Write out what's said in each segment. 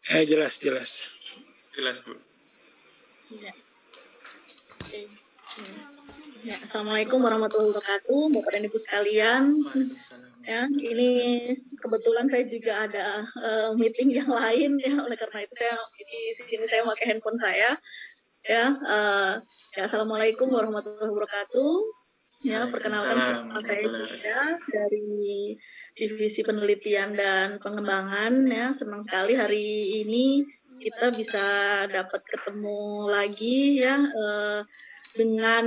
Jelas. Jelas, Bu. Ya. Oke. Ya, Assalamualaikum warahmatullahi wabarakatuh, Bapak dan Ibu sekalian. Ya, ini kebetulan saya juga ada meeting yang lain ya, oleh karena itu saya di sini saya pakai handphone saya. Ya, Assalamualaikum warahmatullahi wabarakatuh. Ya, perkenalkan saya juga dari Divisi Penelitian dan Pengembangan. Ya, senang sekali hari ini kita bisa dapat ketemu lagi ya dengan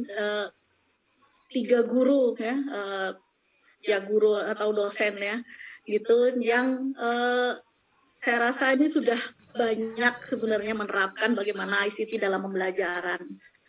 3 guru ya, guru atau dosen ya, gitu yang saya rasa ini sudah banyak sebenarnya menerapkan bagaimana ICT dalam pembelajaran.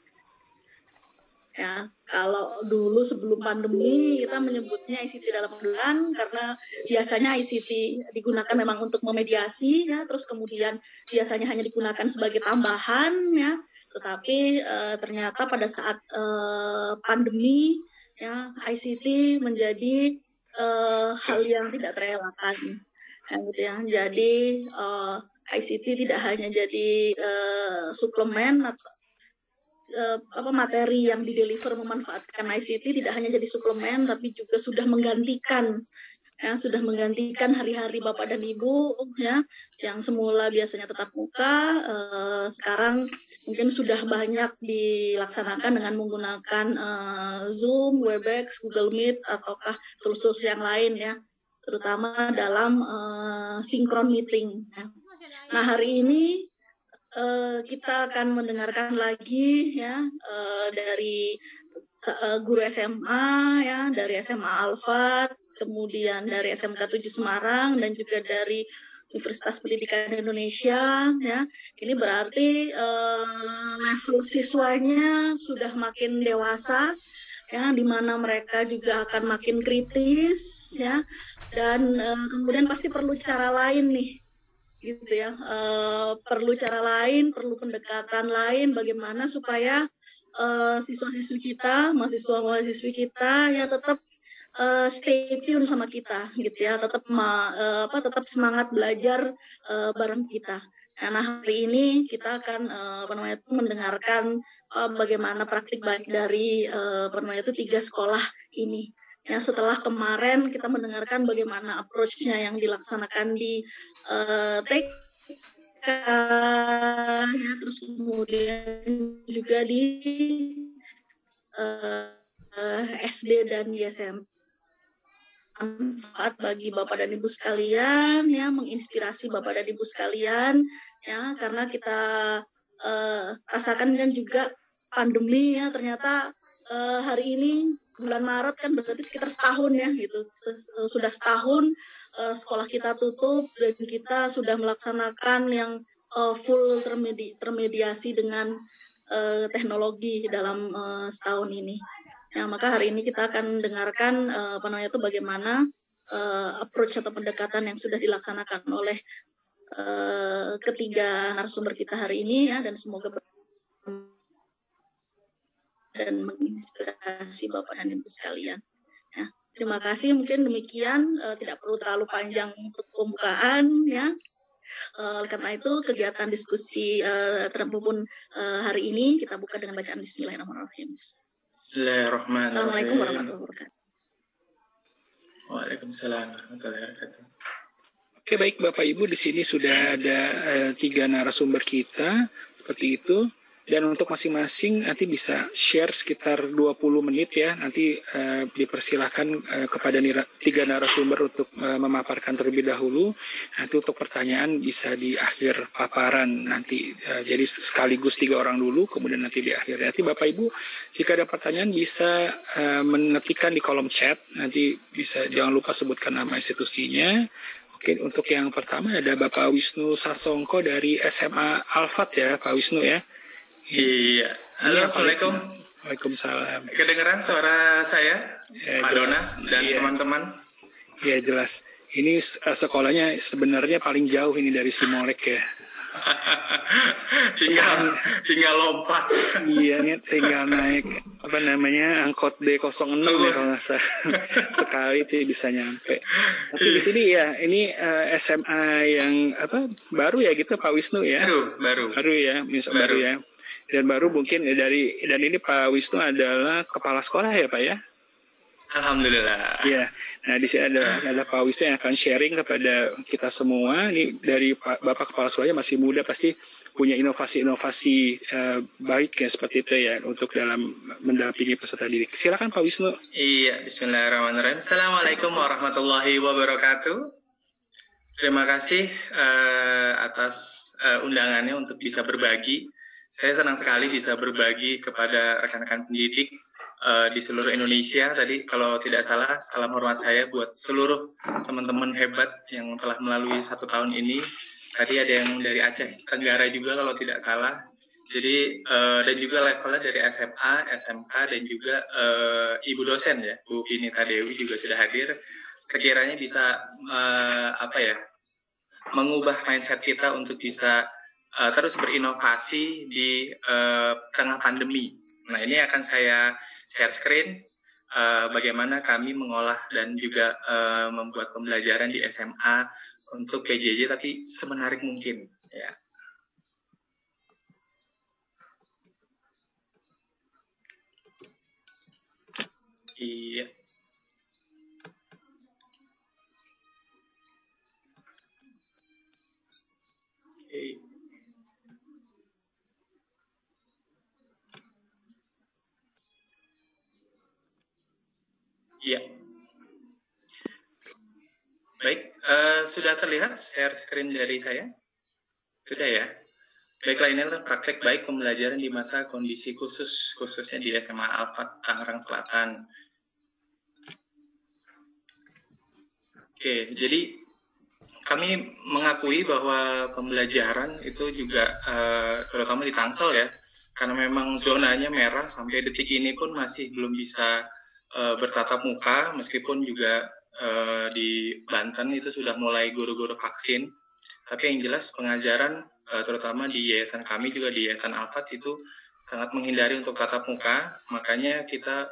Ya, kalau dulu sebelum pandemi kita menyebutnya ICT dalam pembelajaran karena biasanya ICT digunakan memang untuk memediasi ya, terus kemudian biasanya hanya digunakan sebagai tambahan ya, tetapi ternyata pada saat pandemi ya, ICT menjadi hal yang tidak terelakkan ya, gitu ya. Jadi ICT tidak hanya jadi suplemen atau materi yang dideliver memanfaatkan ICT tidak hanya jadi suplemen, tapi juga sudah menggantikan hari-hari Bapak dan Ibu ya, yang semula biasanya tatap muka, sekarang mungkin sudah banyak dilaksanakan dengan menggunakan Zoom, Webex, Google Meet, ataukah tools yang lain ya, terutama dalam sinkron meeting ya. Nah, hari ini kita akan mendengarkan lagi ya dari guru SMA ya, dari SMA Alfat, kemudian dari SMK 7 Semarang dan juga dari Universitas Pendidikan Indonesia ya. Ini berarti level siswanya sudah makin dewasa ya, di mana mereka juga akan makin kritis ya, dan kemudian pasti perlu cara lain nih gitu ya, perlu cara lain, perlu pendekatan lain bagaimana supaya siswa-siswi kita, mahasiswa-mahasiswi kita ya tetap stay tune sama kita gitu ya, tetap semangat belajar bareng kita. Nah, hari ini kita akan mendengarkan bagaimana praktik baik dari 3 sekolah ini. Ya, setelah kemarin kita mendengarkan bagaimana approach-nya yang dilaksanakan di TK, ya, terus kemudian juga di SD dan di SMP. Manfaat bagi Bapak dan Ibu sekalian, ya, menginspirasi Bapak dan Ibu sekalian, ya, karena kita rasakan kan juga pandemi ya, ternyata hari ini bulan Maret kan berarti sekitar setahun ya gitu, sudah setahun sekolah kita tutup dan kita sudah melaksanakan yang full termediasi dengan teknologi dalam setahun ini. Ya, maka hari ini kita akan dengarkan bagaimana approach atau pendekatan yang sudah dilaksanakan oleh ketiga narasumber kita hari ini ya, dan semoga dan menginspirasi Bapak dan Ibu sekalian. Ya, terima kasih. Mungkin demikian, tidak perlu terlalu panjang untuk pembukaan ya. Karena itu kegiatan diskusi terhubung hari ini kita buka dengan bacaan Bismillahirrahmanirrahim. Bismillahirrahmanirrahim. Assalamualaikum warahmatullahi wabarakatuh. Waalaikumsalam warahmatullahi wabarakatuh. Oke, baik Bapak Ibu, di sini sudah ada 3 narasumber kita seperti itu. Dan untuk masing-masing nanti bisa share sekitar 20 menit ya. Nanti dipersilahkan kepada 3 narasumber untuk memaparkan terlebih dahulu. Nanti untuk pertanyaan bisa di akhir paparan nanti. Jadi sekaligus 3 orang dulu, kemudian nanti di akhir. Nanti Bapak Ibu jika ada pertanyaan bisa mengetikkan di kolom chat. Nanti bisa jangan lupa sebutkan nama institusinya. Oke, untuk yang pertama ada Bapak Wisnu Sasongko dari SMA Alfat ya, Pak Wisnu ya. Iya. Halo, Assalamualaikum. Waalaikumsalam. Kedengeran suara saya, ya, Pak Dona dan teman-teman? Iya, jelas. Ini sekolahnya sebenarnya paling jauh ini dari Simolek ya. tinggal lompat. Iya nih, tinggal naik apa namanya angkot D06 ya kalau nggak salah. Sekali tuh bisa nyampe. Tapi di sini ya ini SMA yang apa baru ya gitu Pak Wisnu ya. Baru ya, baru ya. Dan baru mungkin dan ini Pak Wisnu adalah kepala sekolah ya Pak ya. Alhamdulillah. Iya. Nah di sini ada Pak Wisnu yang akan sharing kepada kita semua. Ini dari Bapak Kepala Sekolahnya masih muda, pasti punya inovasi-inovasi baik ya seperti itu ya untuk dalam mendampingi peserta didik. Silakan Pak Wisnu. Iya, Bismillahirrahmanirrahim. Assalamualaikum warahmatullahi wabarakatuh. Terima kasih atas undangannya untuk bisa berbagi. Saya senang sekali bisa berbagi kepada rekan-rekan pendidik di seluruh Indonesia. Tadi kalau tidak salah, salam hormat saya buat seluruh teman-teman hebat yang telah melalui 1 tahun ini. Tadi ada yang dari Aceh Tenggara juga kalau tidak salah. Jadi dan juga levelnya dari SMA, SMK dan juga ibu dosen ya, Bu Vinita Dewi juga sudah hadir. Sekiranya bisa mengubah mindset kita untuk bisa terus berinovasi di tengah pandemi. Nah ini akan saya share screen bagaimana kami mengolah dan juga membuat pembelajaran di SMA untuk PJJ tapi semenarik mungkin ya. Iya. Oke. Iya. Baik, sudah terlihat share screen dari saya? Sudah ya? Baiklah, ini adalah praktek baik pembelajaran di masa kondisi khususnya di SMA Al-Fat, Tangerang Selatan. Oke, jadi kami mengakui bahwa pembelajaran itu juga terutama di Tangsel ya, karena memang zonanya merah sampai detik ini pun masih belum bisa bertatap muka, meskipun juga di Banten itu sudah mulai guru-guru vaksin. Tapi yang jelas pengajaran terutama di yayasan kami juga di Yayasan Al-Fat itu sangat menghindari untuk tatap muka, makanya kita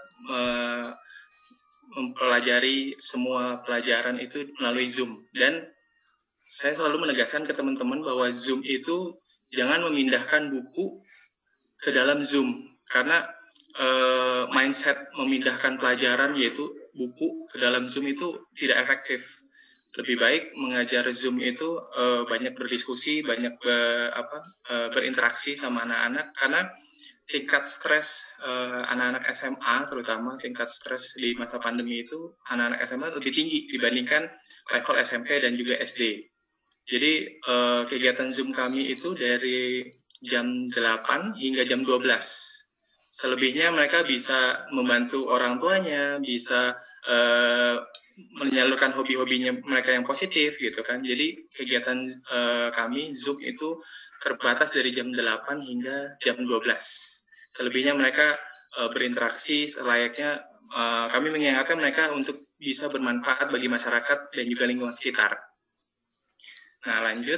mempelajari semua pelajaran itu melalui Zoom. Dan saya selalu menegaskan ke teman-teman bahwa Zoom itu jangan memindahkan buku ke dalam Zoom, karena mindset memindahkan pelajaran yaitu buku ke dalam Zoom itu tidak efektif. Lebih baik mengajar Zoom itu banyak berdiskusi, banyak berinteraksi sama anak-anak, karena tingkat stres anak-anak SMA, terutama tingkat stres di masa pandemi itu anak-anak SMA lebih tinggi dibandingkan level SMP dan juga SD. Jadi kegiatan Zoom kami itu dari jam 8 hingga jam 12. Selebihnya mereka bisa membantu orang tuanya, bisa menyalurkan hobi-hobinya mereka yang positif gitu kan. Jadi kegiatan kami Zoom itu terbatas dari jam 8 hingga jam 12. Selebihnya mereka berinteraksi selayaknya kami mengingatkan mereka untuk bisa bermanfaat bagi masyarakat dan juga lingkungan sekitar. Nah, lanjut.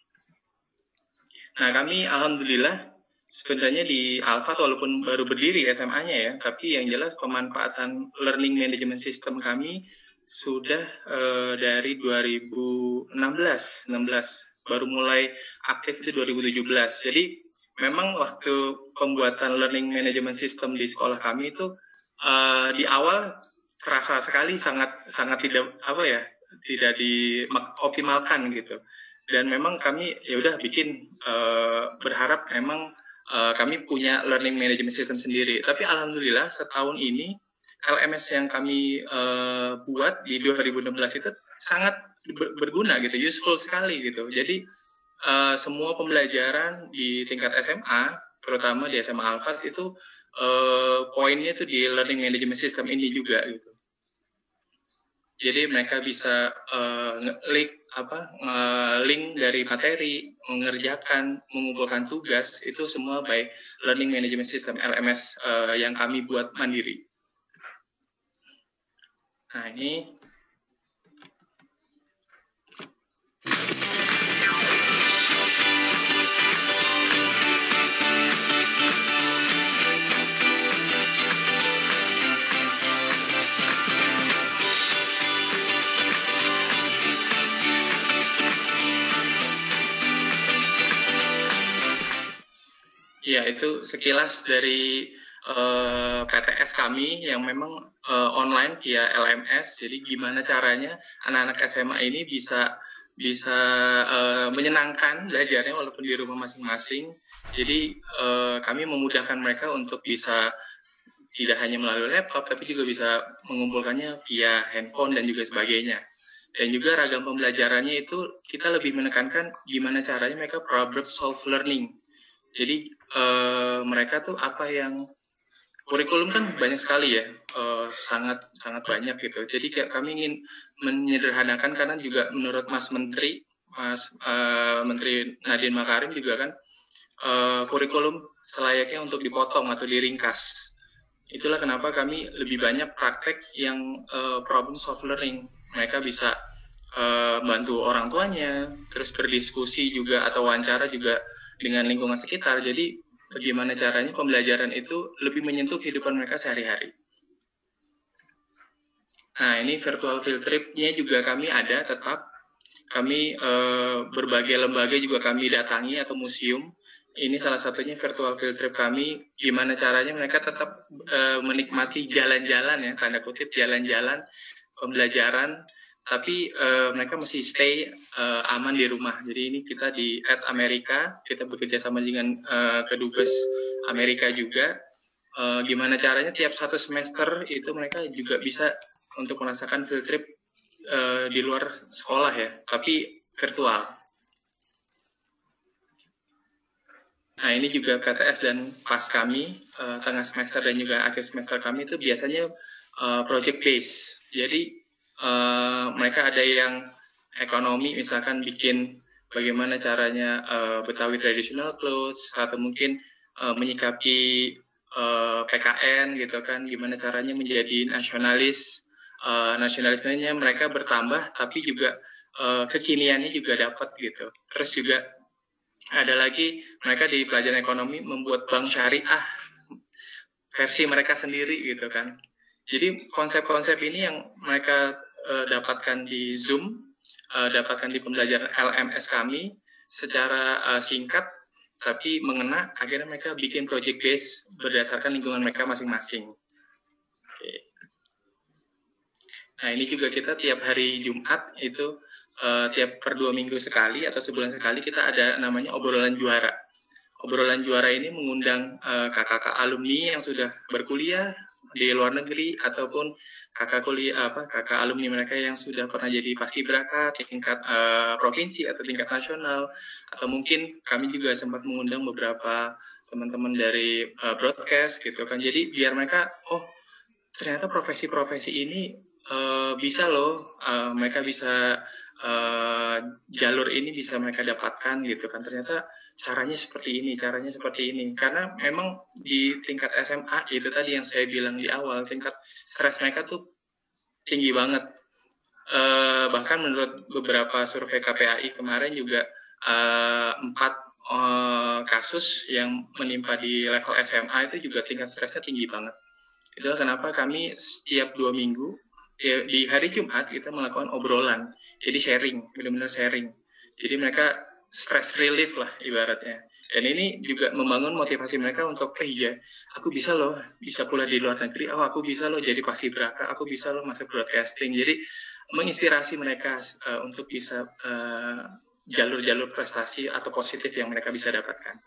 Nah, kami alhamdulillah sebenarnya di Al-Fat walaupun baru berdiri SMA-nya ya, tapi yang jelas pemanfaatan learning management system kami sudah dari 2016 baru mulai aktif itu 2017. Jadi memang waktu pembuatan learning management system di sekolah kami itu di awal terasa sekali sangat tidak dioptimalkan gitu. Dan memang kami ya udah bikin berharap memang kami punya learning management system sendiri. Tapi alhamdulillah setahun ini LMS yang kami buat di 2016 itu sangat berguna gitu, useful sekali gitu. Jadi semua pembelajaran di tingkat SMA, terutama di SMA Al-Fat itu poinnya itu di learning management system ini juga gitu. Jadi mereka bisa link dari materi, mengerjakan, mengumpulkan tugas, itu semua by learning management system LMS yang kami buat mandiri. Nah ini Ya, itu sekilas dari PTS kami yang memang online via LMS. Jadi gimana caranya anak-anak SMA ini bisa menyenangkan belajarnya walaupun di rumah masing-masing. Jadi kami memudahkan mereka untuk bisa tidak hanya melalui laptop, tapi juga bisa mengumpulkannya via handphone dan juga sebagainya. Dan juga ragam pembelajarannya itu kita lebih menekankan gimana caranya mereka problem solve learning. Jadi mereka tuh apa yang kurikulum kan banyak sekali ya, sangat banyak gitu. Jadi kami ingin menyederhanakan karena juga menurut Mas Menteri Nadiem Makarim juga kan kurikulum selayaknya untuk dipotong atau diringkas. Itulah kenapa kami lebih banyak praktek yang problem solve learning. Mereka bisa bantu orang tuanya, terus berdiskusi juga atau wawancara juga dengan lingkungan sekitar. Jadi bagaimana caranya pembelajaran itu lebih menyentuh kehidupan mereka sehari-hari. Nah, ini virtual field trip-nya juga kami ada tetap. Kami berbagai lembaga juga kami datangi atau museum. Ini salah satunya virtual field trip kami, gimana caranya mereka tetap menikmati jalan-jalan ya, tanda kutip jalan-jalan, pembelajaran, tapi mereka masih stay aman di rumah. Jadi ini kita di @Amerika, kita bekerja sama dengan Kedubes Amerika juga. Gimana caranya tiap 1 semester itu mereka juga bisa untuk merasakan field trip di luar sekolah ya, tapi virtual. Nah, ini juga PTS dan PAS kami, tengah semester dan juga akhir semester kami itu biasanya project base. Jadi mereka ada yang ekonomi, misalkan bikin bagaimana caranya Betawi traditional clothes, atau mungkin menyikapi PKN gitu kan, gimana caranya menjadi nasionalis. Nasionalismenya mereka bertambah, tapi juga kekiniannya juga dapat gitu. Terus juga ada lagi mereka di pelajaran ekonomi membuat bank syariah versi mereka sendiri gitu kan. Jadi konsep-konsep ini yang mereka dapatkan di Zoom, dapatkan di pembelajaran LMS kami secara singkat, tapi mengena. Akhirnya mereka bikin project base berdasarkan lingkungan mereka masing-masing. Oke. Nah, ini juga kita tiap hari Jumat itu tiap per 2 minggu sekali atau sebulan sekali kita ada namanya obrolan juara. Obrolan juara ini mengundang kakak-kakak alumni yang sudah berkuliah di luar negeri ataupun kakak alumni mereka yang sudah pernah jadi paskibraka tingkat provinsi atau tingkat nasional, atau mungkin kami juga sempat mengundang beberapa teman-teman dari broadcast gitu kan. Jadi biar mereka ternyata profesi-profesi ini bisa loh, mereka bisa jalur ini bisa mereka dapatkan gitu kan. Ternyata caranya seperti ini. Karena memang di tingkat SMA itu tadi yang saya bilang di awal, tingkat stres mereka tuh tinggi banget. Bahkan menurut beberapa survei KPAI kemarin juga 4 kasus yang menimpa di level SMA itu juga tingkat stresnya tinggi banget. Itulah kenapa kami setiap 2 minggu di hari Jumat kita melakukan obrolan. Jadi sharing, benar-benar sharing. Jadi mereka stress relief lah ibaratnya. Dan ini juga membangun motivasi mereka untuk, iya, aku bisa loh, bisa kuliah di luar negeri, aku bisa loh jadi paskibraka, aku bisa loh masuk broadcasting. Jadi menginspirasi mereka untuk bisa jalur-jalur prestasi atau positif yang mereka bisa dapatkan.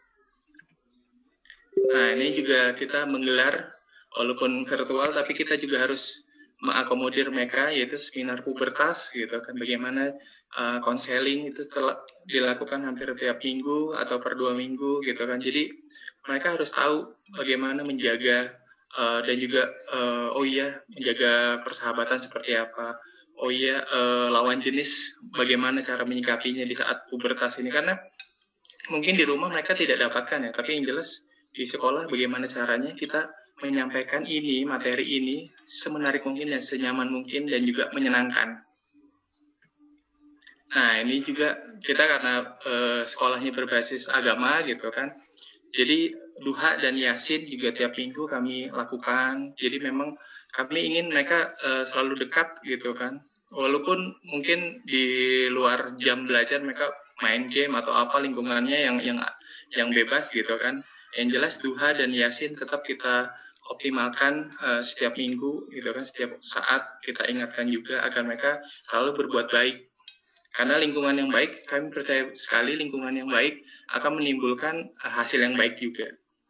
Nah, ini juga kita menggelar, walaupun virtual, tapi kita juga harus mengakomodir mereka, yaitu seminar pubertas gitu kan. Bagaimana konseling itu dilakukan hampir tiap minggu atau per 2 minggu gitu kan. Jadi mereka harus tahu bagaimana menjaga dan juga menjaga persahabatan seperti apa. Lawan jenis bagaimana cara menyikapinya di saat pubertas ini, karena mungkin di rumah mereka tidak dapatkan ya, tapi yang jelas di sekolah bagaimana caranya kita menyampaikan materi ini semenarik mungkin dan senyaman mungkin dan juga menyenangkan. Nah, ini juga kita karena sekolahnya berbasis agama gitu kan. Jadi duha dan yasin juga tiap minggu kami lakukan. Jadi memang kami ingin mereka selalu dekat gitu kan. Walaupun mungkin di luar jam belajar mereka main game atau apa lingkungannya yang bebas gitu kan. Yang jelas duha dan yasin tetap kita optimalkan setiap minggu, gitu kan, setiap saat kita ingatkan juga agar mereka selalu berbuat baik. Karena lingkungan yang baik, kami percaya sekali lingkungan yang baik akan menimbulkan hasil yang baik juga.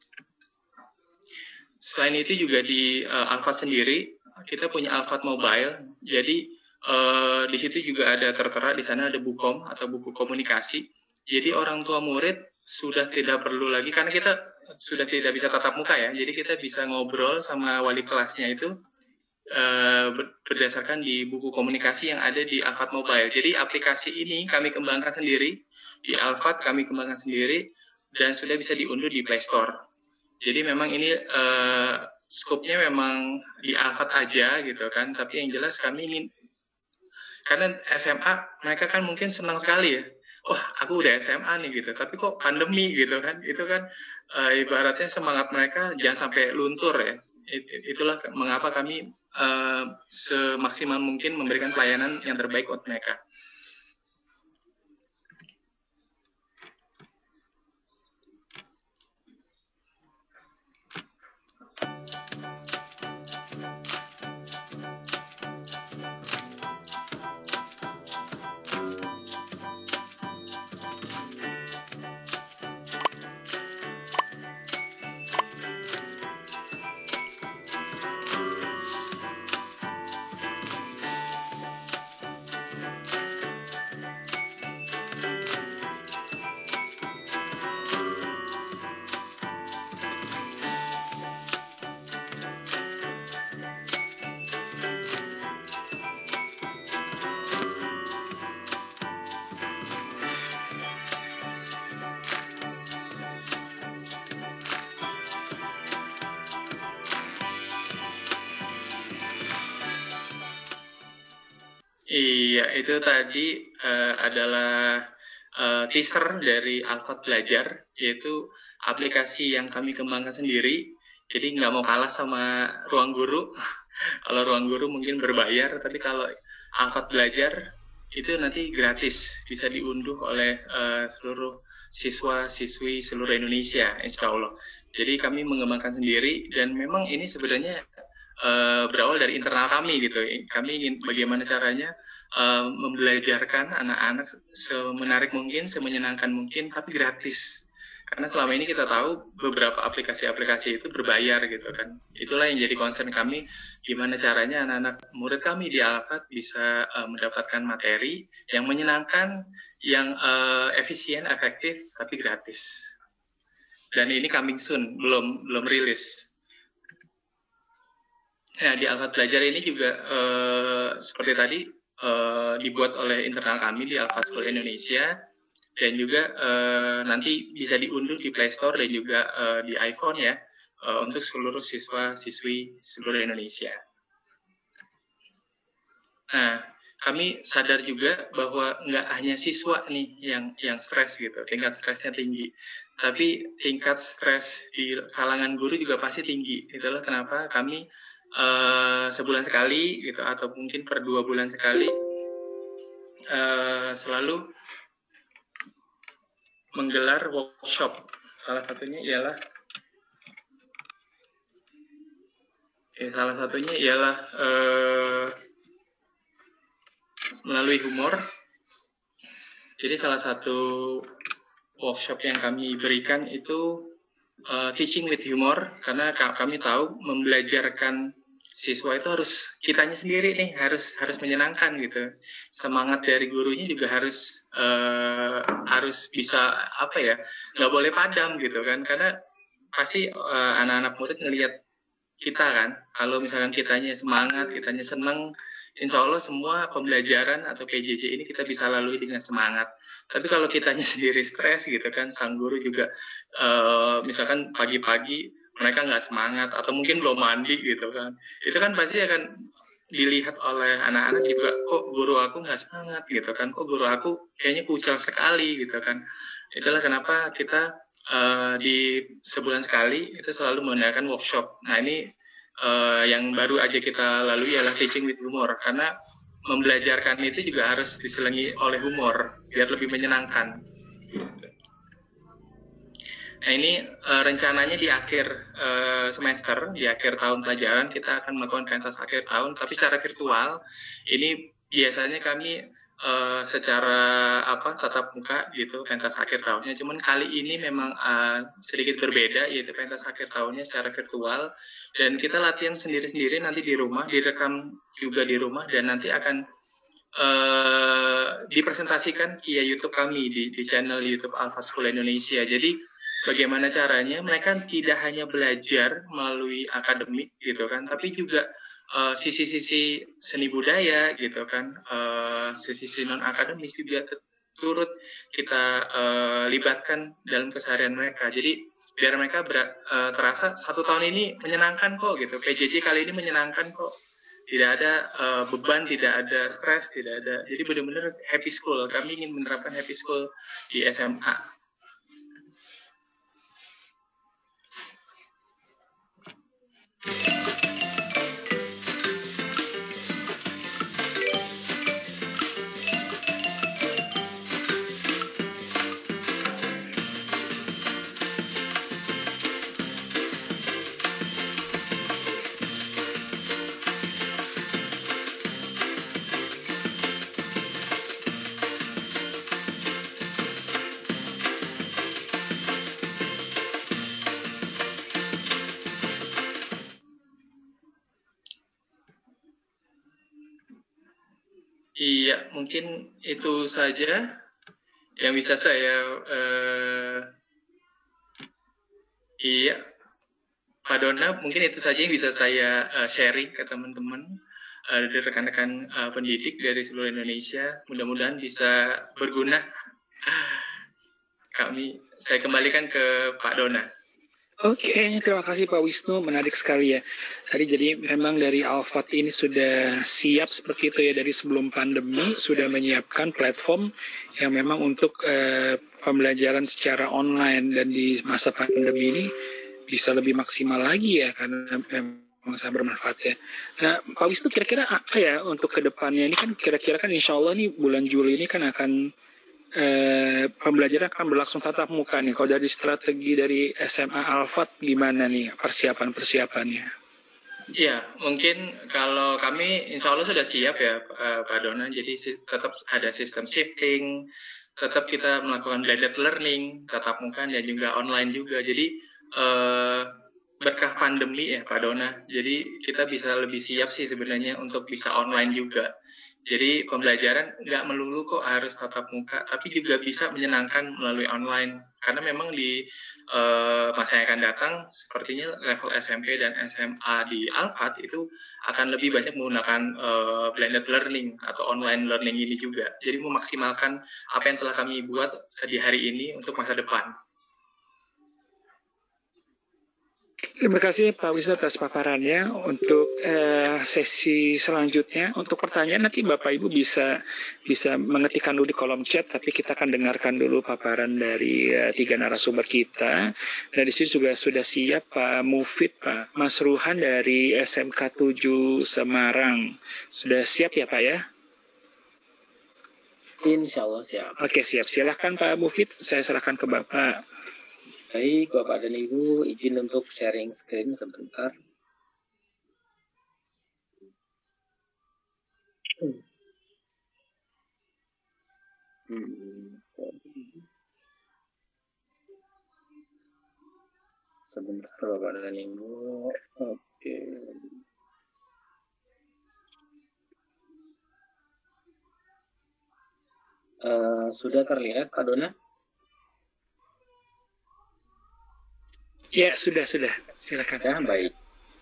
Selain itu juga di Alphard sendiri, kita punya Alphard Mobile. Jadi di situ juga ada tertera, di sana ada bukom atau buku komunikasi. Jadi orang tua murid sudah tidak perlu lagi, karena kita sudah tidak bisa tatap muka ya, jadi kita bisa ngobrol sama wali kelasnya itu berdasarkan di buku komunikasi yang ada di Alphard Mobile. Jadi aplikasi ini kami kembangkan sendiri, di Alphard kami kembangkan sendiri, dan sudah bisa diunduh di Play Store. Jadi memang ini skopnya memang di Alphard aja gitu kan, tapi yang jelas kami ingin, karena SMA mereka kan mungkin senang sekali ya, wah aku udah SMA nih gitu, tapi kok pandemi gitu kan, itu kan ibaratnya semangat mereka jangan sampai luntur ya. Itulah mengapa kami semaksimal mungkin memberikan pelayanan yang terbaik untuk mereka. Iya, itu tadi adalah teaser dari Alphard Belajar, yaitu aplikasi yang kami kembangkan sendiri. Jadi nggak mau kalah sama Ruang Guru. Kalau Ruang Guru mungkin berbayar, tapi kalau Alphard Belajar itu nanti gratis, bisa diunduh oleh seluruh siswa-siswi seluruh Indonesia, insya Allah. Jadi kami mengembangkan sendiri, dan memang ini sebenarnya berawal dari internal kami gitu. Kami ingin bagaimana caranya membelajarkan anak-anak semenarik mungkin, semenyenangkan mungkin, tapi gratis. Karena selama ini kita tahu beberapa aplikasi-aplikasi itu berbayar gitu kan. Itulah yang jadi concern kami, gimana caranya anak-anak murid kami di Alphard bisa mendapatkan materi yang menyenangkan, yang efisien, efektif, tapi gratis. Dan ini coming soon, belum rilis. Nah, di Alphard Belajar ini juga seperti tadi dibuat oleh internal kami di Alphard School Indonesia, dan juga nanti bisa diunduh di Play Store dan juga di iPhone ya, untuk seluruh siswa-siswi seluruh Indonesia. Nah, kami sadar juga bahwa nggak hanya siswa nih yang stres gitu, tingkat stresnya tinggi, tapi tingkat stres di kalangan guru juga pasti tinggi. Itulah kenapa kami sebulan sekali gitu, atau mungkin per 2 bulan sekali selalu menggelar workshop. Salah satunya ialah melalui humor. Jadi salah satu workshop yang kami berikan itu teaching with humor, karena kami tahu membelajarkan siswa itu harus kitanya sendiri nih, harus menyenangkan gitu. Semangat dari gurunya juga harus bisa nggak boleh padam gitu kan, karena pasti anak-anak murid ngelihat kita kan, kalau misalkan kitanya semangat, kitanya seneng, insya Allah semua pembelajaran atau PJJ ini kita bisa lalui dengan semangat. Tapi kalau kitanya sendiri stres gitu kan, sang guru juga misalkan pagi-pagi mereka nggak semangat atau mungkin belum mandi gitu kan, itu kan pasti akan dilihat oleh anak-anak juga, kok guru aku nggak semangat gitu kan, kok guru aku kayaknya kucel sekali gitu kan. Itulah kenapa kita di sebulan sekali itu selalu mengadakan workshop. Nah ini yang baru aja kita lalui adalah teaching with humor, karena membelajarkan itu juga harus diselingi oleh humor biar lebih menyenangkan. Nah, ini rencananya di akhir semester, di akhir tahun pelajaran kita akan melakukan pentas akhir tahun, tapi secara virtual. Ini biasanya kami secara tatap muka gitu pentas akhir tahunnya. Cuman kali ini memang sedikit berbeda, yaitu pentas akhir tahunnya secara virtual, dan kita latihan sendiri-sendiri nanti di rumah, direkam juga di rumah, dan nanti akan dipresentasikan via YouTube kami di channel YouTube Alpha School Indonesia. Jadi bagaimana caranya mereka tidak hanya belajar melalui akademik gitu kan, tapi juga sisi-sisi seni budaya gitu kan, sisi-sisi non akademis juga turut kita libatkan dalam keseharian mereka. Jadi biar mereka terasa 1 tahun ini menyenangkan kok gitu, PJJ kali ini menyenangkan kok, tidak ada beban, tidak ada stres, tidak ada. Jadi benar-benar happy school. Kami ingin menerapkan happy school di SMA. Iya, mungkin itu saja yang bisa saya iya, Pak Dona, mungkin itu saja yang bisa saya sharing ke teman-teman dari rekan-rekan pendidik dari seluruh Indonesia. Mudah-mudahan bisa berguna. Saya kembalikan ke Pak Dona. Oke, terima kasih Pak Wisnu, menarik sekali ya. Jadi memang dari Alfat ini sudah siap seperti itu ya, dari sebelum pandemi sudah menyiapkan platform yang memang untuk pembelajaran secara online, dan di masa pandemi ini bisa lebih maksimal lagi ya, karena memang sangat bermanfaat ya. Nah, Pak Wisnu, kira-kira apa ya untuk kedepannya ini, kan kira-kira kan insya Allah nih bulan Juli ini kan akan pembelajaran akan berlangsung tatap muka nih. Kalau dari strategi dari SMA Alfat gimana nih persiapannya? Iya, mungkin kalau kami insya Allah sudah siap ya Pak Dona. Jadi tetap ada sistem shifting, tetap kita melakukan blended learning, tatap muka dan juga online juga. Jadi berkah pandemi ya Pak Dona. Jadi kita bisa lebih siap sih sebenarnya untuk bisa online juga. Jadi pembelajaran nggak melulu kok harus tatap muka, tapi juga bisa menyenangkan melalui online. Karena memang di masa yang akan datang, sepertinya level SMP dan SMA di Alfat itu akan lebih banyak menggunakan blended learning atau online learning ini juga. Jadi memaksimalkan apa yang telah kami buat di hari ini untuk masa depan. Terima kasih Pak Wisnu atas paparannya. Untuk sesi selanjutnya, untuk pertanyaan nanti Bapak Ibu bisa mengetikkan dulu di kolom chat, tapi kita akan dengarkan dulu paparan dari 3 narasumber kita. Dan di sini juga sudah siap Pak Mufid, Pak Mas Ruhan dari SMK 7 Semarang. Sudah siap ya Pak ya? Insya Allah siap. Oke, siap. Silakan Pak Mufid, saya serahkan ke Bapak. Baik, Bapak dan Ibu, izin untuk sharing screen sebentar. Sebentar, Bapak dan Ibu. Oke. Sudah terlihat, Pak Dona? Ya, sudah. Silakan. Ya, baik.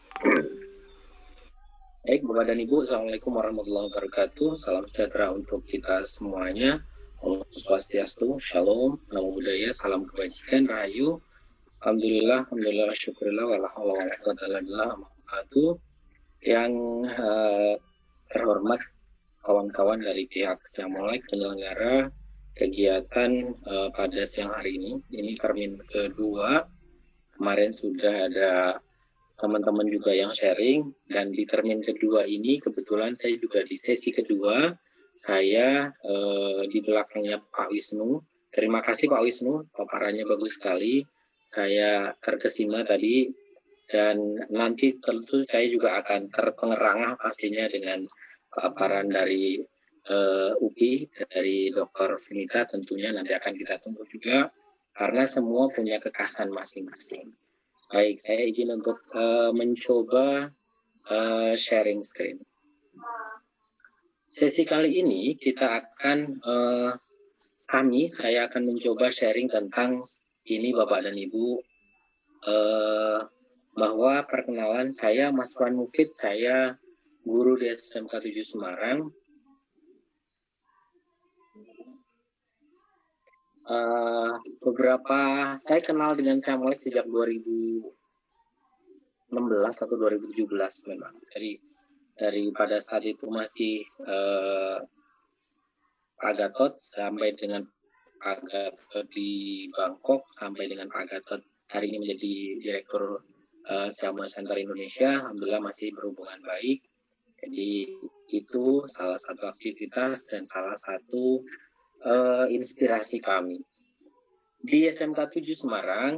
Baik, Bapak dan Ibu, Assalamualaikum warahmatullahi wabarakatuh. Salam sejahtera untuk kita semuanya. Om Swastiastu, Shalom, Namo Buddhaya, salam kebajikan, rahayu. Alhamdulillah, syukurillah, walhamdulillah. Yang terhormat kawan-kawan dari pihak Jamolek penyelenggara kegiatan pada siang hari ini termin kedua. Kemarin sudah ada teman-teman juga yang sharing, dan di termin kedua ini kebetulan saya juga di sesi kedua. Saya di belakangnya Pak Wisnu. Terima kasih Pak Wisnu, paparannya bagus sekali. saya terkesima tadi, dan nanti tentu saya juga akan terpengerangah pastinya dengan paparan dari UPI, dari Dr. Vinita tentunya nanti akan kita tunggu juga, karena semua punya kekhasan masing-masing. Baik, saya izin untuk mencoba sharing screen. Sesi kali ini kita akan, saya akan mencoba sharing tentang ini Bapak dan Ibu, bahwa perkenalan saya Mas Wan Mufid, saya guru di SMK 7 Semarang. Saya kenal dengan Samuel sejak 2016 atau 2017 memang. Dari pada saat itu masih Pak Gatot sampai dengan Pak Gatot di Bangkok, sampai dengan Pak Gatot hari ini menjadi Direktur Samuel Center Indonesia. Alhamdulillah masih berhubungan baik. Jadi itu salah satu aktivitas dan salah satu inspirasi kami. Di SMK 7 Semarang,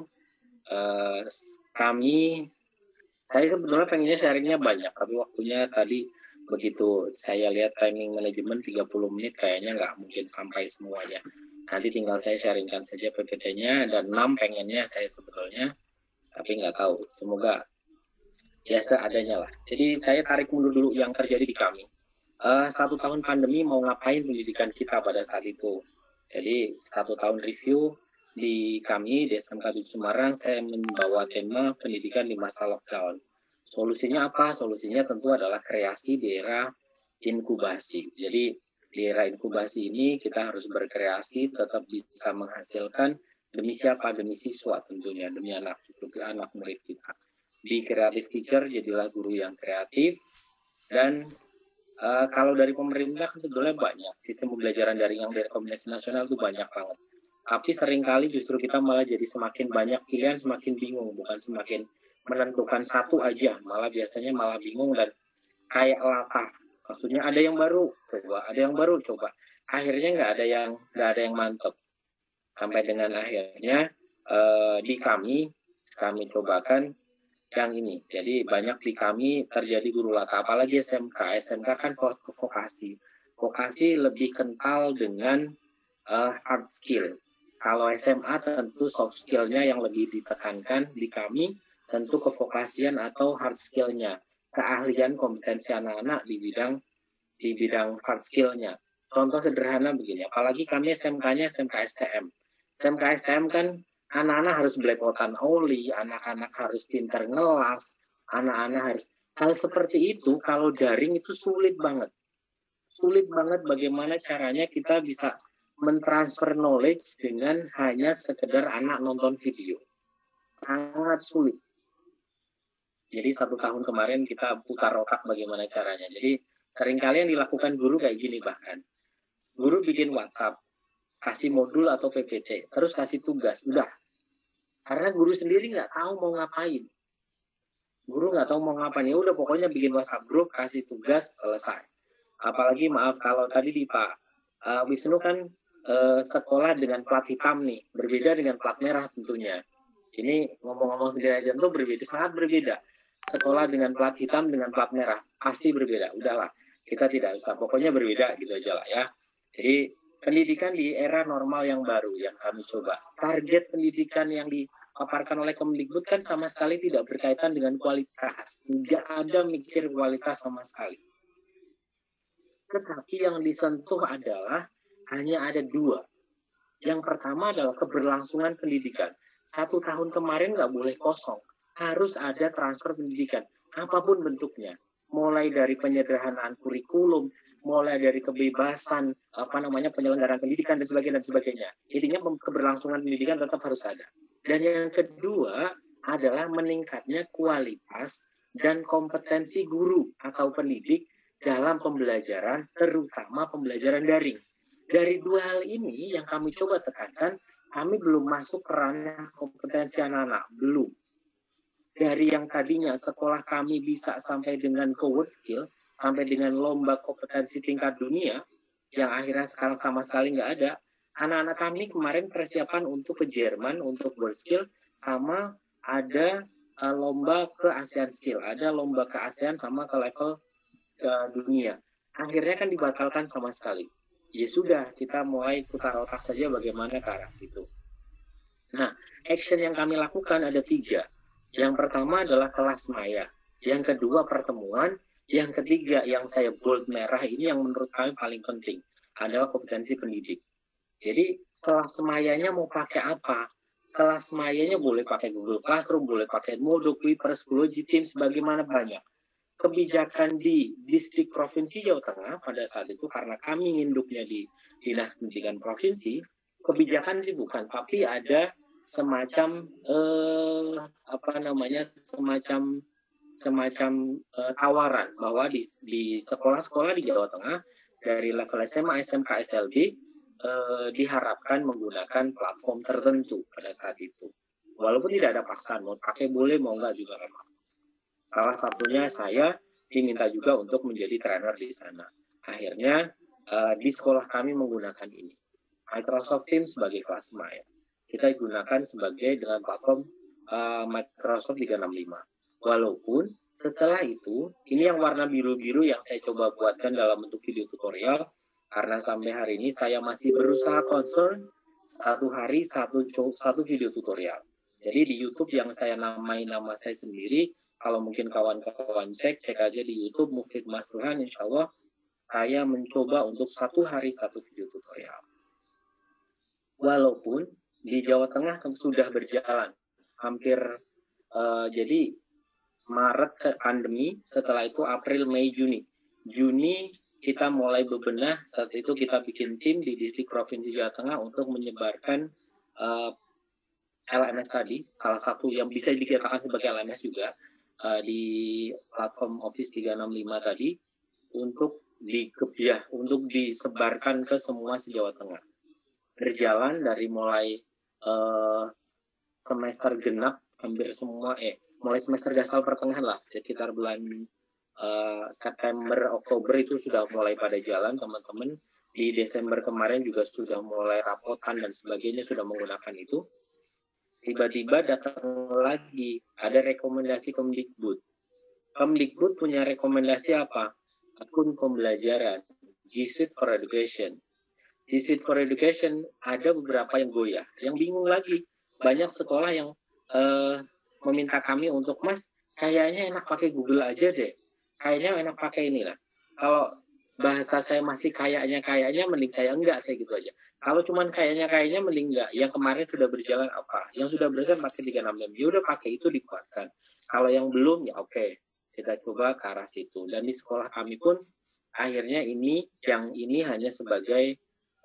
saya kebetulan pengennya sharingnya banyak, tapi waktunya tadi begitu saya lihat timing manajemen 30 menit kayaknya nggak mungkin sampai semuanya. Nanti tinggal saya sharingkan saja PPT-nya, dan 6 pengennya saya sebetulnya, tapi nggak tahu. Semoga ya seadanya lah. Jadi saya tarik mundur dulu yang terjadi di kami. 1 tahun pandemi mau ngapain pendidikan kita pada saat itu. Jadi 1 tahun review di kami di SMK 7 Semarang, saya membawa tema pendidikan di masa lockdown. Solusinya apa? Solusinya tentu adalah kreasi di era inkubasi. Jadi di era inkubasi ini kita harus berkreasi, tetap bisa menghasilkan demi siapa? Demi siswa tentunya, demi anak murid kita. Di Creative Teacher jadilah guru yang kreatif, dan kalau dari pemerintah kan sebetulnya banyak. Sistem pembelajaran daring yang dari Kombinasi Nasional itu banyak banget. Tapi seringkali justru kita malah jadi semakin banyak pilihan, semakin bingung. Bukan semakin menentukan satu aja, malah biasanya malah bingung dan kayak latah. Maksudnya ada yang baru, coba. Ada yang baru, coba. Akhirnya nggak ada yang mantap. Sampai dengan akhirnya di kami cobakan yang ini. Jadi banyak di kami terjadi guru latah, apalagi SMK. SMK kan vokasi. Vokasi lebih kental dengan hard skill. Kalau SMA tentu soft skill-nya yang lebih ditekankan. Di kami tentu kevokasian atau hard skill-nya, keahlian kompetensi anak-anak di bidang hard skill-nya. Contoh sederhana begini, apalagi kami SMK-nya SMK STM. SMK STM kan anak-anak harus belepotan oli, anak-anak harus pintar ngelas, anak-anak harus hal seperti itu. Kalau daring itu sulit banget bagaimana caranya kita bisa mentransfer knowledge dengan hanya sekedar anak nonton video. Sangat sulit. Jadi 1 tahun kemarin kita putar otak bagaimana caranya. Jadi seringkali yang dilakukan guru kayak gini bahkan. Guru bikin WhatsApp, kasih modul atau PPT, terus kasih tugas, udah. Karena guru sendiri nggak tahu mau ngapain. Ya udah pokoknya bikin WhatsApp group, kasih tugas, selesai. Apalagi maaf kalau tadi di Pak Wisnu kan sekolah dengan plat hitam nih, berbeda dengan plat merah tentunya. Ini ngomong-ngomong sendiri aja tuh sangat berbeda. Sekolah dengan plat hitam dengan plat merah pasti berbeda. Udahlah, kita tidak usah, pokoknya berbeda gitu aja lah ya. Jadi pendidikan di era normal yang baru yang kami coba. Target pendidikan yang dipaparkan oleh Kemdikbud kan sama sekali tidak berkaitan dengan kualitas. Tidak ada mikir kualitas sama sekali. Tetapi yang disentuh adalah hanya ada 2. Yang pertama adalah keberlangsungan pendidikan. 1 tahun kemarin nggak boleh kosong. Harus ada transfer pendidikan. Apapun bentuknya. Mulai dari penyederhanaan kurikulum, mulai dari kebebasan penyelenggaraan pendidikan dan sebagainya. Intinya keberlangsungan pendidikan tetap harus ada. Dan yang kedua adalah meningkatnya kualitas dan kompetensi guru atau pendidik dalam pembelajaran, terutama pembelajaran daring. Dari 2 hal ini yang kami coba tekankan, kami belum masuk ke ranah kompetensi anak-anak, belum. Dari yang tadinya sekolah kami bisa sampai dengan co-work skill, sampai dengan lomba kompetensi tingkat dunia, yang akhirnya sekarang sama sekali nggak ada, anak-anak kami kemarin persiapan untuk ke Jerman untuk WorldSkill, sama ada lomba ke ASEAN Skill, ada lomba ke ASEAN sama ke level dunia. Akhirnya kan dibatalkan sama sekali. Ya sudah, kita mulai putar otak saja bagaimana ke arah situ. Nah, action yang kami lakukan ada 3. Yang pertama adalah kelas maya. Yang kedua pertemuan. Yang ketiga yang saya bold merah ini yang menurut kami paling penting adalah kompetensi pendidik. Jadi kelas mayanya mau pakai apa? Kelas mayanya boleh pakai Google Classroom, boleh pakai Moodle, Kuipers, Logi, Teams, bagaimana banyak. Kebijakan di distrik provinsi Jawa Tengah pada saat itu karena kami nginduknya di Dinas Pendidikan Provinsi, kebijakan sih bukan, tapi ada semacam tawaran bahwa di sekolah-sekolah di Jawa Tengah dari level SMA, SMK, SLB diharapkan menggunakan platform tertentu pada saat itu. Walaupun tidak ada paksaan, mau pakai boleh, mau enggak juga memang. Salah satunya saya diminta juga untuk menjadi trainer di sana. Akhirnya di sekolah kami menggunakan ini. Microsoft Teams sebagai kelas maya. Kita gunakan sebagai dengan platform Microsoft 365. Walaupun setelah itu, ini yang warna biru-biru yang saya coba buatkan dalam bentuk video tutorial, karena sampai hari ini saya masih berusaha concern satu hari satu video tutorial. Jadi di YouTube yang saya namai nama saya sendiri, kalau mungkin kawan-kawan cek aja di YouTube Mufid Mas Ruhan, insya Allah saya mencoba untuk satu hari satu video tutorial. Walaupun di Jawa Tengah sudah berjalan hampir jadi Maret ke pandemi, setelah itu April, Mei, Juni. Juni kita mulai bebenah, saat itu kita bikin tim di distrik provinsi Jawa Tengah untuk menyebarkan LMS tadi, salah satu yang bisa dikatakan sebagai LMS juga di platform Office 365 tadi, untuk disebarkan ke semua se-Jawa Tengah. Berjalan dari mulai semester genap, hampir semua, mulai semester dasar pertengahan lah, sekitar bulan September, Oktober itu sudah mulai pada jalan teman-teman. Di Desember kemarin juga sudah mulai rapotan dan sebagainya sudah menggunakan itu. Tiba-tiba datang lagi, ada rekomendasi Kemdikbud. Kemdikbud punya rekomendasi apa? Akun pembelajaran, G Suite for Education. G Suite for Education ada beberapa yang goyah, yang bingung lagi. Banyak sekolah yang meminta kami untuk, Mas, kayaknya enak pakai Google aja deh. Kayaknya enak pakai inilah. Kalau bahasa saya masih kayaknya, mending saya enggak, saya gitu aja. Kalau cuman kayaknya, mending enggak. Yang kemarin sudah berjalan apa? Yang sudah berjalan pakai 365. Ya udah pakai itu dikuatkan. Kalau yang belum, ya oke. Kita coba ke arah situ. Dan di sekolah kami pun, akhirnya yang ini hanya sebagai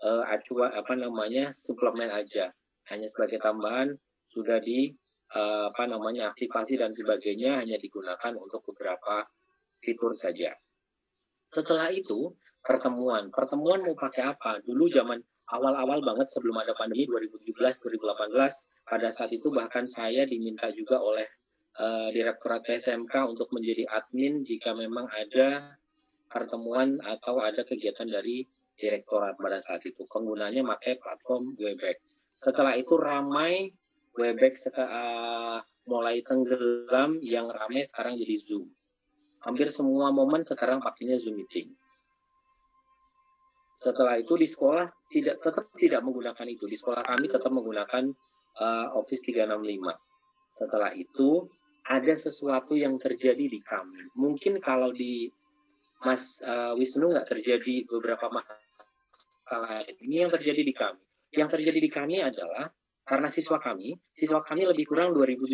suplemen aja. Hanya sebagai tambahan, sudah aktivasi dan sebagainya hanya digunakan untuk beberapa fitur saja. Setelah itu pertemuan mau pakai apa? Dulu zaman awal-awal banget sebelum ada pandemi 2017-2018, pada saat itu bahkan saya diminta juga oleh Direktorat SMK untuk menjadi admin jika memang ada pertemuan atau ada kegiatan dari direktorat pada saat itu. Penggunanya pakai platform Webex. Setelah itu ramai Webex mulai tenggelam, yang ramai sekarang jadi Zoom. Hampir semua momen sekarang pakainya Zoom meeting. Setelah itu di sekolah tetap tidak menggunakan itu. Di sekolah kami tetap menggunakan Office 365. Setelah itu ada sesuatu yang terjadi di kami. Mungkin kalau di Mas Wisnu nggak terjadi beberapa masalah. Ini yang terjadi di kami. Yang terjadi di kami adalah karena siswa kami lebih kurang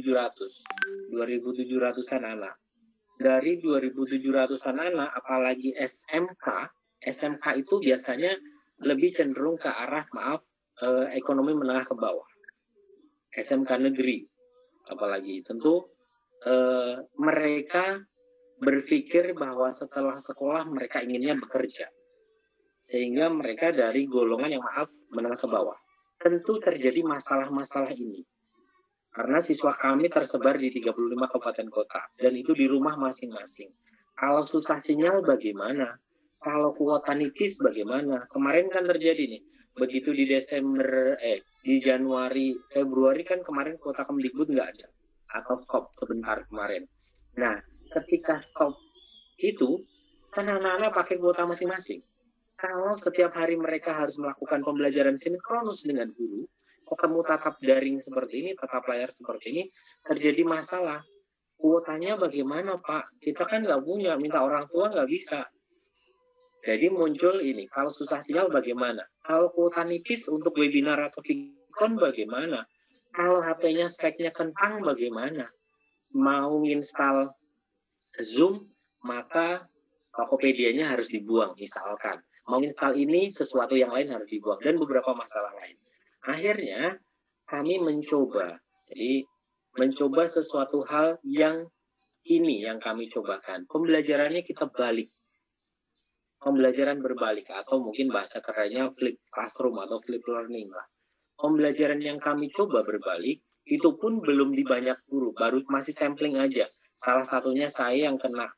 2.700-an anak. Dari 2.700-an anak, apalagi SMK itu biasanya lebih cenderung ke arah, ekonomi menengah ke bawah. SMK negeri, apalagi tentu mereka berpikir bahwa setelah sekolah mereka inginnya bekerja. Sehingga mereka dari golongan yang menengah ke bawah. Tentu terjadi masalah-masalah ini. Karena siswa kami tersebar di 35 kabupaten kota. Dan itu di rumah masing-masing. Kalau susah sinyal bagaimana? Kalau kuota nipis bagaimana? Kemarin kan terjadi nih, begitu di di Januari, Februari kan kemarin kuota Kemdikbud nggak ada, atau stop sebentar kemarin. Nah, ketika stop itu, kan anak-anak pakai kuota masing-masing. Kalau setiap hari mereka harus melakukan pembelajaran sinkronus dengan guru, ketemu tatap daring seperti ini, tatap layar seperti ini, terjadi masalah. Kuotanya bagaimana, Pak? Kita kan nggak punya, minta orang tua nggak bisa. Jadi muncul ini, kalau susah sinyal bagaimana? Kalau kuota nipis untuk webinar atau Vicon bagaimana? Kalau HP-nya speknya kentang bagaimana? Mau install Zoom, maka Tokopedia-nya harus dibuang misalkan. Mau install ini, sesuatu yang lain harus dibuang. Dan beberapa masalah lain. Akhirnya, kami mencoba. Jadi, mencoba sesuatu hal yang ini yang kami cobakan. Pembelajarannya kita balik. Pembelajaran berbalik atau mungkin bahasa kerennya flip classroom atau flip learning lah. Pembelajaran yang kami coba berbalik itu pun belum di banyak guru, baru masih sampling aja. Salah satunya saya yang kena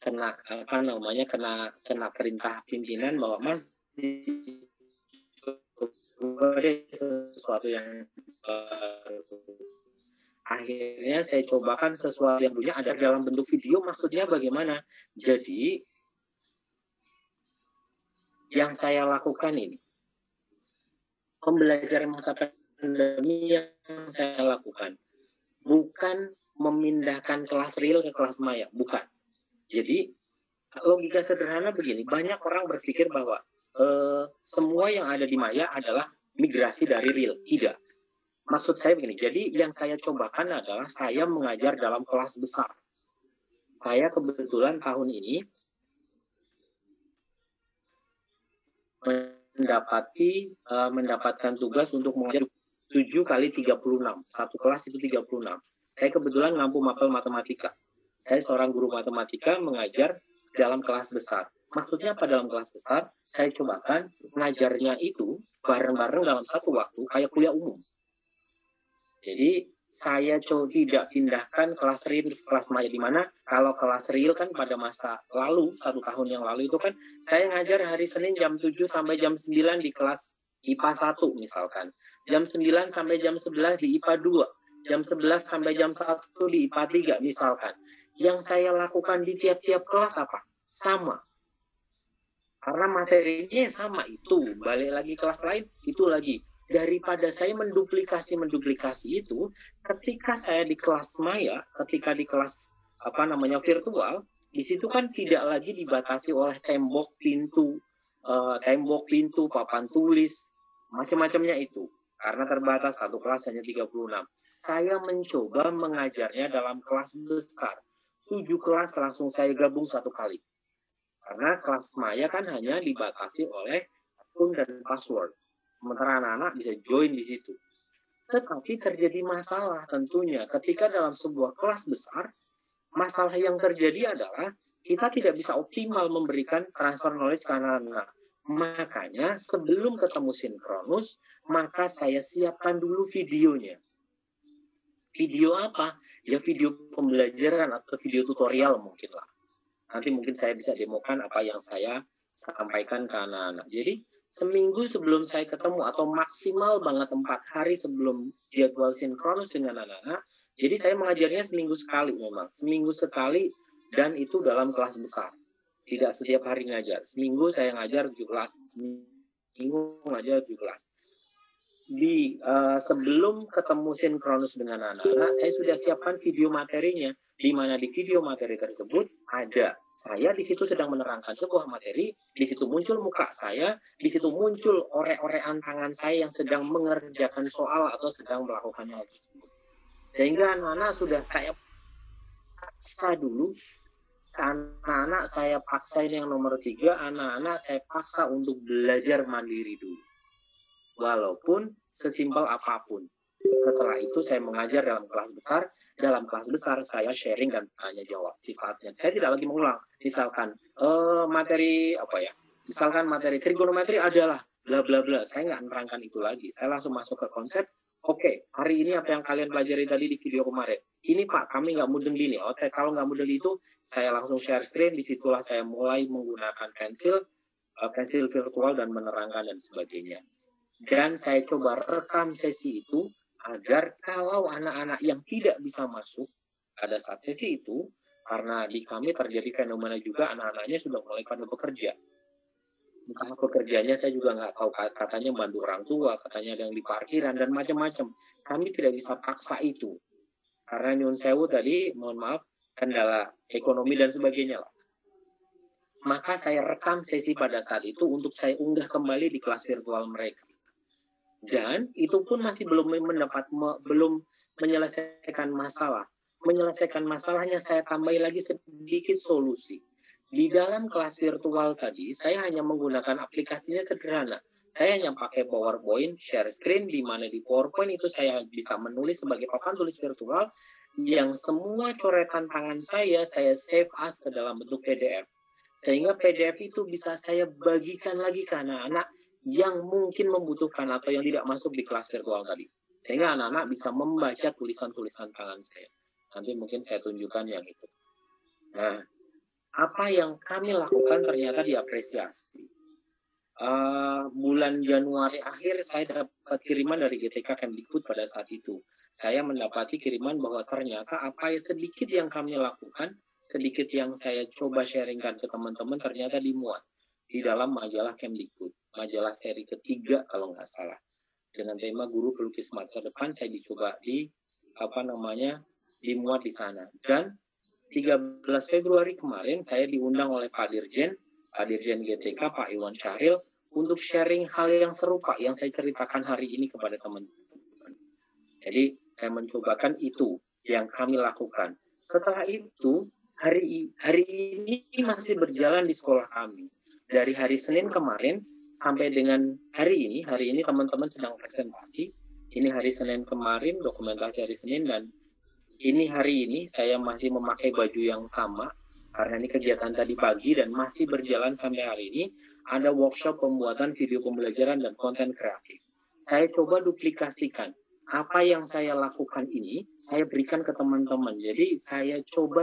perintah pimpinan bahwa Mas sesuatu yang akhirnya saya cobakan sesuatu yang dulunya ada dalam bentuk video. Maksudnya bagaimana? Jadi yang saya lakukan ini, pembelajaran masa pandemi yang saya lakukan, bukan memindahkan kelas real ke kelas maya, bukan. Jadi, logika sederhana begini, banyak orang berpikir bahwa semua yang ada di maya adalah migrasi dari real. Tidak. Maksud saya begini, jadi yang saya cobakan adalah saya mengajar dalam kelas besar. Saya kebetulan tahun ini mendapatkan tugas untuk mengajar 7 kali 36. Satu kelas itu 36. Saya kebetulan mampu mapel matematika. Saya seorang guru matematika mengajar dalam kelas besar. Maksudnya apa dalam kelas besar? Saya cobakan mengajarnya itu bareng-bareng dalam satu waktu kayak kuliah umum. Jadi saya tidak pindahkan kelas real ke kelas maya, di mana kalau kelas real kan pada masa lalu, 1 tahun yang lalu itu kan saya ngajar hari Senin jam 7 sampai jam 9 di kelas IPA 1 misalkan. Jam 9 sampai jam 11 di IPA 2. Jam 11 sampai jam 1 di IPA 3 misalkan. Yang saya lakukan di tiap-tiap kelas apa? Sama. Karena materinya sama itu. Balik lagi kelas lain, itu lagi. Daripada saya menduplikasi itu, ketika saya di kelas maya, ketika di kelas virtual, di situ kan tidak lagi dibatasi oleh tembok pintu, papan tulis, macam-macamnya itu. Karena terbatas, satu kelas hanya 36. Saya mencoba mengajarnya dalam kelas besar. 7 kelas langsung saya gabung satu kali. Karena kelas maya kan hanya dibatasi oleh akun dan password. Sementara anak-anak bisa join di situ. Tetapi terjadi masalah tentunya ketika dalam sebuah kelas besar, masalah yang terjadi adalah kita tidak bisa optimal memberikan transfer knowledge ke anak-anak. Makanya sebelum ketemu sinkronus, maka saya siapkan dulu videonya. Video apa? Ya video pembelajaran atau video tutorial mungkin lah. Nanti mungkin saya bisa demokan apa yang saya sampaikan ke anak-anak. Jadi seminggu sebelum saya ketemu atau maksimal banget 4 hari sebelum jadwal sinkronus dengan anak-anak, jadi saya mengajarnya seminggu sekali memang. Seminggu sekali dan itu dalam kelas besar. Tidak setiap hari ngajar. Seminggu saya ngajar 7 kelas. Seminggu ngajar 7 kelas. Sebelum ketemu sinkronus dengan anak-anak, saya sudah siapkan video materinya. Di mana di video materi tersebut ada saya di situ sedang menerangkan sebuah materi, di situ muncul muka saya, di situ muncul orek-orekan tangan saya yang sedang mengerjakan soal atau sedang melakukan hal tersebut. Sehingga anak-anak sudah saya paksa dulu, anak-anak saya paksain yang nomor 3, anak-anak saya paksa untuk belajar mandiri dulu. Walaupun sesimpel apapun. Setelah itu saya mengajar dalam kelas besar. Dalam kelas besar saya sharing dan tanya jawab sifatnya. Saya tidak lagi mengulang. Misalkan Misalkan materi trigonometri adalah bla bla bla. Saya nggak menerangkan itu lagi. Saya langsung masuk ke konsep. Oke, hari ini apa yang kalian pelajari tadi di video kemarin? Ini Pak, kami nggak mudeng gini. Oke, kalau nggak mudeng itu, saya langsung share screen. Disitulah saya mulai menggunakan pensil. pensil virtual dan menerangkan dan sebagainya. Dan saya coba rekam sesi itu agar kalau anak-anak yang tidak bisa masuk pada saat sesi itu, karena di kami terjadi fenomena juga anak-anaknya sudah mulai pada bekerja. Entah pekerjaannya saya juga nggak tahu, katanya bantu orang tua, katanya ada yang di parkiran dan macam-macam. Kami tidak bisa paksa itu. Karena nyun sewu tadi, mohon maaf, kendala ekonomi dan sebagainya lah. Maka saya rekam sesi pada saat itu untuk saya unggah kembali di kelas virtual mereka. Dan itu pun masih belum menyelesaikan masalah. Menyelesaikan masalahnya saya tambahi lagi sedikit solusi. Di dalam kelas virtual tadi, saya hanya menggunakan aplikasinya sederhana. Saya hanya pakai PowerPoint, share screen, di mana di PowerPoint itu saya bisa menulis sebagai papan tulis virtual, yang semua coretan tangan saya save as ke dalam bentuk PDF. Sehingga PDF itu bisa saya bagikan lagi ke anak-anak yang mungkin membutuhkan atau yang tidak masuk di kelas virtual tadi. Sehingga anak-anak bisa membaca tulisan-tulisan tangan saya. Nanti mungkin saya tunjukkan yang itu. Nah, apa yang kami lakukan ternyata diapresiasi. Bulan Januari akhir saya dapat kiriman dari GTK Kemdikbud pada saat itu. Saya mendapati kiriman bahwa ternyata apa yang sedikit yang kami lakukan, sedikit yang saya coba sharingkan ke teman-teman ternyata dimuat di dalam majalah Kemdikbud. Majalah seri ketiga kalau nggak salah. Dengan tema Guru Pelukis Masa Depan saya dicoba dimuat di sana. Dan 13 Februari kemarin saya diundang oleh Pak Dirjen GTK, Pak Iwan Syahril, untuk sharing hal yang serupa yang saya ceritakan hari ini kepada teman-teman. Jadi saya mencobakan itu yang kami lakukan. Setelah itu, hari ini masih berjalan di sekolah kami. Dari hari Senin kemarin sampai dengan hari ini teman-teman sedang presentasi. Ini hari Senin kemarin, dokumentasi hari Senin, dan ini hari ini saya masih memakai baju yang sama karena ini kegiatan tadi pagi dan masih berjalan sampai hari ini. Ada workshop pembuatan video pembelajaran dan konten kreatif. Saya coba duplikasikan apa yang saya lakukan ini, saya berikan ke teman-teman. Jadi saya coba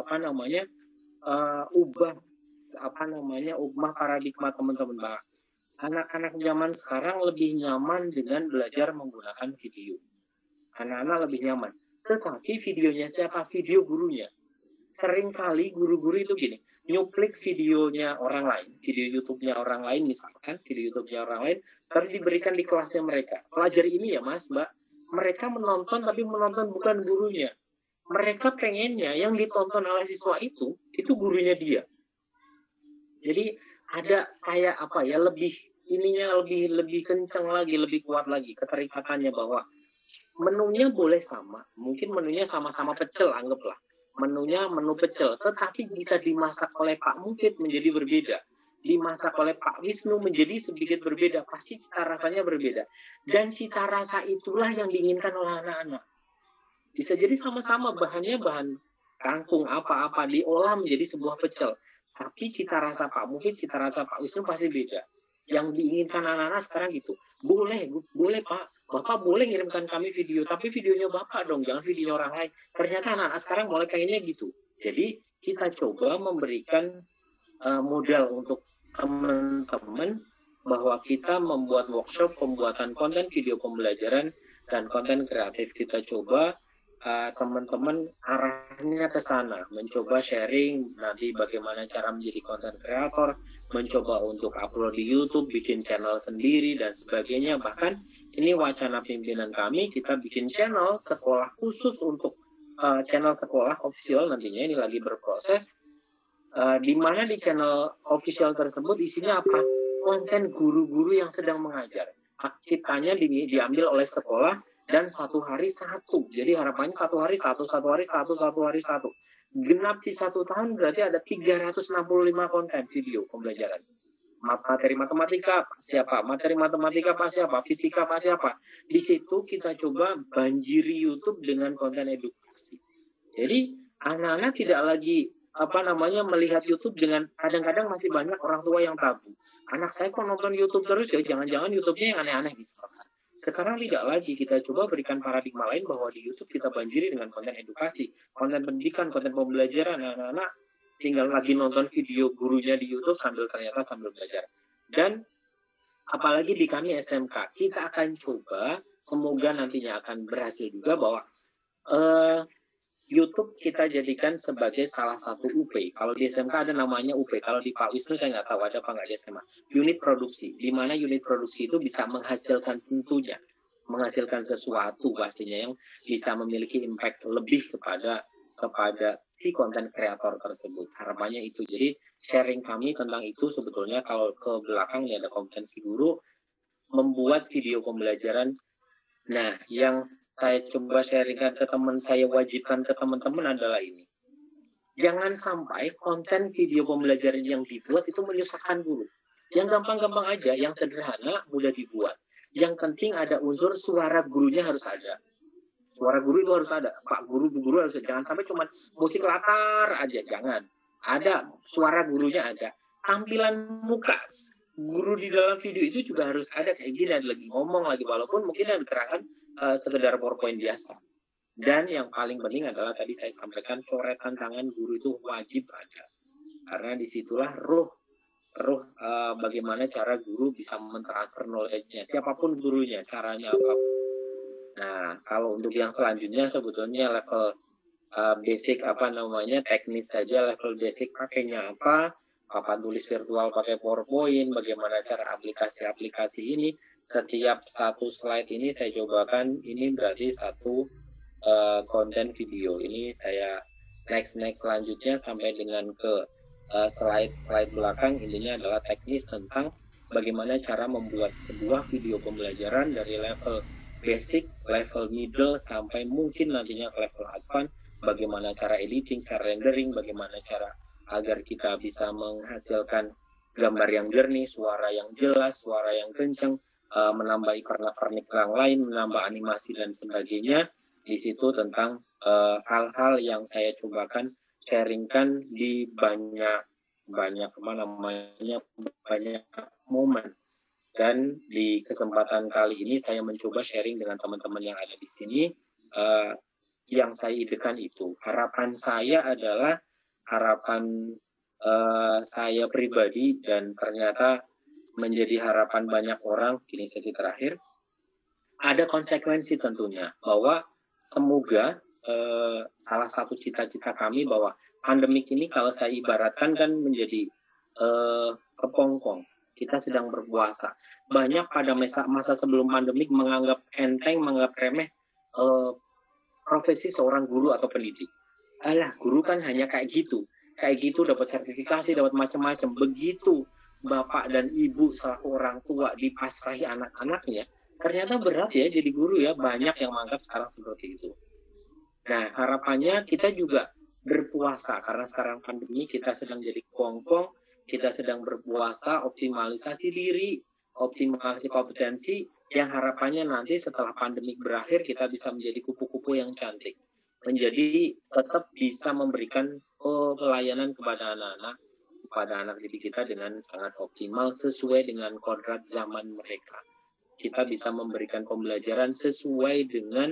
ubah paradigma teman-teman, Mbak. Anak-anak zaman sekarang lebih nyaman dengan belajar menggunakan video. Anak-anak lebih nyaman. Tetapi videonya siapa? Video gurunya. Seringkali guru-guru itu gini, nyuplik videonya orang lain, video YouTube-nya orang lain misalkan, video YouTube-nya orang lain, terus diberikan di kelasnya mereka. Pelajari ini ya Mas, Mbak. Mereka menonton tapi menonton bukan gurunya. Mereka pengennya yang ditonton oleh siswa itu gurunya dia. Jadi ada kayak lebih kencang lagi, lebih kuat lagi keterikatannya bahwa menunya boleh sama, mungkin menunya sama-sama pecel, anggaplah. Menunya menu pecel, tetapi jika dimasak oleh Pak Mufid menjadi berbeda. Dimasak oleh Pak Wisnu menjadi sedikit berbeda, pasti cita rasanya berbeda. Dan cita rasa itulah yang diinginkan oleh anak-anak. Bisa jadi sama-sama bahannya bahan kangkung apa-apa, diolah menjadi sebuah pecel. Tapi cita rasa Pak Mufid, cita rasa Pak Wisnu pasti beda. Yang diinginkan anak-anak sekarang gitu. Boleh Pak. Bapak boleh ngirimkan kami video, tapi videonya Bapak dong, jangan video orang lain. Ternyata anak-anak sekarang mulai pengennya gitu. Jadi kita coba memberikan modal untuk teman-teman bahwa kita membuat workshop pembuatan konten video pembelajaran dan konten kreatif. Kita coba teman-teman arahnya ke sana, mencoba sharing nanti bagaimana cara menjadi konten kreator, mencoba untuk upload di YouTube, bikin channel sendiri dan sebagainya. Bahkan ini wacana pimpinan kami, kita bikin channel sekolah khusus untuk channel sekolah official nantinya, ini lagi berproses. Di mana di channel official tersebut isinya apa? Konten guru-guru yang sedang mengajar. Hak ciptanya diambil oleh sekolah dan satu hari satu. Jadi harapannya satu hari satu. Genap di 1 tahun berarti ada 365 konten video pembelajaran. Materi matematika apa siapa, materi matematika apa siapa, fisika apa siapa. Di situ kita coba banjiri YouTube dengan konten edukasi. Jadi anak-anak tidak lagi melihat YouTube dengan, kadang-kadang masih banyak orang tua yang tabu. Anak saya kok nonton YouTube terus ya, jangan-jangan YouTube-nya yang aneh-aneh misalkan. Sekarang tidak lagi, kita coba berikan paradigma lain bahwa di YouTube kita banjiri dengan konten edukasi, konten pendidikan, konten pembelajaran. Anak-anak tinggal lagi nonton video gurunya di YouTube sambil belajar. Dan apalagi di kami SMK, kita akan coba, semoga nantinya akan berhasil juga bahwa YouTube kita jadikan sebagai salah satu UP. Kalau di SMK ada namanya UP, kalau di Pak Wisnu saya nggak tahu ada apa nggak di SMA. Unit produksi, di mana unit produksi itu bisa menghasilkan tentunya, menghasilkan sesuatu pastinya yang bisa memiliki impact lebih kepada si konten kreator tersebut. Harapannya itu. Jadi sharing kami tentang itu sebetulnya kalau ke belakang ini ada kompetensi guru membuat video pembelajaran. Nah, yang saya coba sharingkan ke teman, saya wajibkan ke teman-teman adalah ini. Jangan sampai konten video pembelajaran yang dibuat itu menyusahkan guru. Yang gampang-gampang aja, yang sederhana, mudah dibuat. Yang penting ada unsur suara gurunya harus ada. Suara guru itu harus ada. Pak guru, bu guru harus ada. Jangan sampai cuma musik latar aja. Jangan. Ada. Suara gurunya ada. Tampilan muka guru di dalam video itu juga harus ada. Kayak gini, ada lagi ngomong lagi. Walaupun mungkin yang diterangkan sekedar PowerPoint biasa. Dan yang paling penting adalah tadi saya sampaikan coretan tangan guru itu wajib ada. Karena disitulah ruh bagaimana cara guru bisa mentransfer knowledge-nya. Siapapun gurunya, caranya apapun. Nah, kalau untuk yang selanjutnya sebetulnya level basic teknis saja, level basic pakainya apa, papan tulis virtual pakai PowerPoint, bagaimana cara aplikasi ini. Setiap satu slide ini saya cobakan, ini berarti satu konten video. Ini saya next selanjutnya sampai dengan ke slide belakang, intinya adalah teknis tentang bagaimana cara membuat sebuah video pembelajaran dari level basic, level middle, sampai mungkin nantinya ke level advance, bagaimana cara editing, cara rendering, bagaimana cara agar kita bisa menghasilkan gambar yang jernih, suara yang jelas, suara yang kencang, menambah pernak-pernik yang lain, menambah animasi dan sebagainya. Di situ tentang hal-hal yang saya cobakan sharingkan di banyak momen. Dan di kesempatan kali ini saya mencoba sharing dengan teman-teman yang ada di sini. Yang saya idekan itu. Harapan saya adalah harapan saya pribadi dan ternyata menjadi harapan banyak orang. Ini sesi terakhir. Ada konsekuensi tentunya bahwa semoga salah satu cita-cita kami bahwa pandemik ini kalau saya ibaratkan kan menjadi kepompong. Kita sedang berpuasa. Banyak pada masa sebelum pandemik menganggap enteng, menganggap remeh profesi seorang guru atau pendidik. Alah, guru kan hanya kayak gitu dapat sertifikasi, dapat macam-macam. Begitu bapak dan ibu selaku orang tua dipasrahi anak-anaknya, ternyata berat ya jadi guru ya. Banyak yang menganggap sekarang seperti itu. Nah, harapannya kita juga berpuasa karena sekarang pandemi kita sedang jadi kepompong. Kita sedang berpuasa, optimalisasi diri, optimalisasi kompetensi, yang harapannya nanti setelah pandemik berakhir kita bisa menjadi kupu-kupu yang cantik. Menjadi tetap bisa memberikan pelayanan kepada anak didik kita dengan sangat optimal sesuai dengan kodrat zaman mereka. Kita bisa memberikan pembelajaran sesuai dengan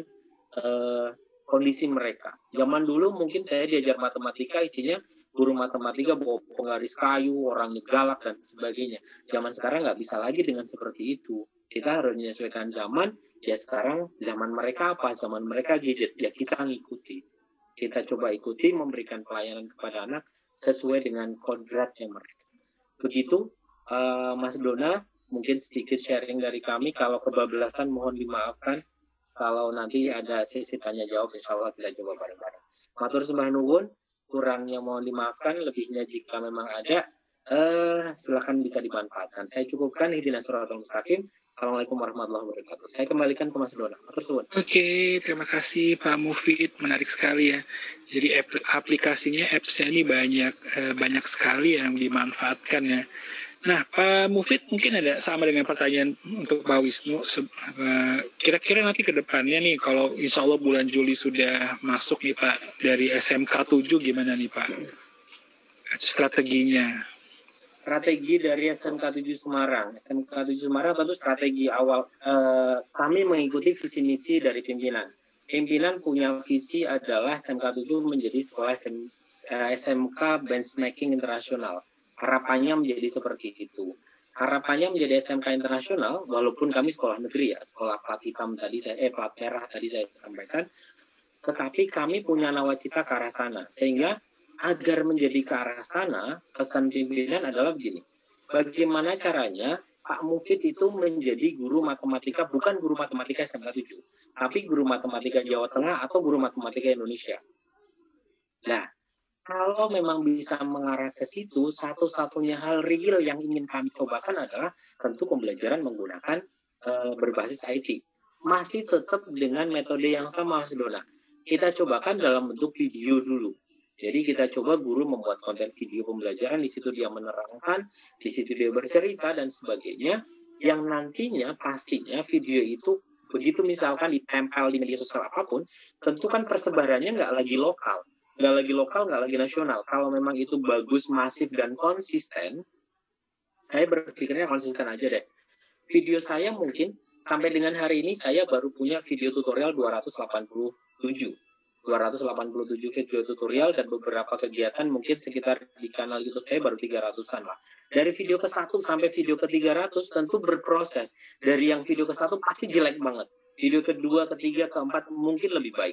kondisi mereka. Zaman dulu mungkin saya diajar matematika isinya guru matematika bawa penggaris kayu, orangnya galak dan sebagainya. Zaman sekarang nggak bisa lagi dengan seperti itu. Kita harus menyesuaikan zaman. Ya sekarang zaman mereka apa? Zaman mereka gadget. Ya kita ngikuti. Kita coba ikuti memberikan pelayanan kepada anak sesuai dengan kodratnya mereka. Begitu, Mas Dona, mungkin sedikit sharing dari kami. Kalau kebablasan mohon dimaafkan. Kalau nanti ada sesi tanya jawab, insya Allah kita coba bareng-bareng. Matur sembah nuwun. Kurangnya mohon dimaafkan, lebihnya jika memang ada, silakan bisa dimanfaatkan. Saya cukupkan, ihdinas siratal mustaqim. Assalamualaikum warahmatullahi wabarakatuh. Saya kembalikan ke Mas Dona. Oke, terima kasih Pak Mufid, menarik sekali ya. Jadi aplikasinya, apps-nya ini banyak sekali yang dimanfaatkan ya. Nah, Pak Mufid mungkin ada sama dengan pertanyaan untuk Pak Wisnu. Kira-kira nanti ke depannya nih, kalau insya Allah bulan Juli sudah masuk nih Pak, dari SMK 7 gimana nih Pak? Strateginya. Strategi dari SMK 7 Semarang. SMK 7 Semarang tentu strategi awal. Kami mengikuti visi misi dari pimpinan. Pimpinan punya visi adalah SMK 7 menjadi sekolah SMK benchmarking internasional. Harapannya menjadi seperti itu. Harapannya menjadi SMK internasional, walaupun kami sekolah negeri ya, sekolah plat hitam tadi plat merah tadi saya sampaikan, tetapi kami punya nawacita ke arah sana. Sehingga agar menjadi ke arah sana, pesan pimpinan adalah begini. Bagaimana caranya Pak Mufid itu menjadi guru matematika, bukan guru matematika SMK 7, tapi guru matematika Jawa Tengah atau guru matematika Indonesia. Nah, kalau memang bisa mengarah ke situ, satu-satunya hal real yang ingin kami cobakan adalah tentu pembelajaran menggunakan berbasis IT. Masih tetap dengan metode yang sama, Mas Dona. Kita cobakan dalam bentuk video dulu. Jadi kita coba guru membuat konten video pembelajaran, di situ dia menerangkan, di situ dia bercerita dan sebagainya, yang nantinya pastinya video itu begitu misalkan ditempel di media sosial apapun, tentu kan persebarannya nggak lagi lokal, nggak lagi nasional. Kalau memang itu bagus, masif dan konsisten, saya berpikirnya konsisten aja deh. Video saya mungkin sampai dengan hari ini saya baru punya video tutorial 287 video tutorial dan beberapa kegiatan mungkin sekitar di kanal YouTube saya baru 300-an lah. Dari video ke-1 sampai video ke-300 tentu berproses. Dari yang video ke-1 pasti jelek banget. Video kedua, ketiga, keempat mungkin lebih baik.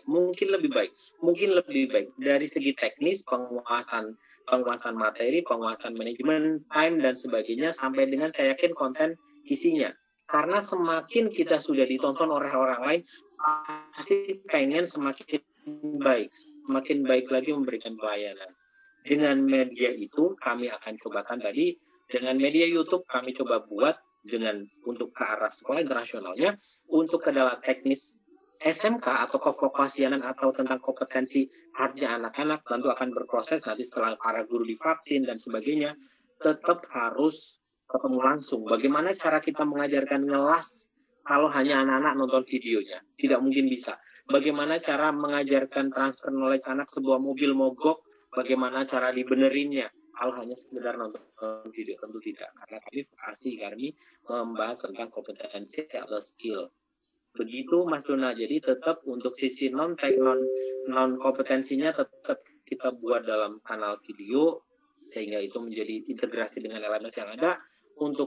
Dari segi teknis, penguasaan materi, penguasaan manajemen, time dan sebagainya, sampai dengan saya yakin konten isinya. Karena semakin kita sudah ditonton oleh orang lain, pasti pengen semakin baik lagi memberikan pelayanan. Dengan media itu kami akan cobakan tadi, dengan media YouTube kami coba buat untuk ke arah sekolah internasionalnya, untuk ke dalam teknis SMK atau kevokasianan atau tentang kompetensi hardnya anak-anak, tentu akan berproses nanti setelah para guru divaksin dan sebagainya, tetap harus ketemu langsung. Bagaimana cara kita mengajarkan ngelas kalau hanya anak-anak nonton videonya? Tidak mungkin bisa. Bagaimana cara mengajarkan transfer knowledge anak sebuah mobil mogok, bagaimana cara dibenerinnya kalau hanya sekedar nonton video? Tentu tidak, karena kami membahas tentang kompetensi atau skill. Begitu Mas Dona. Jadi tetap untuk sisi non kompetensinya tetap kita buat dalam kanal video, sehingga itu menjadi integrasi dengan LMS yang ada. Untuk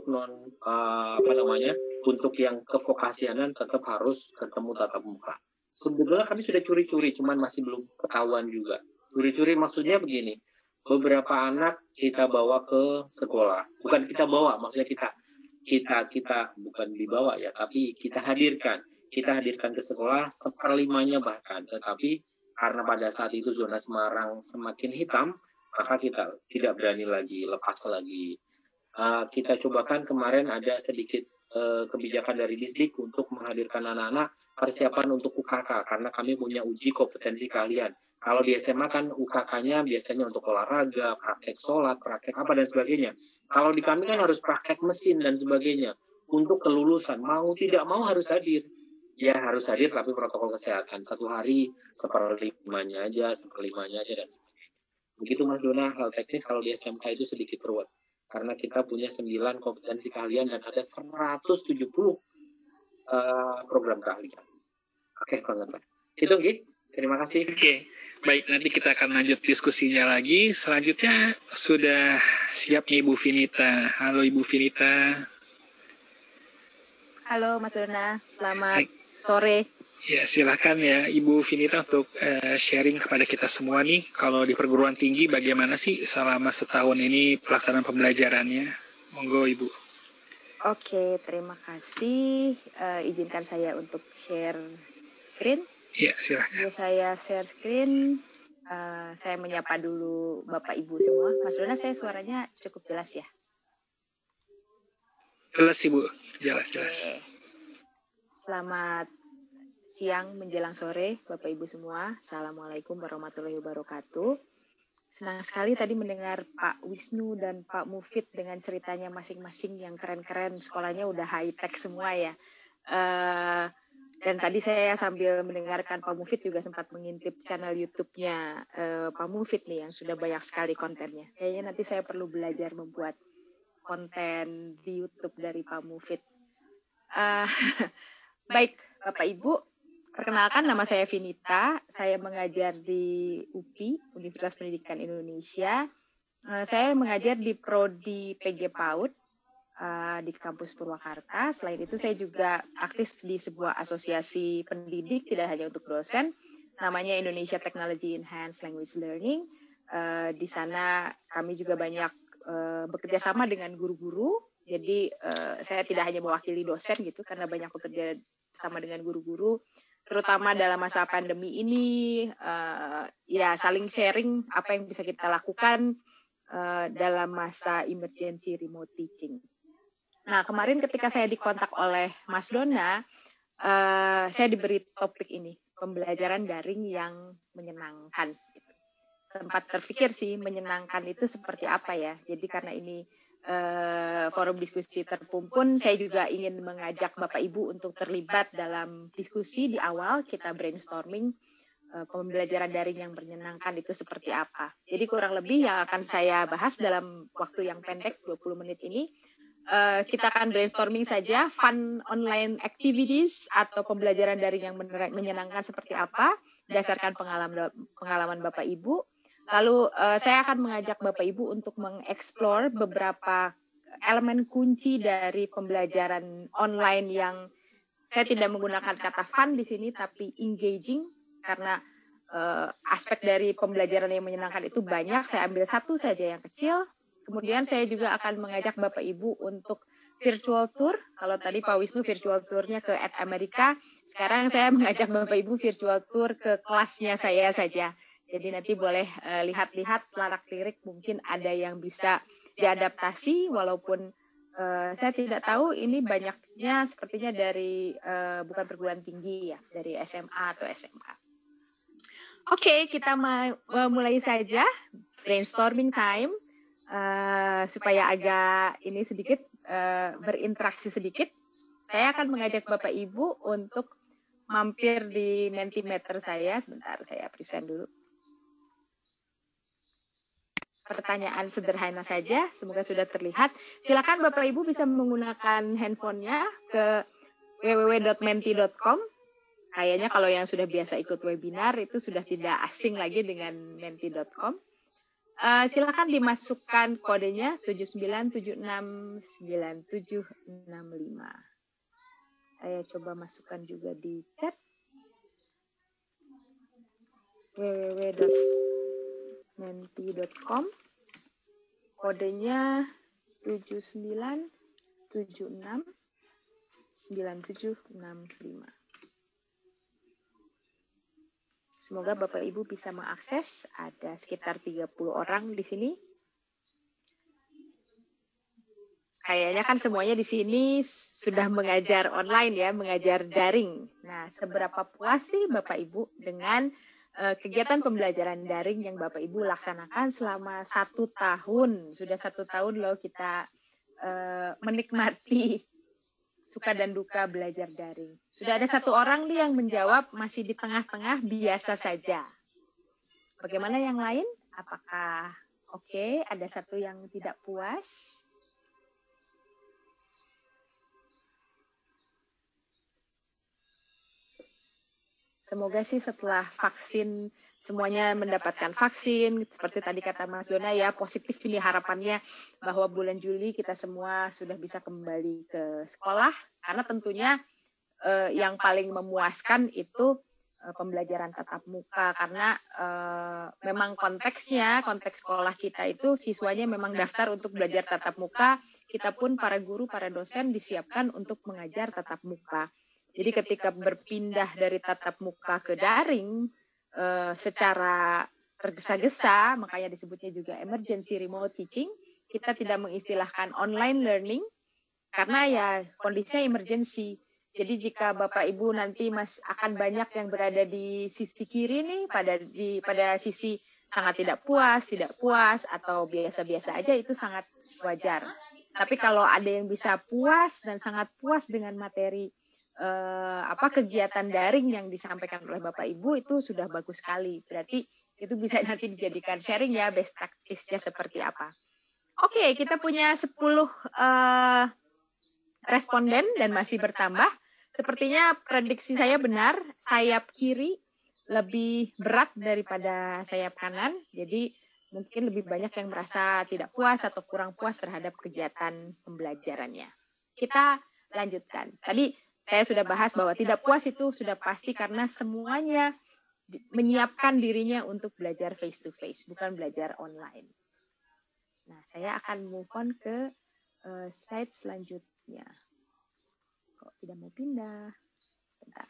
untuk yang kevokasianan tetap harus ketemu tatap muka. Sebetulnya kami sudah curi-curi, cuman masih belum ketahuan juga. Curi-curi maksudnya begini, beberapa anak kita bawa ke sekolah. Bukan kita bawa, maksudnya kita bukan dibawa ya, tapi kita hadirkan. Kita hadirkan ke sekolah 1/5 bahkan. Tetapi karena pada saat itu zona Semarang semakin hitam, maka kita tidak berani lagi, lepas lagi. Kita cobakan kemarin ada sedikit kebijakan dari Disdik untuk menghadirkan anak-anak persiapan untuk UKK, karena kami punya uji kompetensi kalian. Kalau di SMA kan UKK-nya biasanya untuk olahraga, praktek sholat, praktek apa dan sebagainya. Kalau di kami kan harus praktek mesin dan sebagainya. Untuk kelulusan, mau tidak mau harus hadir. Ya harus hadir, tapi protokol kesehatan. 1 hari 1/5-nya aja dan sebagainya. Begitu Mas Dona, hal teknis kalau di SMK itu sedikit ruwet. Karena kita punya 9 kompetensi keahlian dan ada 170 program keahlian. Oke, banget Pak. Itu Git. Terima kasih. Oke, baik, nanti kita akan lanjut diskusinya lagi. Selanjutnya sudah siap nih Ibu Vinita. Halo Ibu Vinita. Halo Mas Dona, selamat sore. Ya, silakan ya Ibu Vinita untuk sharing kepada kita semua nih. Kalau di perguruan tinggi bagaimana sih selama setahun ini pelaksanaan pembelajarannya? Monggo Ibu. Oke, terima kasih. Izinkan saya untuk share screen. Iya, silakan. Saya share screen. Saya menyapa dulu Bapak Ibu semua. Mas Dona, saya suaranya cukup jelas ya? Jelas Ibu, jelas. Oke. Selamat siang menjelang sore Bapak Ibu semua. Assalamualaikum warahmatullahi wabarakatuh. Senang sekali tadi mendengar Pak Wisnu dan Pak Mufid dengan ceritanya masing-masing yang keren-keren. Sekolahnya udah high-tech semua ya. Dan tadi saya sambil mendengarkan Pak Mufid juga sempat mengintip channel YouTube-nya Pak Mufid nih yang sudah banyak sekali kontennya. Kayaknya nanti saya perlu belajar membuat konten di YouTube dari Pak Mufid. Baik Bapak Ibu, Perkenalkan, nama saya Vinita. Saya mengajar di UPI, Universitas Pendidikan Indonesia. Saya mengajar di Prodi PG PAUD di kampus Purwakarta. Selain itu, saya juga aktif di sebuah asosiasi pendidik, tidak hanya untuk dosen, namanya Indonesia Technology Enhanced Language Learning. Di sana kami juga banyak bekerja sama dengan guru-guru. Jadi saya tidak hanya mewakili dosen gitu, karena banyak bekerja sama dengan guru-guru, terutama dalam masa pandemi ini, ya saling sharing apa yang bisa kita lakukan dalam masa emergency remote teaching. Nah, kemarin ketika saya dikontak oleh Mas Dona, saya diberi topik ini, pembelajaran daring yang menyenangkan. Sempat terpikir sih, menyenangkan itu seperti apa ya. Jadi karena ini forum diskusi terpumpun, saya juga ingin mengajak Bapak Ibu untuk terlibat dalam diskusi di awal, kita brainstorming pembelajaran daring yang menyenangkan itu seperti apa. Jadi kurang lebih yang akan saya bahas dalam waktu yang pendek, 20 menit ini, kita akan brainstorming saja fun online activities atau pembelajaran daring yang menyenangkan seperti apa, berdasarkan pengalaman Bapak Ibu. Lalu saya akan mengajak Bapak Ibu untuk mengeksplor beberapa elemen kunci dari pembelajaran online yang saya tidak menggunakan kata fun di sini, tapi engaging, karena aspek dari pembelajaran yang menyenangkan itu banyak. Saya ambil satu saja yang kecil. Kemudian saya juga akan mengajak Bapak Ibu untuk virtual tour. Kalau tadi Pak Wisnu virtual tournya ke Amerika, sekarang saya mengajak Bapak Ibu virtual tour ke kelasnya saya saja. Jadi nanti boleh lihat-lihat larak-lirik, mungkin ada yang bisa diadaptasi, walaupun saya tidak tahu ini banyaknya sepertinya dari bukan perguruan tinggi ya, dari SMA atau SMA. Oke, kita mulai saja brainstorming time supaya agak ini sedikit berinteraksi sedikit. Saya akan mengajak Bapak Ibu untuk mampir di Mentimeter saya. Sebentar, saya present dulu. Pertanyaan sederhana saja, semoga sudah terlihat. Silakan Bapak Ibu bisa menggunakan handphonenya ke www.menti.com. Kayaknya kalau yang sudah biasa ikut webinar itu sudah tidak asing lagi dengan menti.com. Silakan dimasukkan kodenya 79769765. Saya coba masukkan juga di chat. www.menti.com, kodenya 79769765. Semoga Bapak Ibu bisa mengakses. Ada sekitar 30 orang di sini. Kayaknya kan semuanya di sini sudah mengajar online ya, mengajar daring. Nah, seberapa puas sih Bapak Ibu dengan kegiatan pembelajaran daring yang Bapak Ibu laksanakan selama 1 tahun. Sudah 1 tahun loh kita menikmati suka dan duka belajar daring. Sudah ada 1 orang nih yang menjawab masih di tengah-tengah, biasa saja. Bagaimana yang lain? Apakah oke? Ada 1 yang tidak puas? Semoga sih setelah vaksin semuanya mendapatkan vaksin, seperti tadi kata Mas Dona ya, positif ini harapannya bahwa bulan Juli kita semua sudah bisa kembali ke sekolah, karena tentunya yang paling memuaskan itu pembelajaran tatap muka, karena memang konteks sekolah kita itu siswanya memang daftar untuk belajar tatap muka, kita pun para guru, para dosen disiapkan untuk mengajar tatap muka. Jadi ketika berpindah dari tatap muka ke daring secara tergesa-gesa, makanya disebutnya juga emergency remote teaching, kita tidak mengistilahkan online learning karena ya kondisinya emergency. Jadi jika Bapak Ibu nanti akan banyak yang berada di sisi kiri nih, pada sisi sangat tidak puas atau biasa-biasa aja, itu sangat wajar. Tapi kalau ada yang bisa puas dan sangat puas dengan materi kegiatan daring yang disampaikan oleh Bapak Ibu, itu sudah bagus sekali. Berarti itu bisa nanti dijadikan sharing ya, best practice-nya seperti apa. Oke, kita punya 10 responden dan masih bertambah. sepertinya prediksi saya benar, sayap kiri lebih berat daripada sayap kanan. Jadi mungkin lebih banyak yang merasa tidak puas atau kurang puas terhadap kegiatan pembelajarannya. Kita lanjutkan. Tadi saya sudah bahas bahwa tidak puas itu sudah pasti karena semuanya menyiapkan dirinya untuk belajar face to face, bukan belajar online. Nah, saya akan move on ke slide selanjutnya. Kok tidak mau pindah? Bentar.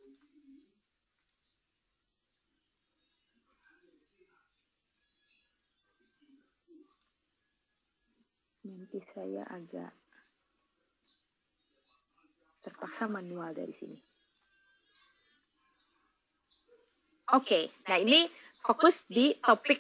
Nanti saya agak terpaksa manual dari sini. Oke, nah ini fokus di topik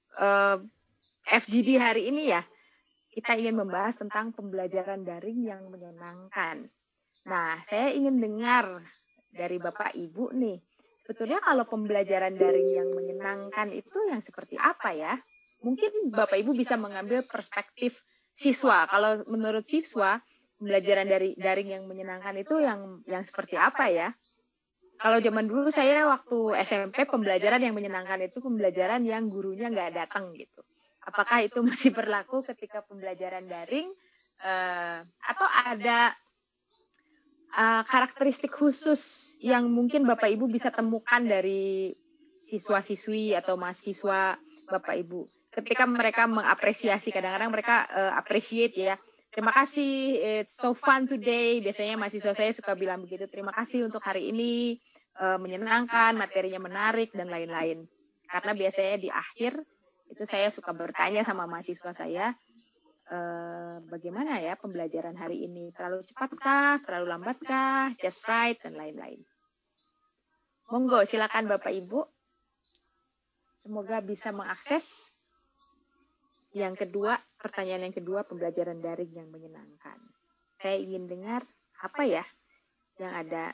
FGD hari ini ya. Kita ingin membahas tentang pembelajaran daring yang menyenangkan. Nah, saya ingin dengar dari Bapak Ibu nih, sebetulnya kalau pembelajaran daring yang menyenangkan itu yang seperti apa ya? Mungkin Bapak Ibu bisa mengambil perspektif siswa. Kalau menurut siswa, pembelajaran daring yang menyenangkan itu yang seperti apa ya? Kalau zaman dulu saya waktu SMP, pembelajaran yang menyenangkan itu pembelajaran yang gurunya nggak datang gitu. Apakah itu masih berlaku ketika pembelajaran daring atau ada karakteristik khusus yang mungkin Bapak Ibu bisa temukan dari siswa-siswi atau mahasiswa Bapak Ibu ketika mereka mengapresiasi, kadang-kadang mereka appreciate ya. Terima kasih, it's so fun today. Biasanya mahasiswa saya suka bilang begitu, terima kasih untuk hari ini, menyenangkan, materinya menarik, dan lain-lain. Karena biasanya di akhir itu saya suka bertanya sama mahasiswa saya, bagaimana ya pembelajaran hari ini? Terlalu cepatkah? Terlalu lambatkah? Just right? Dan lain-lain. Monggo, silakan Bapak Ibu. Semoga bisa mengakses. Yang kedua, pertanyaan yang kedua, pembelajaran daring yang menyenangkan. Saya ingin dengar apa ya yang ada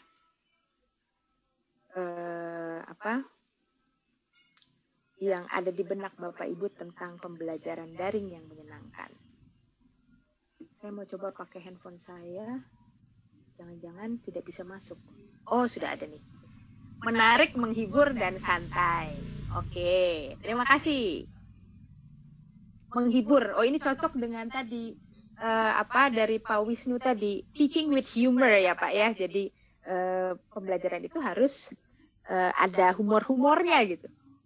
yang ada di benak Bapak Ibu tentang pembelajaran daring yang menyenangkan. Saya mau coba pakai handphone saya. Jangan-jangan tidak bisa masuk. Oh, sudah ada nih. Menarik, menghibur, dan santai. Oke, terima kasih. Menghibur. Oh, ini cocok dengan tadi dari Pak Wisnu tadi. Teaching with humor ya Pak ya. Jadi pembelajaran itu harus ada humor-humornya gitu.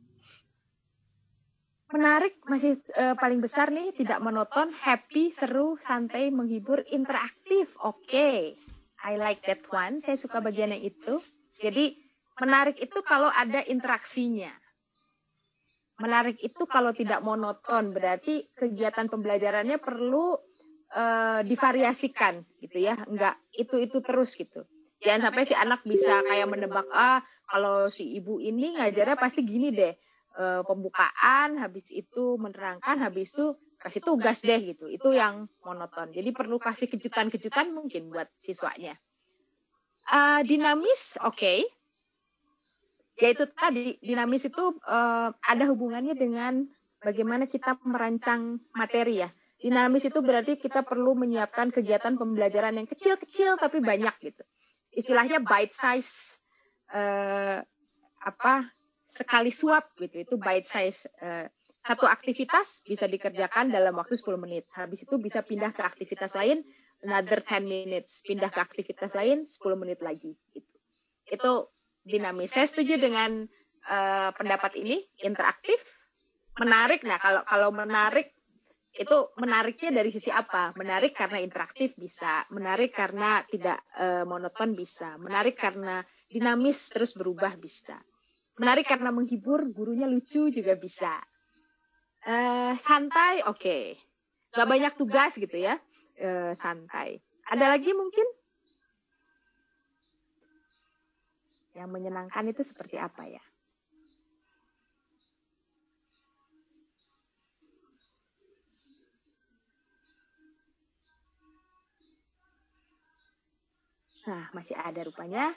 Menarik masih paling besar nih, tidak monoton, happy, seru, santai, menghibur, interaktif. Oke, I like that one. Saya suka bagian yang itu. Jadi menarik itu kalau ada interaksinya. Menarik itu kalau tidak monoton, berarti kegiatan pembelajarannya perlu divariasikan gitu ya. Enggak itu terus gitu. Jangan sampai si anak bisa kayak menebak, kalau si ibu ini ngajarnya pasti gini deh. Pembukaan, habis itu menerangkan, habis itu kasih tugas deh gitu. Itu yang monoton. Jadi perlu kasih kejutan-kejutan mungkin buat siswanya. Dinamis, oke. Yaitu tadi, dinamis itu ada hubungannya dengan bagaimana kita merancang materi ya. Dinamis itu berarti kita perlu menyiapkan kegiatan pembelajaran yang kecil-kecil tapi banyak gitu. Istilahnya bite size sekali suap gitu, itu bite size. Satu aktivitas bisa dikerjakan dalam waktu 10 menit. Habis itu bisa pindah ke aktivitas lain, another 10 minutes. Pindah ke aktivitas lain, 10 menit lagi. Gitu. Itu dinamis. Saya setuju dengan pendapat ini, interaktif, menarik. Nah, kalau menarik, itu menariknya dari sisi apa? Menarik karena interaktif bisa, menarik karena tidak monoton bisa, menarik karena dinamis terus berubah bisa. Menarik karena menghibur, gurunya lucu juga bisa. Santai, oke. Gak banyak tugas gitu ya. Santai. Ada lagi mungkin? Yang menyenangkan itu seperti apa ya? Nah, masih ada rupanya.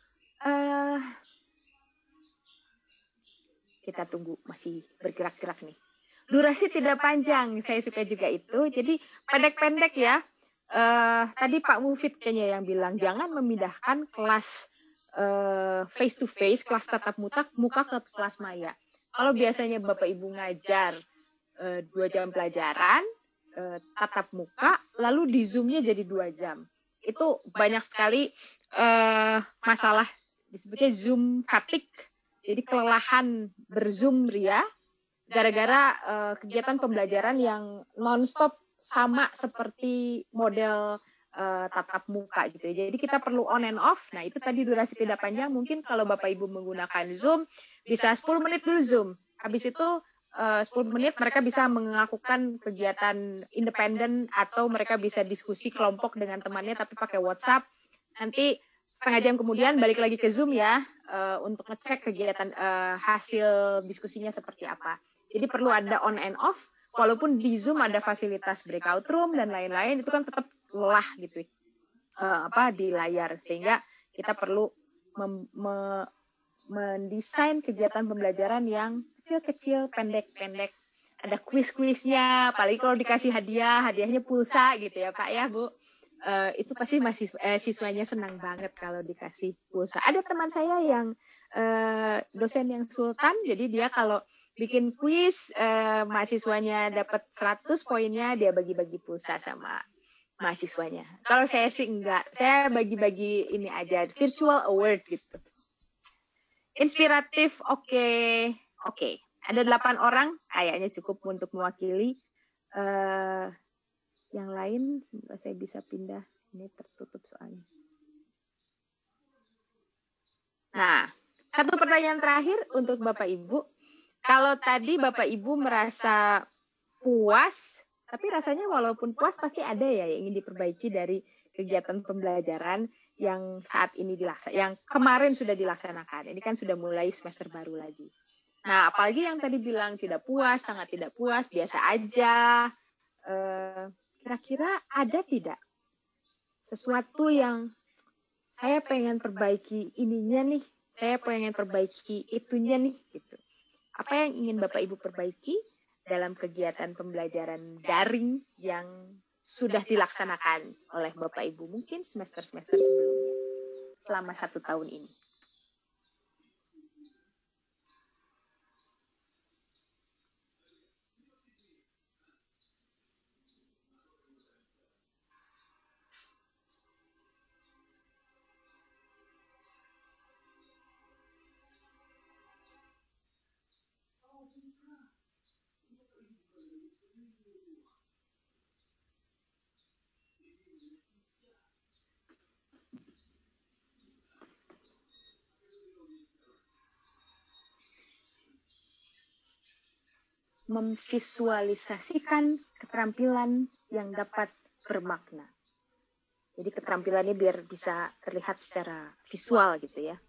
Kita tunggu, masih bergerak-gerak nih. Durasi tidak panjang, saya suka juga itu. Jadi pendek-pendek ya. tadi Pak Mufid kayaknya yang bilang jangan memindahkan kelas face to face, kelas tatap muka ke kelas maya. Kalau biasanya Bapak Ibu ngajar 2 jam pelajaran tatap muka, lalu di Zoom-nya jadi 2 jam. Itu banyak sekali masalah, disebutnya Zoom fatigue, jadi kelelahan berzoom ria, gara-gara kegiatan pembelajaran yang non-stop sama seperti model tatap muka gitu. Jadi kita perlu on and off. Nah itu tadi durasi tidak panjang. Mungkin kalau Bapak Ibu menggunakan Zoom bisa 10 menit dulu Zoom. Habis itu 10 menit mereka bisa melakukan kegiatan independen atau mereka bisa diskusi kelompok dengan temannya tapi pakai WhatsApp. Nanti setengah jam kemudian balik lagi ke Zoom ya untuk ngecek kegiatan hasil diskusinya seperti apa. Jadi perlu ada on and off. Walaupun di Zoom ada fasilitas breakout room dan lain-lain, itu kan tetap lelah gitu di layar, sehingga kita perlu mendesain kegiatan pembelajaran yang kecil-kecil, pendek-pendek. Ada kuis-kuisnya, apalagi kalau dikasih hadiahnya pulsa gitu ya Pak ya Bu. Itu pasti siswanya senang banget kalau dikasih pulsa. Ada teman saya yang dosen yang sultan, jadi dia kalau bikin kuis, mahasiswanya dapat 100 poinnya, dia bagi-bagi pulsa sama mahasiswanya. Kalau saya sih enggak, saya bagi-bagi ini aja, virtual award gitu. Inspiratif, oke. Ada 8 orang, kayaknya cukup untuk mewakili. Yang lain, semoga saya bisa pindah. Ini tertutup soalnya. Nah, satu pertanyaan terakhir untuk Bapak Ibu. Kalau tadi Bapak Ibu merasa puas, tapi rasanya walaupun puas pasti ada ya yang ingin diperbaiki dari kegiatan pembelajaran yang saat ini yang kemarin sudah dilaksanakan. Ini kan sudah mulai semester baru lagi. Nah, apalagi yang tadi bilang tidak puas, sangat tidak puas, biasa aja. Kira-kira ada tidak sesuatu yang saya pengen perbaiki ininya nih, saya pengen perbaiki itunya nih, gitu. Apa yang ingin Bapak Ibu perbaiki dalam kegiatan pembelajaran daring yang sudah dilaksanakan oleh Bapak Ibu mungkin semester-semester sebelumnya selama 1 tahun ini? Memvisualisasikan keterampilan yang dapat bermakna. Jadi keterampilannya biar bisa terlihat secara visual gitu ya.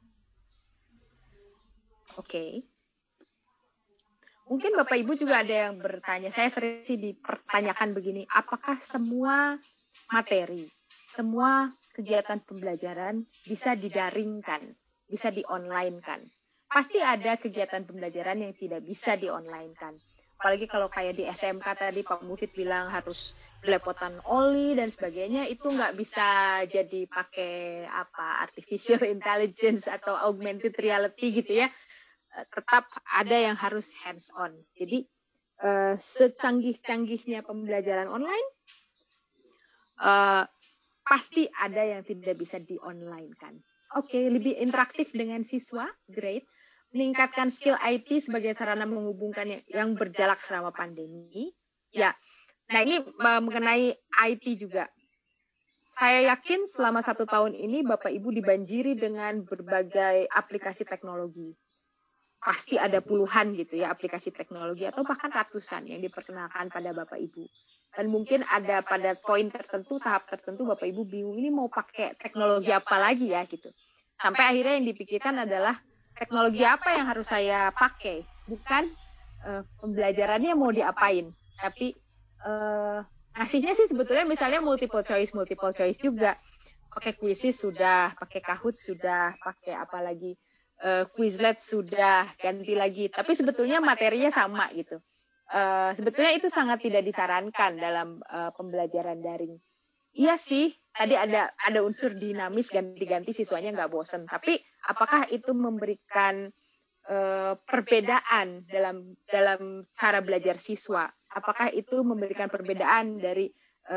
Oke. Mungkin Bapak Ibu juga ada yang bertanya, saya sering sih dipertanyakan begini, apakah semua materi, semua kegiatan pembelajaran bisa didaringkan, bisa di-online-kan? Pasti ada kegiatan pembelajaran yang tidak bisa di-online-kan. Apalagi kalau kayak di SMK tadi Pak Mufid bilang harus belepotan oli dan sebagainya, itu nggak bisa jadi pakai artificial intelligence atau augmented reality gitu ya. Tetap ada yang harus hands on. Jadi secanggih-canggihnya pembelajaran online, pasti ada yang tidak bisa di-online-kan. Oke, lebih interaktif dengan siswa, great. Meningkatkan skill IT sebagai sarana menghubungkan yang berjarak selama pandemi. Ya, nah ini mengenai IT juga. Saya yakin selama 1 tahun ini Bapak Ibu dibanjiri dengan berbagai aplikasi teknologi. Pasti ada puluhan gitu ya aplikasi teknologi atau bahkan ratusan yang diperkenalkan pada Bapak Ibu. Dan mungkin ada pada poin tertentu, tahap tertentu Bapak Ibu bingung ini mau pakai teknologi apa lagi ya gitu. Sampai akhirnya yang dipikirkan adalah teknologi apa yang harus saya pakai, bukan pembelajarannya mau diapain, tapi ngasihnya sih sebetulnya misalnya multiple choice juga, pakai Quizizz sudah, pakai Kahoot sudah, pakai apa lagi, Quizlet sudah, ganti lagi, tapi sebetulnya materinya sama gitu. Sebetulnya itu sangat tidak disarankan dalam pembelajaran daring. iya sih, tadi ada unsur dinamis, ganti-ganti, siswanya nggak bosen. Tapi apakah itu memberikan perbedaan dalam cara belajar siswa? Apakah itu memberikan perbedaan dari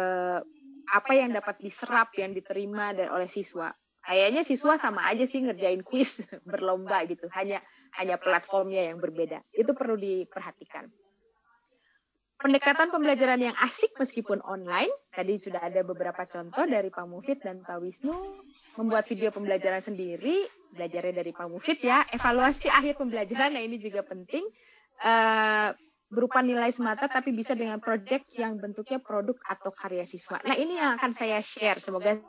apa yang dapat diserap, yang diterima oleh siswa? Kayaknya siswa sama aja sih ngerjain kuis berlomba gitu, hanya platformnya yang berbeda. Itu perlu diperhatikan. Pendekatan pembelajaran yang asik meskipun online, tadi sudah ada beberapa contoh dari Pak Mufid dan Pak Wisnu, membuat video pembelajaran sendiri, belajarnya dari Pak Mufid ya, evaluasi akhir pembelajaran, nah ini juga penting, berupa nilai semata tapi bisa dengan proyek yang bentuknya produk atau karya siswa. Nah ini yang akan saya share, semoga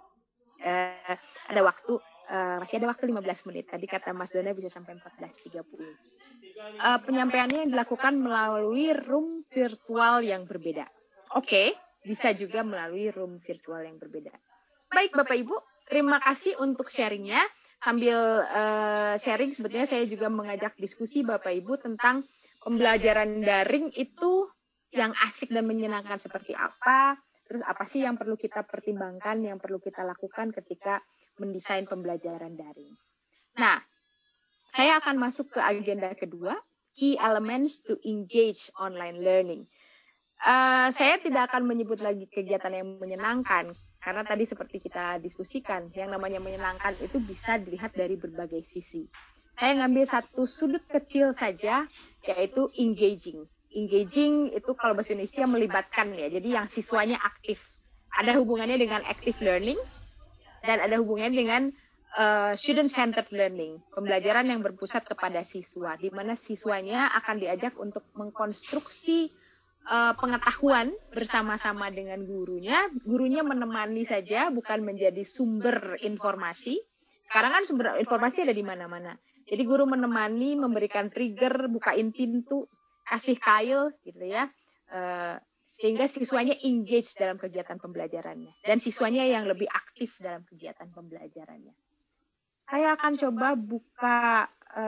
ada waktu, masih ada waktu 15 menit, tadi kata Mas Dona bisa sampai 14.30. Penyampaiannya yang dilakukan melalui room virtual yang berbeda. Oke, bisa juga melalui room virtual yang berbeda. Baik Bapak Ibu, terima kasih untuk sharingnya. Sambil sharing, sebetulnya saya juga mengajak diskusi Bapak Ibu tentang pembelajaran daring itu yang asik dan menyenangkan seperti apa. Terus apa sih yang perlu kita pertimbangkan, yang perlu kita lakukan ketika mendesain pembelajaran daring. Nah, saya akan masuk ke agenda kedua, key elements to engage online learning. Saya tidak akan menyebut lagi kegiatan yang menyenangkan, karena tadi seperti kita diskusikan, yang namanya menyenangkan itu bisa dilihat dari berbagai sisi. Saya ngambil satu sudut kecil saja, yaitu engaging. Engaging itu kalau bahasa Indonesia melibatkan ya, jadi yang siswanya aktif. Ada hubungannya dengan active learning, dan ada hubungannya dengan student-centered learning, pembelajaran yang berpusat kepada siswa, di mana siswanya akan diajak untuk mengkonstruksi pengetahuan bersama-sama dengan gurunya. Gurunya menemani saja, bukan menjadi sumber informasi. Sekarang kan sumber informasi ada di mana-mana. Jadi guru menemani, memberikan trigger, bukain pintu, kasih kail, gitu ya, sehingga siswanya engage dalam kegiatan pembelajarannya, dan siswanya yang lebih aktif dalam kegiatan pembelajarannya. Saya akan coba buka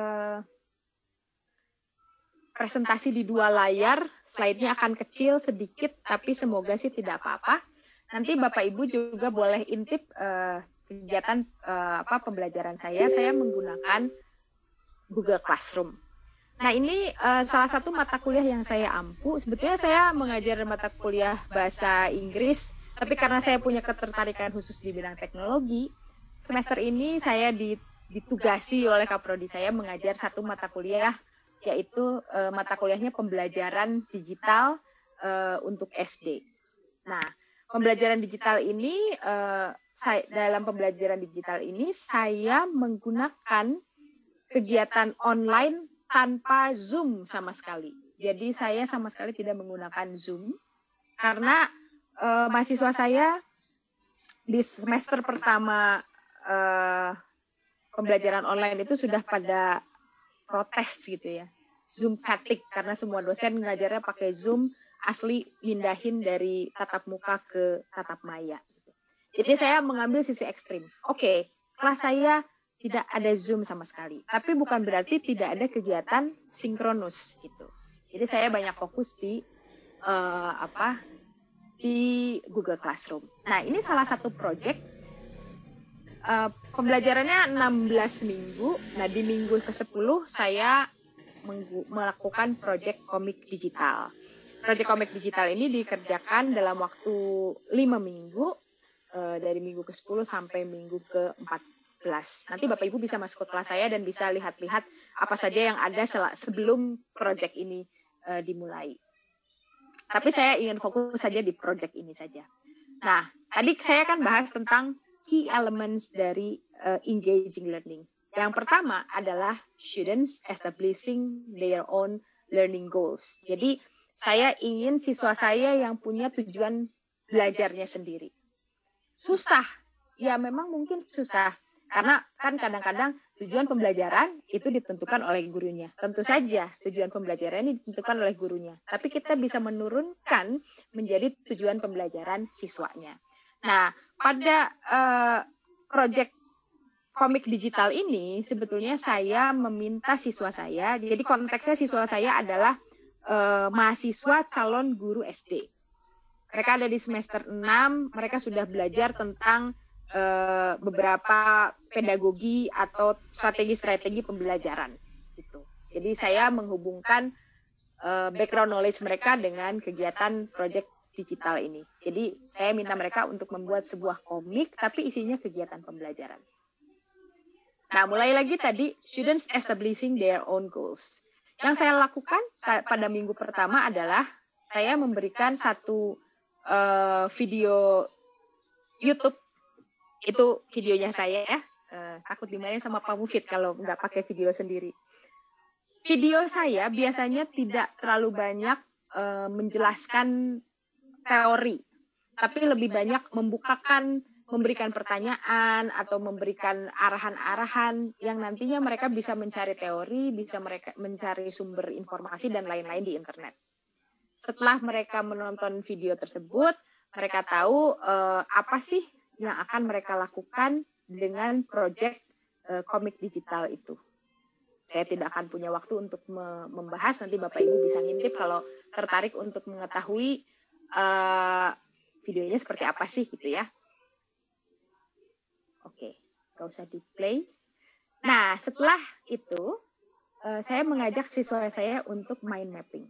presentasi di 2 layar, slide-nya akan kecil sedikit, tapi semoga sih tidak apa-apa. Nanti Bapak Ibu juga boleh intip kegiatan pembelajaran saya menggunakan Google Classroom. Nah ini salah satu mata kuliah yang saya ampu. Sebetulnya saya mengajar mata kuliah bahasa Inggris, tapi karena saya punya ketertarikan khusus di bidang teknologi, semester ini saya ditugasi oleh Kaprodi saya mengajar satu mata kuliah, yaitu mata kuliahnya pembelajaran digital untuk SD. Nah, pembelajaran digital ini, dalam pembelajaran digital ini saya menggunakan kegiatan online tanpa Zoom sama sekali. Jadi saya sama sekali tidak menggunakan Zoom, karena mahasiswa saya di semester pertama pembelajaran online itu sudah pada protes gitu ya, Zoom fatigue, karena semua dosen ngajarnya pakai Zoom, asli mindahin dari tatap muka ke tatap maya. Jadi saya mengambil sisi ekstrim. Oke, kelas saya tidak ada Zoom sama sekali, tapi bukan berarti tidak ada kegiatan sinkronus gitu. Jadi saya banyak fokus di di Google Classroom. Nah ini salah satu project. Pembelajarannya 16 minggu. Nah, di minggu ke-10 saya melakukan proyek komik digital. Proyek komik digital ini dikerjakan dalam waktu 5 minggu, dari minggu ke-10 sampai minggu ke-14. Nanti Bapak Ibu bisa masuk ke kelas saya dan bisa lihat-lihat apa saja yang ada sebelum proyek ini dimulai. Tapi saya ingin fokus saja di proyek ini saja. Nah, tadi saya kan bahas tentang key elements dari engaging learning. Yang pertama adalah students establishing their own learning goals. Jadi saya ingin siswa saya yang punya tujuan belajarnya sendiri. Susah, ya memang mungkin susah. Karena kan kadang-kadang tujuan pembelajaran itu ditentukan oleh gurunya. Tentu saja tujuan pembelajaran ini ditentukan oleh gurunya. Tapi kita bisa menurunkan menjadi tujuan pembelajaran siswanya. Nah, pada proyek komik digital ini sebetulnya saya meminta siswa saya, jadi konteksnya siswa saya adalah mahasiswa calon guru SD. mereka ada di semester 6, mereka sudah belajar tentang beberapa pedagogi atau strategi-strategi pembelajaran gitu. Jadi saya menghubungkan background knowledge mereka dengan kegiatan project digital ini. Jadi saya minta mereka untuk membuat sebuah komik tapi isinya kegiatan pembelajaran. Nah, mulai lagi tadi students establishing their own goals. Yang saya lakukan pada minggu pertama adalah saya memberikan satu video YouTube. Itu videonya saya ya. Takut dimarahin sama Pak Mufid kalau nggak pakai video sendiri. Video saya biasanya tidak terlalu banyak menjelaskan teori, tapi lebih banyak memberikan pertanyaan atau memberikan arahan-arahan yang nantinya mereka bisa mencari teori, bisa mereka mencari sumber informasi dan lain-lain di internet. Setelah mereka menonton video tersebut, mereka tahu apa sih yang akan mereka lakukan dengan proyek komik digital itu. Saya tidak akan punya waktu untuk membahas, nanti Bapak Ibu bisa ngintip kalau tertarik untuk mengetahui videonya seperti apa sih gitu ya. Oke, nggak usah di play. Nah, setelah itu saya mengajak siswa saya untuk mind mapping.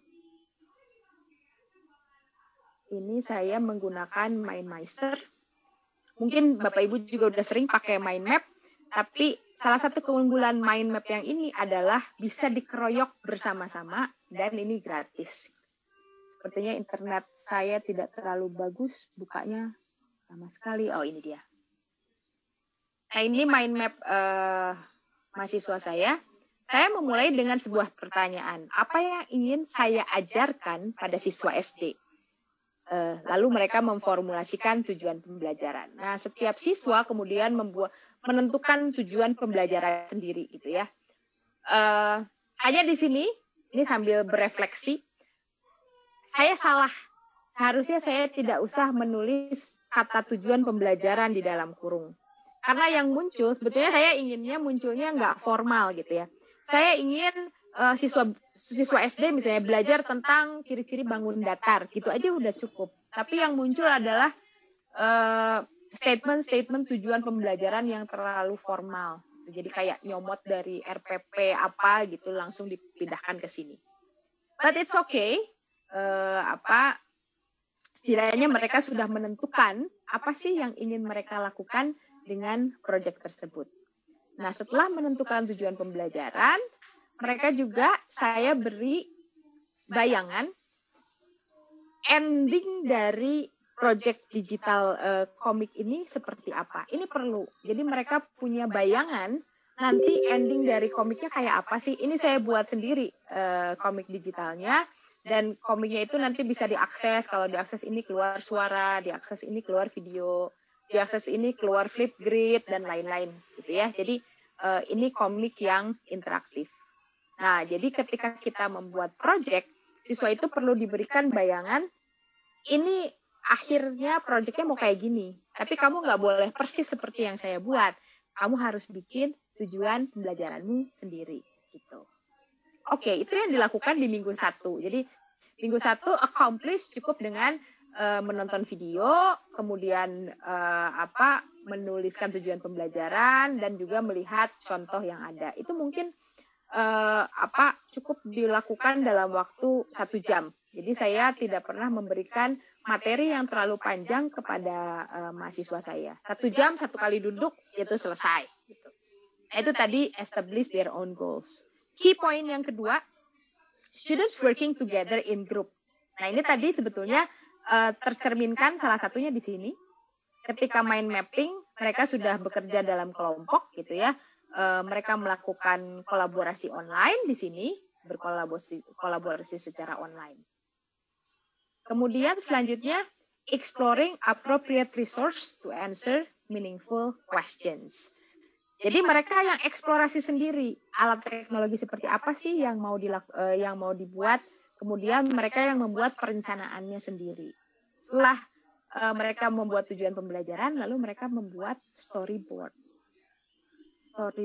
Ini saya menggunakan MindMeister. Mungkin Bapak Ibu juga udah sering pakai mind map, tapi salah satu keunggulan mind map yang ini adalah bisa dikeroyok bersama-sama dan ini gratis. Sepertinya internet saya tidak terlalu bagus, bukanya sama sekali. Oh, ini dia. Nah, ini mind map mahasiswa saya. Saya memulai dengan sebuah pertanyaan. Apa yang ingin saya ajarkan pada siswa SD? Lalu mereka memformulasikan tujuan pembelajaran. Nah, setiap siswa kemudian menentukan tujuan pembelajaran sendiri, gitu ya. Hanya di sini, ini sambil berefleksi, saya salah. Seharusnya saya tidak usah menulis kata tujuan pembelajaran di dalam kurung. Karena yang muncul, sebetulnya saya inginnya munculnya nggak formal, gitu ya. Saya ingin siswa SD misalnya belajar tentang ciri-ciri bangun datar, gitu aja udah cukup. Tapi yang muncul adalah statement-statement tujuan pembelajaran yang terlalu formal. Jadi kayak nyomot dari RPP apa gitu langsung dipindahkan ke sini. But it's okay. Setidaknya mereka sudah menentukan apa sih yang ingin mereka lakukan dengan proyek tersebut. Nah, setelah menentukan tujuan pembelajaran, mereka juga saya beri bayangan ending dari proyek digital komik ini seperti apa. Ini perlu. Jadi mereka punya bayangan nanti ending dari komiknya kayak apa sih. Ini saya buat sendiri komik digitalnya. Dan komiknya itu nanti bisa diakses. Kalau diakses ini keluar suara, diakses ini keluar video, diakses ini keluar Flipgrid, dan lain-lain. Gitu ya. Jadi ini komik yang interaktif. Nah, jadi ketika kita membuat proyek, siswa itu perlu diberikan bayangan, ini akhirnya proyeknya mau kayak gini. Tapi kamu nggak boleh persis seperti yang saya buat. Kamu harus bikin tujuan pembelajaranmu sendiri. Gitu. Oke, itu yang dilakukan di minggu 1. Jadi minggu 1 accomplish cukup dengan menonton video, kemudian menuliskan tujuan pembelajaran, dan juga melihat contoh yang ada. Itu mungkin cukup dilakukan dalam waktu 1 jam. Jadi saya tidak pernah memberikan materi yang terlalu panjang kepada mahasiswa saya. 1 jam, 1 kali duduk, itu selesai. Gitu. Nah, itu tadi establish their own goals. Key point yang kedua, students working together in group. Nah, ini tadi sebetulnya tercerminkan salah satunya di sini. Ketika mind mapping, mereka sudah bekerja dalam kelompok, gitu ya. Mereka melakukan kolaborasi online di sini, berkolaborasi secara online. Kemudian selanjutnya, exploring appropriate resource to answer meaningful questions. Jadi mereka yang eksplorasi sendiri, alat teknologi seperti apa sih yang mau dibuat, kemudian mereka yang membuat perencanaannya sendiri. Setelah mereka membuat tujuan pembelajaran, lalu mereka membuat storyboard.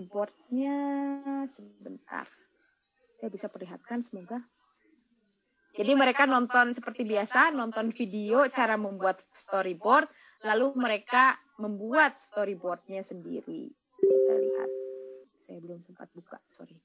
Storyboardnya sebentar, saya bisa perlihatkan semoga. Jadi mereka nonton seperti biasa, nonton video cara membuat storyboard, lalu mereka membuat storyboardnya sendiri. Kita lihat. Saya belum sempat buka, sorry.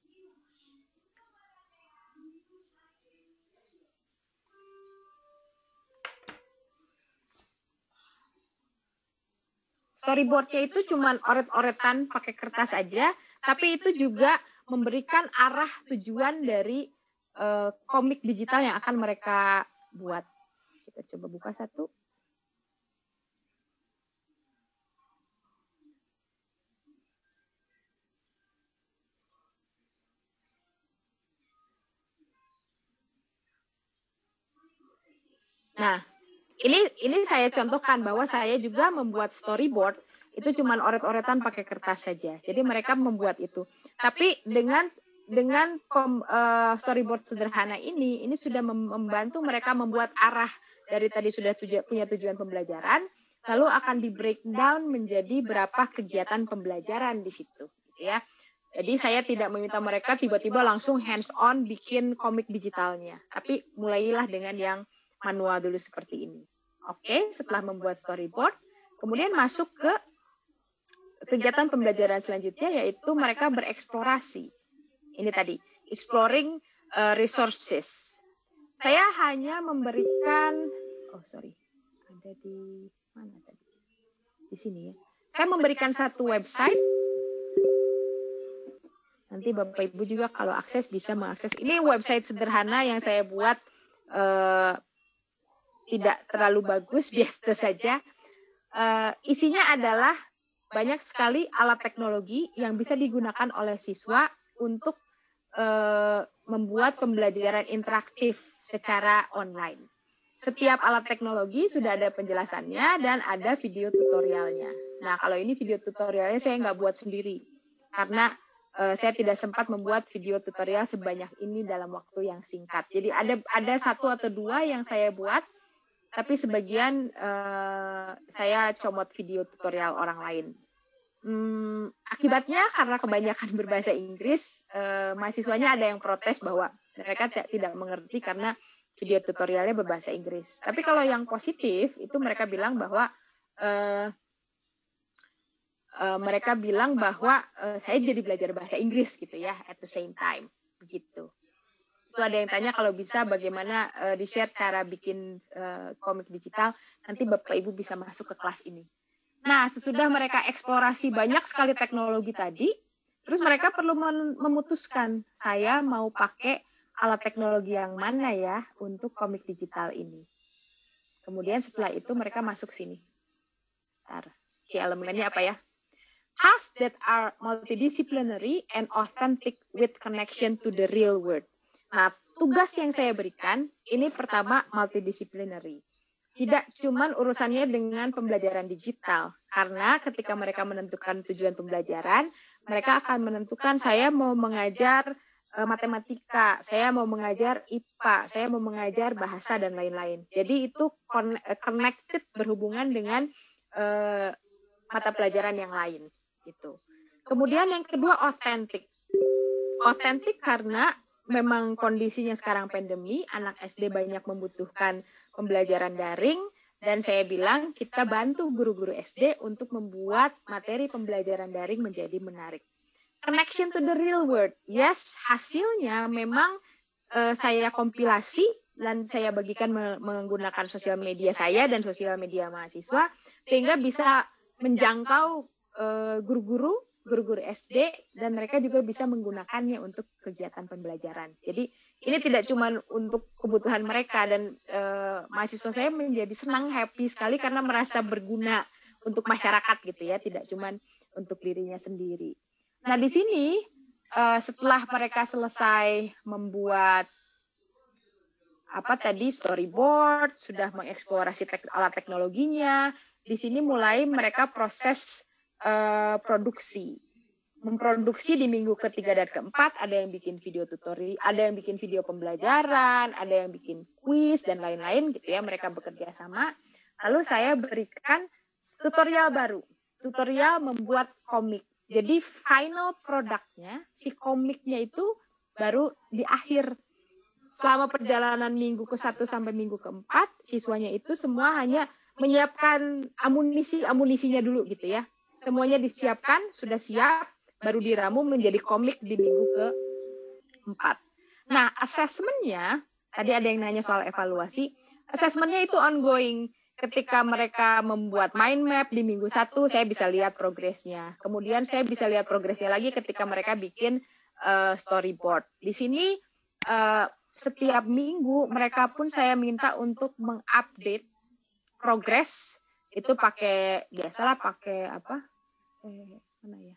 Storyboardnya itu cuma oret-oretan pakai kertas aja, tapi itu juga memberikan arah tujuan dari komik digital yang akan mereka buat. Kita coba buka satu. Nah, ini saya contohkan bahwa saya juga membuat storyboard itu cuma oret-oretan pakai kertas saja. Jadi mereka membuat itu. Tapi dengan storyboard sederhana ini sudah membantu mereka membuat arah dari tadi sudah punya tujuan pembelajaran, lalu akan di breakdown menjadi berapa kegiatan pembelajaran di situ, gitu ya. Jadi saya tidak meminta mereka tiba-tiba langsung hands on bikin komik digitalnya, tapi mulailah dengan yang manual dulu seperti ini. Oke, setelah membuat storyboard, kemudian masuk ke kegiatan pembelajaran selanjutnya, yaitu mereka bereksplorasi. Ini tadi, exploring resources. Saya hanya memberikan, ada di mana tadi? Di sini ya. Saya memberikan satu website. Nanti Bapak Ibu juga kalau akses bisa mengakses. Ini website sederhana yang saya buat, tidak terlalu bagus, biasa saja. Isinya adalah banyak sekali alat teknologi yang bisa digunakan oleh siswa untuk membuat pembelajaran interaktif secara online. Setiap alat teknologi sudah ada penjelasannya dan ada video tutorialnya. Nah, kalau ini video tutorialnya saya nggak buat sendiri, karena saya tidak sempat membuat video tutorial sebanyak ini dalam waktu yang singkat. Jadi ada satu atau dua yang saya buat, tapi sebagian saya comot video tutorial orang lain. Akibatnya karena kebanyakan berbahasa Inggris, mahasiswanya ada yang protes bahwa mereka tidak mengerti karena video tutorialnya berbahasa Inggris. Tapi kalau yang positif itu mereka bilang bahwa saya jadi belajar bahasa Inggris gitu ya, at the same time begitu. Itu ada yang tanya kalau bisa bagaimana di-share cara bikin komik digital, nanti Bapak Ibu bisa masuk ke kelas ini. Nah, sesudah mereka eksplorasi banyak sekali teknologi tadi, terus mereka perlu memutuskan, saya mau pakai alat teknologi yang mana ya untuk komik digital ini. Kemudian setelah itu mereka masuk sini. Elemennya apa ya? Tasks that are multidisciplinary and authentic with connection to the real world. Nah, tugas yang saya berikan, ini pertama multidisciplinary. Tidak cuman urusannya dengan pembelajaran digital, karena ketika mereka menentukan tujuan pembelajaran, mereka akan menentukan saya mau mengajar matematika, saya mau mengajar IPA, saya mau mengajar bahasa dan lain-lain. Jadi itu connected, berhubungan dengan mata pelajaran yang lain gitu. Kemudian yang kedua authentic. Authentic karena memang kondisinya sekarang pandemi, anak SD banyak membutuhkan pembelajaran daring, dan saya bilang kita bantu guru-guru SD untuk membuat materi pembelajaran daring menjadi menarik. Connection to the real world. Yes, hasilnya memang saya kompilasi dan saya bagikan menggunakan sosial media saya dan sosial media mahasiswa, sehingga bisa menjangkau guru-guru SD, dan mereka juga bisa menggunakannya untuk kegiatan pembelajaran. Jadi ini tidak cuma untuk kebutuhan mereka, dan mahasiswa saya menjadi senang, happy sekali karena merasa berguna untuk masyarakat gitu ya, tidak cuma untuk dirinya sendiri. Nah di sini setelah mereka selesai membuat storyboard, sudah mengeksplorasi alat teknologinya, di sini mulai mereka proses produksi. Memproduksi di minggu ketiga dan keempat, ada yang bikin video tutorial, ada yang bikin video pembelajaran, ada yang bikin kuis dan lain-lain gitu ya, mereka bekerja sama. Lalu saya berikan tutorial baru, tutorial membuat komik. Jadi final produknya, si komiknya itu baru di akhir selama perjalanan minggu ke-1 sampai minggu ke-4, siswanya itu semua hanya menyiapkan amunisinya dulu gitu ya. Semuanya disiapkan, sudah siap, baru diramu menjadi komik di minggu ke-4. Nah, asesmennya, tadi ada yang nanya soal evaluasi, asesmennya itu ongoing. Ketika mereka membuat mind map di minggu 1, saya bisa lihat progresnya. Kemudian saya bisa lihat progresnya lagi ketika mereka bikin storyboard. Di sini setiap minggu mereka pun saya minta untuk mengupdate progres. Itu pakai apa? Mana ya?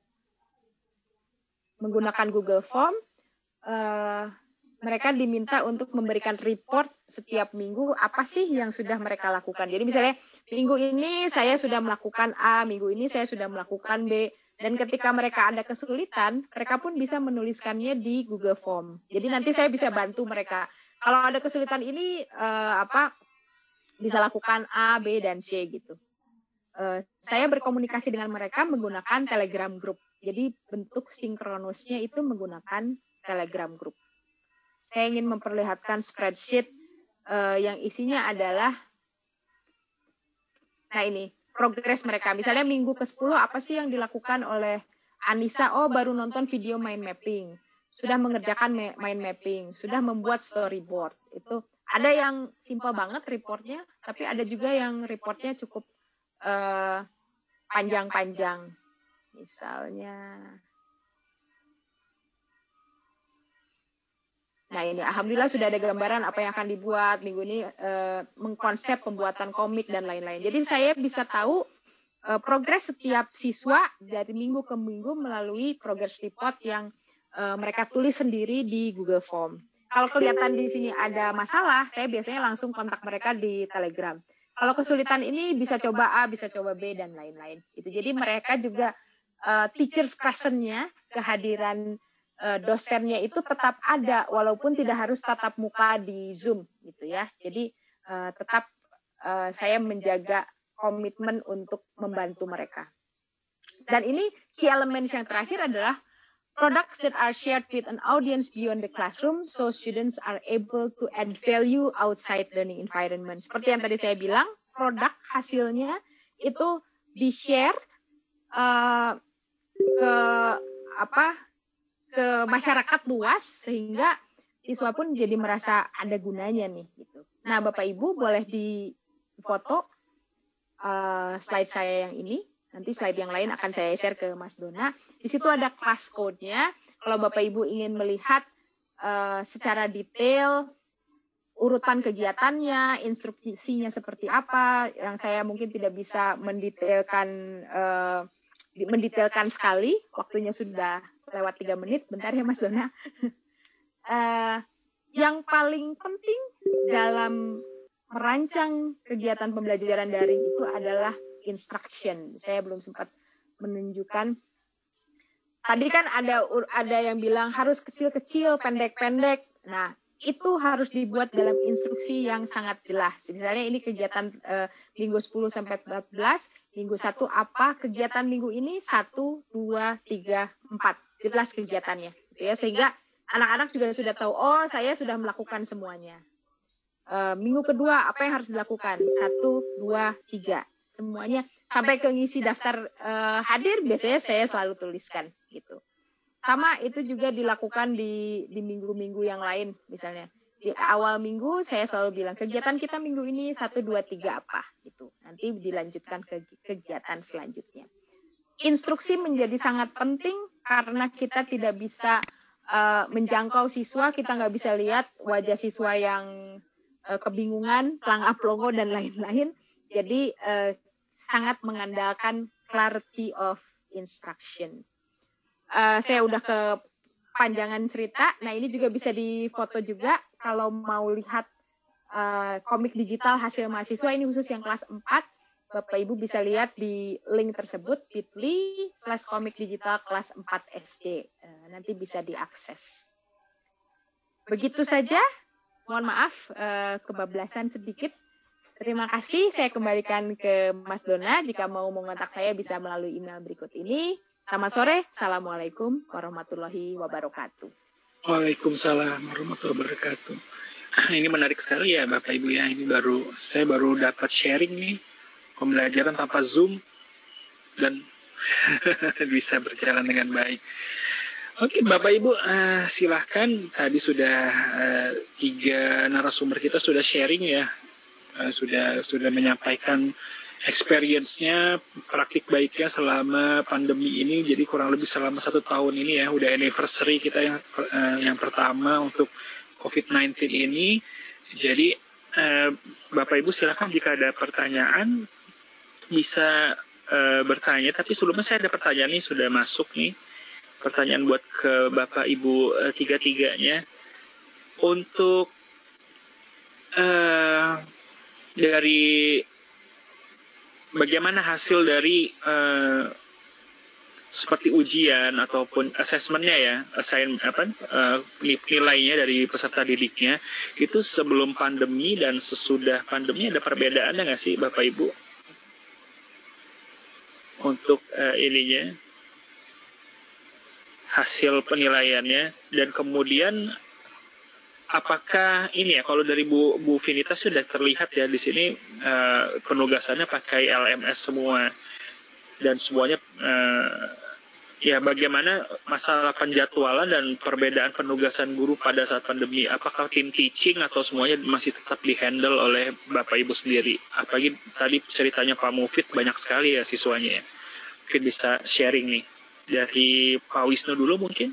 Menggunakan Google Form. Mereka diminta untuk memberikan report setiap minggu apa sih yang sudah mereka lakukan. Jadi misalnya minggu ini saya sudah melakukan A, minggu ini saya sudah melakukan B. Dan ketika mereka ada kesulitan, mereka pun bisa menuliskannya di Google Form. Jadi nanti saya bisa bantu mereka. Kalau ada kesulitan ini bisa lakukan A, B, dan C gitu. Saya berkomunikasi dengan mereka menggunakan Telegram Group. Jadi bentuk sinkronusnya itu menggunakan Telegram Group. Saya ingin memperlihatkan spreadsheet yang isinya adalah, nah ini, progres mereka. Misalnya minggu ke-10 apa sih yang dilakukan oleh Anissa? Oh, baru nonton video mind mapping. Sudah mengerjakan mind mapping. Sudah membuat storyboard. Itu ada yang simpel banget reportnya, tapi ada juga yang reportnya cukup panjang-panjang. Misalnya, nah ini alhamdulillah sudah ada gambaran apa yang akan dibuat minggu ini, mengkonsep pembuatan komik dan lain-lain. Jadi saya bisa tahu progres setiap siswa dari minggu ke minggu melalui progress report yang mereka tulis sendiri di Google Form. Kalau kelihatan di sini ada masalah, saya biasanya langsung kontak mereka di Telegram. Kalau kesulitan ini bisa coba A, bisa coba B dan lain-lain. Gitu. Jadi mereka juga teachers present-nya, kehadiran dosennya itu tetap ada walaupun tidak harus tatap muka di Zoom gitu ya. Jadi tetap saya menjaga komitmen untuk membantu mereka. Dan ini key element yang terakhir adalah products that are shared with an audience beyond the classroom so students are able to add value outside learning environment. Seperti yang tadi saya bilang, produk hasilnya itu di-share ke masyarakat luas sehingga siswa pun jadi merasa ada gunanya nih gitu. Nah, Bapak Ibu boleh di foto slide saya yang ini. Nanti slide yang lain akan saya share ke Mas Dona. Di situ ada class code-nya. Kalau Bapak Ibu ingin melihat secara detail urutan kegiatannya, instruksinya seperti apa, yang saya mungkin tidak bisa mendetailkan sekali, waktunya sudah lewat 3 menit, bentar ya Mas Dona. Yang paling penting dalam merancang kegiatan pembelajaran daring itu adalah instruction. Saya belum sempat menunjukkan. Tadi kan ada yang bilang harus kecil-kecil, pendek-pendek. Nah, itu harus dibuat dalam instruksi yang sangat jelas. Misalnya ini kegiatan minggu 10 sampai 14, minggu 1 apa, kegiatan minggu ini 1, 2, 3, 4. Jelas kegiatannya, gitu ya, sehingga anak-anak juga sudah tahu, oh saya sudah melakukan semuanya. Minggu kedua apa yang harus dilakukan? 1, 2, 3, semuanya sampai ke ngisi daftar hadir biasanya saya selalu tuliskan gitu. Sama itu juga dilakukan di minggu-minggu yang lain, misalnya di awal minggu saya selalu bilang kegiatan kita minggu ini 1, 2, 3 apa gitu. Nanti dilanjutkan ke kegiatan selanjutnya. Instruksi menjadi sangat penting karena kita tidak bisa menjangkau siswa, kita nggak bisa lihat wajah siswa yang kebingungan, pelangap-pelongo dan lain-lain. Jadi sangat mengandalkan clarity of instruction. Saya udah kepanjangan cerita. Nah ini juga bisa difoto juga kalau mau lihat komik digital hasil mahasiswa, ini khusus yang kelas 4. Bapak Ibu bisa lihat di link tersebut bit.ly/komik digital kelas 4 SD. Nanti bisa diakses. Begitu saja. Mohon maaf kebablasan sedikit. Terima kasih. Saya kembalikan ke Mas Dona. Jika mau mengontak saya bisa melalui email berikut ini. Selamat sore. Assalamualaikum warahmatullahi wabarakatuh. Waalaikumsalam warahmatullahi wabarakatuh. Ini menarik sekali ya Bapak Ibu ya. Saya baru dapat sharing nih pembelajaran tanpa Zoom dan bisa berjalan dengan baik. Oke Bapak Ibu, silahkan. Tadi sudah 3 narasumber kita sudah sharing ya, sudah menyampaikan experience-nya, praktik baiknya selama pandemi ini. Jadi kurang lebih selama 1 tahun ini ya, udah anniversary kita yang pertama untuk COVID-19 ini. Jadi Bapak Ibu silakan jika ada pertanyaan bisa bertanya. Tapi sebelumnya saya ada pertanyaan nih sudah masuk nih. Pertanyaan buat ke Bapak Ibu tiga-tiganya. Untuk dari bagaimana hasil dari seperti ujian ataupun asesmennya ya, nilainya dari peserta didiknya itu sebelum pandemi dan sesudah pandemi ada perbedaannya nggak sih Bapak Ibu untuk ininya hasil penilaiannya, dan kemudian apakah ini ya, kalau dari Bu Vinita sudah terlihat ya di sini penugasannya pakai LMS semua dan semuanya ya bagaimana masalah penjadwalan dan perbedaan penugasan guru pada saat pandemi, apakah tim teaching atau semuanya masih tetap dihandle oleh Bapak Ibu sendiri? Apalagi tadi ceritanya Pak Mufid banyak sekali ya siswanya ya. Mungkin bisa sharing nih dari Pak Wisnu dulu mungkin.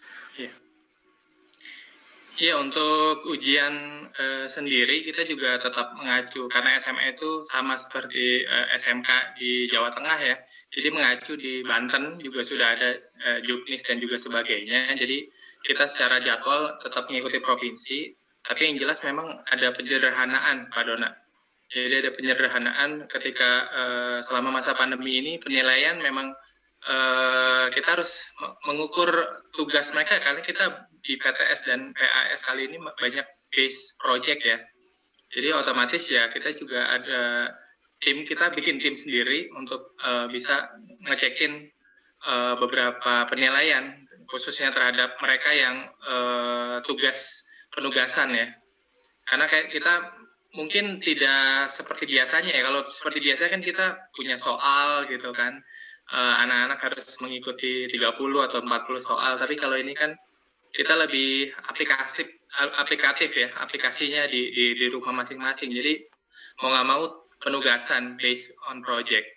Iya, untuk ujian sendiri kita juga tetap mengacu karena SMA itu sama seperti SMK di Jawa Tengah ya. Jadi mengacu di Banten juga sudah ada Juknis dan juga sebagainya. Jadi kita secara jadwal tetap mengikuti provinsi, tapi yang jelas memang ada penyederhanaan Pak Dona. Jadi ada penyederhanaan ketika selama masa pandemi ini penilaian memang kita harus mengukur tugas mereka karena kita di PTS dan PAS kali ini banyak base project ya. Jadi otomatis ya kita juga ada tim, kita bikin tim sendiri untuk bisa ngecekin beberapa penilaian khususnya terhadap mereka yang tugas penugasan ya. Karena kayak kita mungkin tidak seperti biasanya ya. Kalau seperti biasanya kan kita punya soal gitu kan. Anak-anak harus mengikuti 30 atau 40 soal, tapi kalau ini kan kita lebih aplikatif ya, aplikasinya di rumah masing-masing. Jadi mau nggak mau penugasan based on project.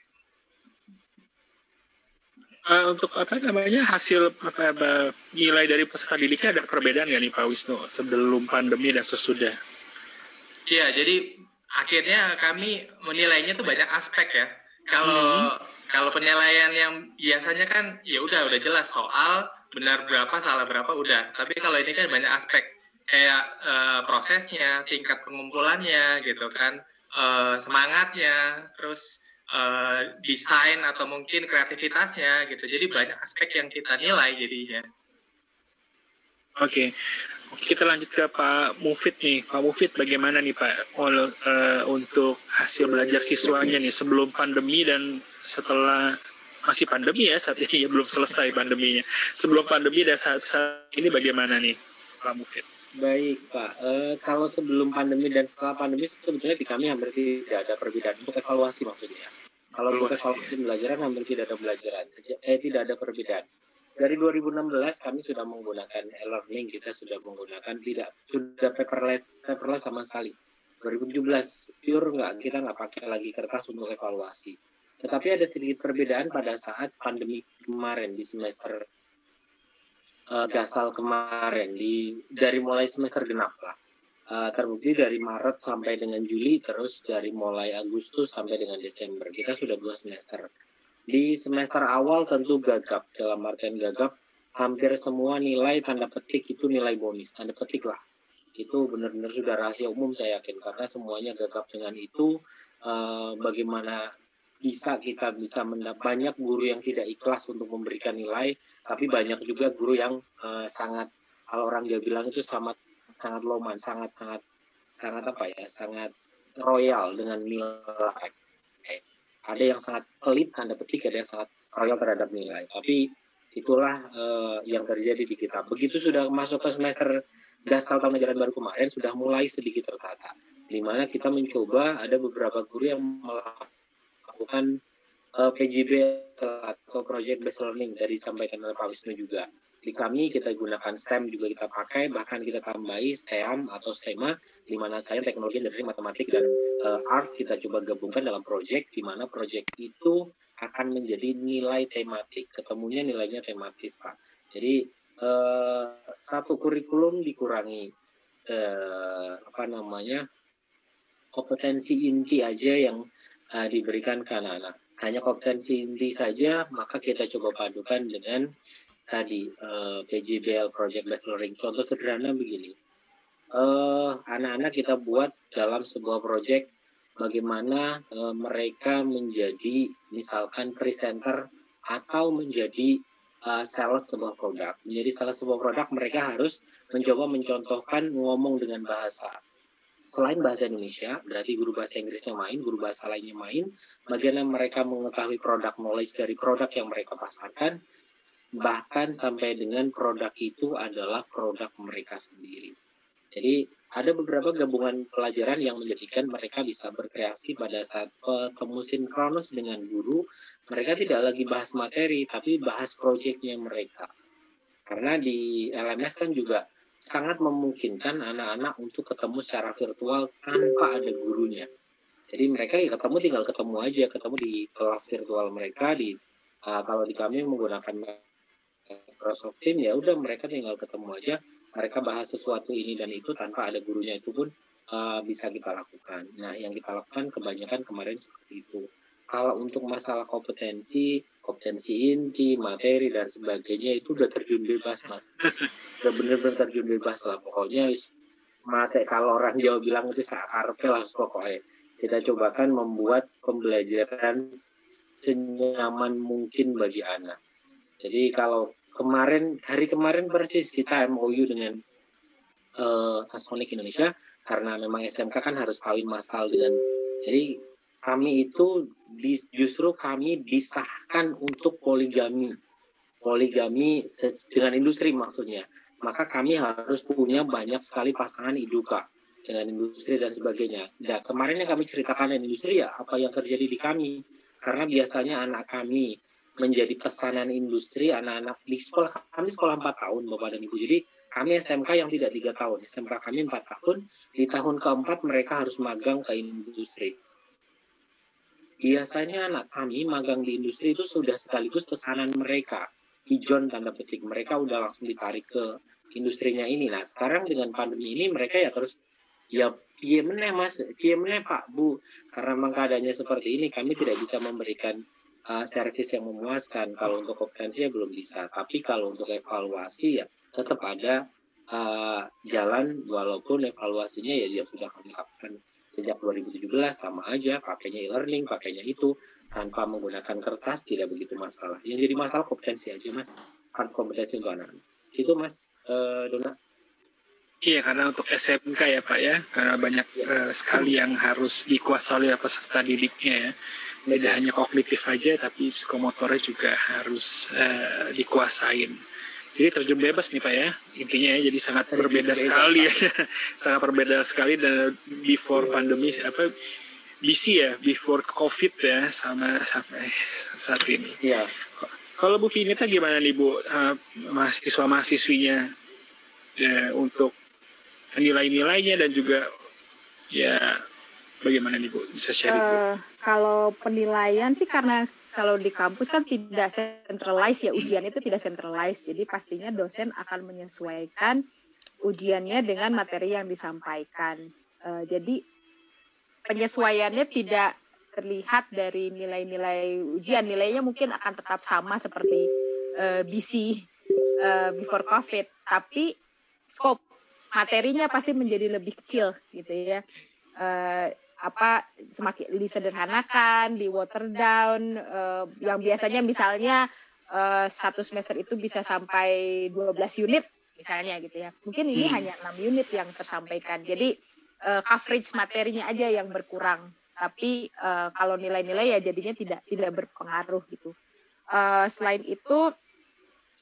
Untuk hasil nilai dari peserta didiknya ada perbedaan nggak nih Pak Wisnu sebelum pandemi dan sesudah? Iya, jadi akhirnya kami menilainya tuh banyak aspek ya. Kalau penilaian yang biasanya kan ya udah jelas soal benar berapa salah berapa udah. Tapi kalau ini kan banyak aspek kayak prosesnya, tingkat pengumpulannya gitu kan, semangatnya, terus desain atau mungkin kreativitasnya gitu. Jadi banyak aspek yang kita nilai jadinya. Oke. Kita lanjut ke Pak Mufid nih. Pak Mufid bagaimana nih Pak untuk hasil belajar siswanya nih sebelum pandemi dan setelah masih pandemi ya saat ini ya belum selesai pandeminya. Sebelum pandemi dan saat ini bagaimana nih Pak Mufid? Baik Pak, kalau sebelum pandemi dan setelah pandemi sebetulnya di kami hampir tidak ada perbedaan untuk evaluasi maksudnya. Kalau untuk evaluasi pembelajaran hampir tidak ada perbedaan. Dari 2016 kami sudah menggunakan e-learning, kita sudah menggunakan sudah paperless sama sekali. 2017 pure kita nggak pakai lagi kertas untuk evaluasi. Tetapi ada sedikit perbedaan pada saat pandemi kemarin di semester gasal kemarin dari mulai semester genap lah. Terbukti dari Maret sampai dengan Juli, terus dari mulai Agustus sampai dengan Desember kita sudah 2 semester. Di semester awal tentu gagap, dalam artian gagap, hampir semua nilai tanda petik itu nilai bonus, tanda petik lah. Itu benar-benar sudah rahasia umum saya yakin, karena semuanya gagap dengan itu. Bagaimana kita bisa banyak guru yang tidak ikhlas untuk memberikan nilai, tapi banyak juga guru yang sangat, kalau orang dia bilang itu sangat loman, sangat royal dengan nilai. Ada yang sangat pelit tanda petik, ada yang sangat royal terhadap nilai. Tapi Itulah yang terjadi di kita. Begitu sudah masuk ke semester dasar tahun ajaran baru kemarin, sudah mulai sedikit tertata. Di mana kita mencoba, ada beberapa guru yang melakukan PJB atau Project Based Learning, dari disampaikan oleh Pak Wisnu juga. Di kami kita gunakan STEM juga kita pakai, bahkan kita tambahi STEAM atau STEMA, di mana saya teknologi dari matematik dan art kita coba gabungkan dalam project, di mana project itu akan menjadi nilai tematik, ketemunya nilainya tematis, Pak. Jadi satu kurikulum dikurangi kompetensi inti aja yang diberikan ke anak-anak. Hanya kompetensi inti saja, maka kita coba padukan dengan tadi PJBL Project Based Learning. Contoh sederhana begini, anak-anak kita buat dalam sebuah project bagaimana mereka menjadi misalkan presenter atau menjadi sales sebuah produk. Menjadi sales sebuah produk, mereka harus mencoba mencontohkan ngomong dengan bahasa. Selain bahasa Indonesia, berarti guru bahasa Inggrisnya main, guru bahasa lainnya main, bagaimana mereka mengetahui produk knowledge dari produk yang mereka pasarkan, bahkan sampai dengan produk itu adalah produk mereka sendiri. Jadi ada beberapa gabungan pelajaran yang menjadikan mereka bisa berkreasi pada saat ketemu sinkronus dengan guru. Mereka tidak lagi bahas materi, tapi bahas proyeknya mereka. Karena di LMS kan juga sangat memungkinkan anak-anak untuk ketemu secara virtual tanpa ada gurunya. Jadi mereka ya ketemu tinggal ketemu aja, ketemu di kelas virtual mereka. Kalau di kami menggunakan Microsoft Teams, ya udah mereka tinggal ketemu aja. Mereka bahas sesuatu ini dan itu tanpa ada gurunya, itu pun bisa kita lakukan. Nah, yang kita lakukan kebanyakan kemarin seperti itu. Kalau untuk masalah kompetensi inti, materi, dan sebagainya, itu udah terjun bebas, Mas. Udah bener-bener terjun bebas lah. Pokoknya, kalau orang Jawa bilang itu sakarpe lah pokoknya. Kita cobakan membuat pembelajaran senyaman mungkin bagi anak. Jadi kalau hari kemarin persis kita MOU dengan Asonic Indonesia, karena memang SMK kan harus kawin massal dengan, jadi kami itu justru kami disahkan untuk poligami dengan industri maksudnya. Maka kami harus punya banyak sekali pasangan iduka dengan industri dan sebagainya. Nah, kemarin yang kami ceritakan dengan industri ya apa yang terjadi di kami, karena biasanya anak kami menjadi pesanan industri, anak-anak di sekolah kami sekolah 4 tahun Bapak dan Ibu. Jadi kami SMK yang tidak 3 tahun, SMK kami 4 tahun, di tahun keempat mereka harus magang ke industri. Biasanya anak kami magang di industri itu sudah sekaligus pesanan mereka, ijon tanda petik, mereka udah langsung ditarik ke industrinya ini. Nah sekarang dengan pandemi ini mereka ya terus, ya meneh Mas, meneh Pak Bu, karena memang keadaannya seperti ini kami tidak bisa memberikan servis yang memuaskan. Kalau untuk kompetensinya belum bisa, tapi kalau untuk evaluasi ya tetap ada jalan, walaupun evaluasinya ya sudah kami lakukan sejak 2017 sama aja, pakainya e-learning, pakainya itu tanpa menggunakan kertas, tidak begitu masalah. Yang jadi masalah kompetensi aja Mas, kompetensi untuk anak-anak. Itu Mas Dona. Iya, karena untuk SMK ya Pak ya, karena banyak sekali yang harus dikuasai oleh peserta didiknya ya. Tidak hanya kognitif aja, tapi psikomotornya juga harus dikuasain. Jadi terjun bebas nih Pak ya, intinya ya, jadi sangat berbeda sekali ya. Sangat berbeda sekali dan before pandemi, BC ya, before COVID ya, sama sampai saat ini. Iya. Kalau Bu Vinita gimana nih Bu, mahasiswa-mahasiswinya untuk nilai-nilainya dan juga ya bagaimana nih Bu, bisa sharing Bu? Kalau penilaian sih karena kalau di kampus kan tidak centralized ya, ujian itu tidak centralized, jadi pastinya dosen akan menyesuaikan ujiannya dengan materi yang disampaikan. Jadi penyesuaiannya tidak terlihat dari nilai-nilai ujian, nilainya mungkin akan tetap sama seperti BC before COVID, tapi scope materinya pasti menjadi lebih kecil gitu ya. Semakin disederhanakan, di water down, yang biasanya misalnya satu semester itu bisa sampai 12 unit misalnya gitu ya. Mungkin ini hanya 6 unit yang tersampaikan. Jadi coverage materinya aja yang berkurang. Tapi kalau nilai-nilai ya jadinya tidak berpengaruh gitu. Selain itu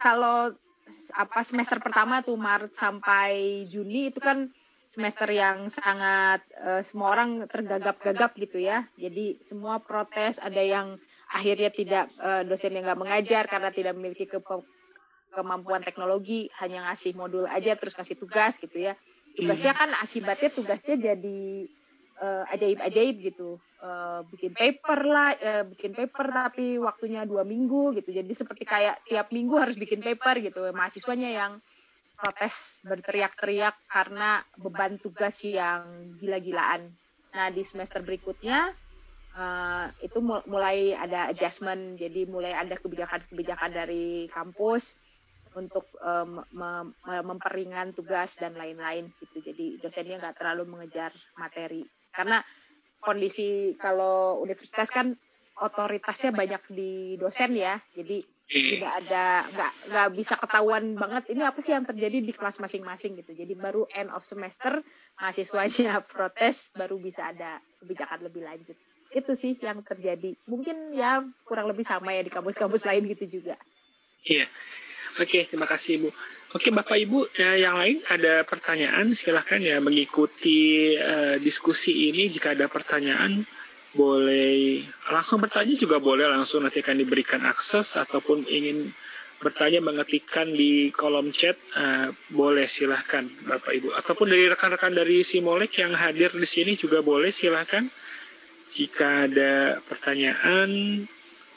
kalau semester pertama tuh Maret sampai Juni itu kan semester yang sangat semua orang tergagap-gagap gitu ya. Jadi semua protes, ada yang akhirnya tidak dosen yang nggak mengajar karena tidak memiliki kemampuan teknologi, hanya ngasih modul aja terus kasih tugas gitu ya. Tugasnya kan akibatnya tugasnya jadi ajaib-ajaib gitu. Bikin paper tapi waktunya 2 minggu gitu. Jadi seperti kayak tiap minggu harus bikin paper gitu. Mahasiswanya yang protes berteriak-teriak karena beban tugas yang gila-gilaan. Nah di semester berikutnya itu mulai ada adjustment, jadi mulai ada kebijakan-kebijakan dari kampus untuk memperingan tugas dan lain-lain gitu. Jadi dosennya nggak terlalu mengejar materi karena kondisi kalau universitas kan otoritasnya banyak di dosen ya, jadi tidak ada nggak bisa ketahuan banget ini apa sih yang terjadi di kelas masing-masing gitu. Jadi baru end of semester mahasiswanya protes baru bisa ada kebijakan lebih lanjut. Itu sih yang terjadi. Mungkin ya kurang lebih sama ya di kampus-kampus lain gitu juga. Iya. Oke, terima kasih Ibu. Oke, Bapak Ibu, yang lain ada pertanyaan, silahkan ya mengikuti diskusi ini. Jika ada pertanyaan, boleh langsung bertanya juga boleh, langsung nanti akan diberikan akses, ataupun ingin bertanya mengetikkan di kolom chat, boleh silahkan Bapak Ibu. Ataupun dari rekan-rekan dari Simolek yang hadir di sini juga boleh, silahkan. Jika ada pertanyaan,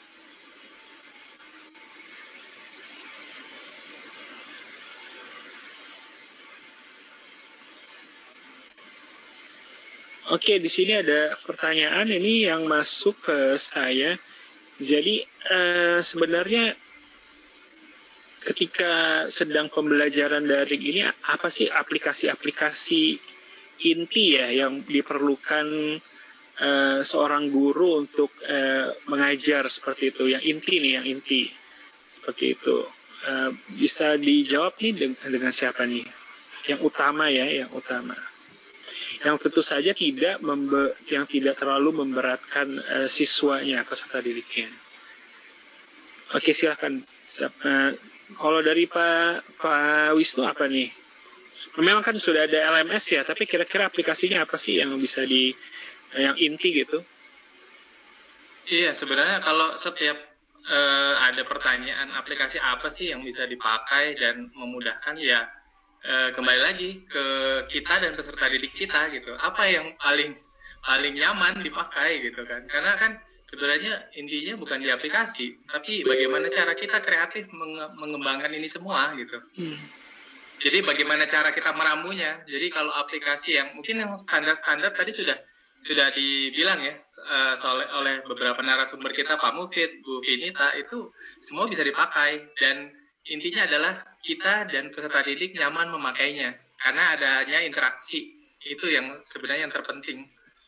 oke, di sini ada pertanyaan ini yang masuk ke saya. Jadi sebenarnya ketika sedang pembelajaran daring ini apa sih aplikasi-aplikasi inti ya yang diperlukan seorang guru untuk mengajar seperti itu? Yang inti nih, yang inti seperti itu. Bisa dijawab nih dengan siapa nih? Yang utama ya, yang utama. Yang tentu saja yang tidak terlalu memberatkan siswanya, peserta didiknya. Oke, silakan. Kalau dari Pak Wisnu apa nih? Memang kan sudah ada LMS ya, tapi kira-kira aplikasinya apa sih yang bisa yang inti gitu? Iya, sebenarnya kalau setiap ada pertanyaan aplikasi apa sih yang bisa dipakai dan memudahkan ya. Kembali lagi ke kita dan peserta didik kita gitu, apa yang paling nyaman dipakai gitu kan, karena kan sebenarnya intinya bukan di aplikasi tapi bagaimana cara kita kreatif mengembangkan ini semua gitu. Jadi bagaimana cara kita meramunya. Jadi kalau aplikasi yang mungkin yang standar tadi sudah dibilang ya oleh beberapa narasumber kita, Pak Mufid, Bu Vinita, itu semua bisa dipakai dan intinya adalah kita dan peserta didik nyaman memakainya karena adanya interaksi, itu yang sebenarnya yang terpenting.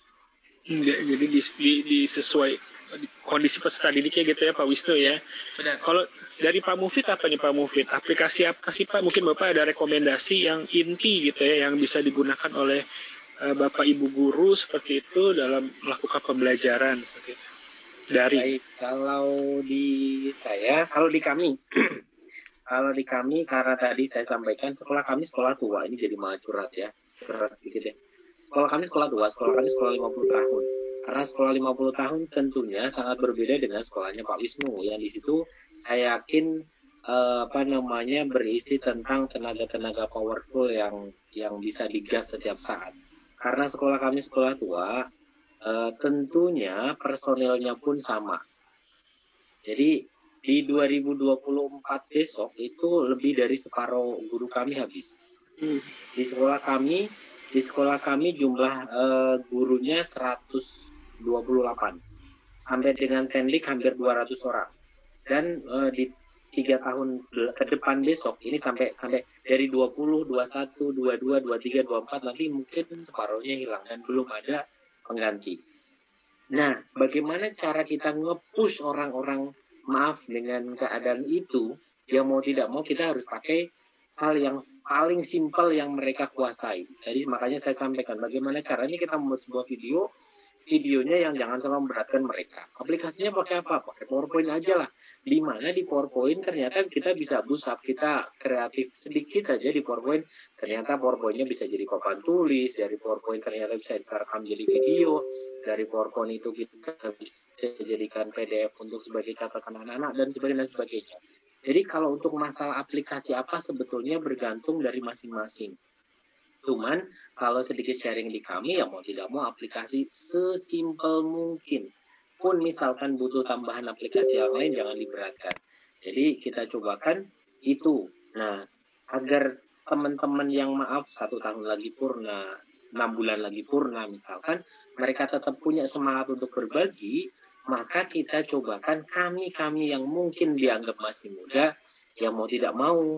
Jadi disesuai kondisi peserta didiknya gitu ya Pak Wisnu ya. Benar. Kalau dari Pak Mufid apa nih Pak Mufid? Aplikasi apa sih Pak? Mungkin Bapak ada rekomendasi yang inti gitu ya yang bisa digunakan oleh Bapak Ibu guru seperti itu dalam melakukan pembelajaran seperti itu. Baik, kalau di kami karena tadi saya sampaikan sekolah kami sekolah tua, ini jadi malah curhat sedikit ya. Sekolah kami sekolah tua, sekolah kami sekolah 50 tahun. Karena sekolah 50 tahun tentunya sangat berbeda dengan sekolahnya Pak Wisnu, yang di situ saya yakin berisi tentang tenaga-tenaga powerful yang bisa digas setiap saat. Karena sekolah kami sekolah tua, tentunya personelnya pun sama. Jadi di 2024 besok itu lebih dari separuh guru kami habis. Di sekolah kami jumlah gurunya 128. Sampai dengan Tendik hampir 200 orang. Dan di 3 tahun ke depan besok ini sampai dari 20, 21, 22, 23, 24 nanti mungkin separuhnya hilang dan belum ada pengganti. Nah, bagaimana cara kita nge-push orang-orang dengan keadaan itu, yang mau tidak mau kita harus pakai hal yang paling simpel yang mereka kuasai. Jadi makanya saya sampaikan bagaimana caranya kita membuat sebuah video videonya yang jangan sampai memberatkan mereka. Aplikasinya pakai apa? Pakai PowerPoint aja lah. Di mana di PowerPoint ternyata kita bisa busap, kita kreatif sedikit aja di PowerPoint. Ternyata PowerPoint-nya bisa jadi papan tulis, dari PowerPoint ternyata bisa direkam jadi video, dari PowerPoint itu kita bisa jadikan PDF untuk sebagai catatan anak-anak dan sebagainya. Jadi kalau untuk masalah aplikasi apa sebetulnya bergantung dari masing-masing. Cuman kalau sedikit sharing di kami ya mau tidak mau aplikasi sesimpel mungkin. Pun misalkan butuh tambahan aplikasi yang lain jangan diberatkan. Jadi kita cobakan itu. Nah agar teman-teman yang maaf 1 tahun lagi purna, 6 bulan lagi purna misalkan, mereka tetap punya semangat untuk berbagi, maka kita cobakan kami yang mungkin dianggap masih muda, yang mau tidak mau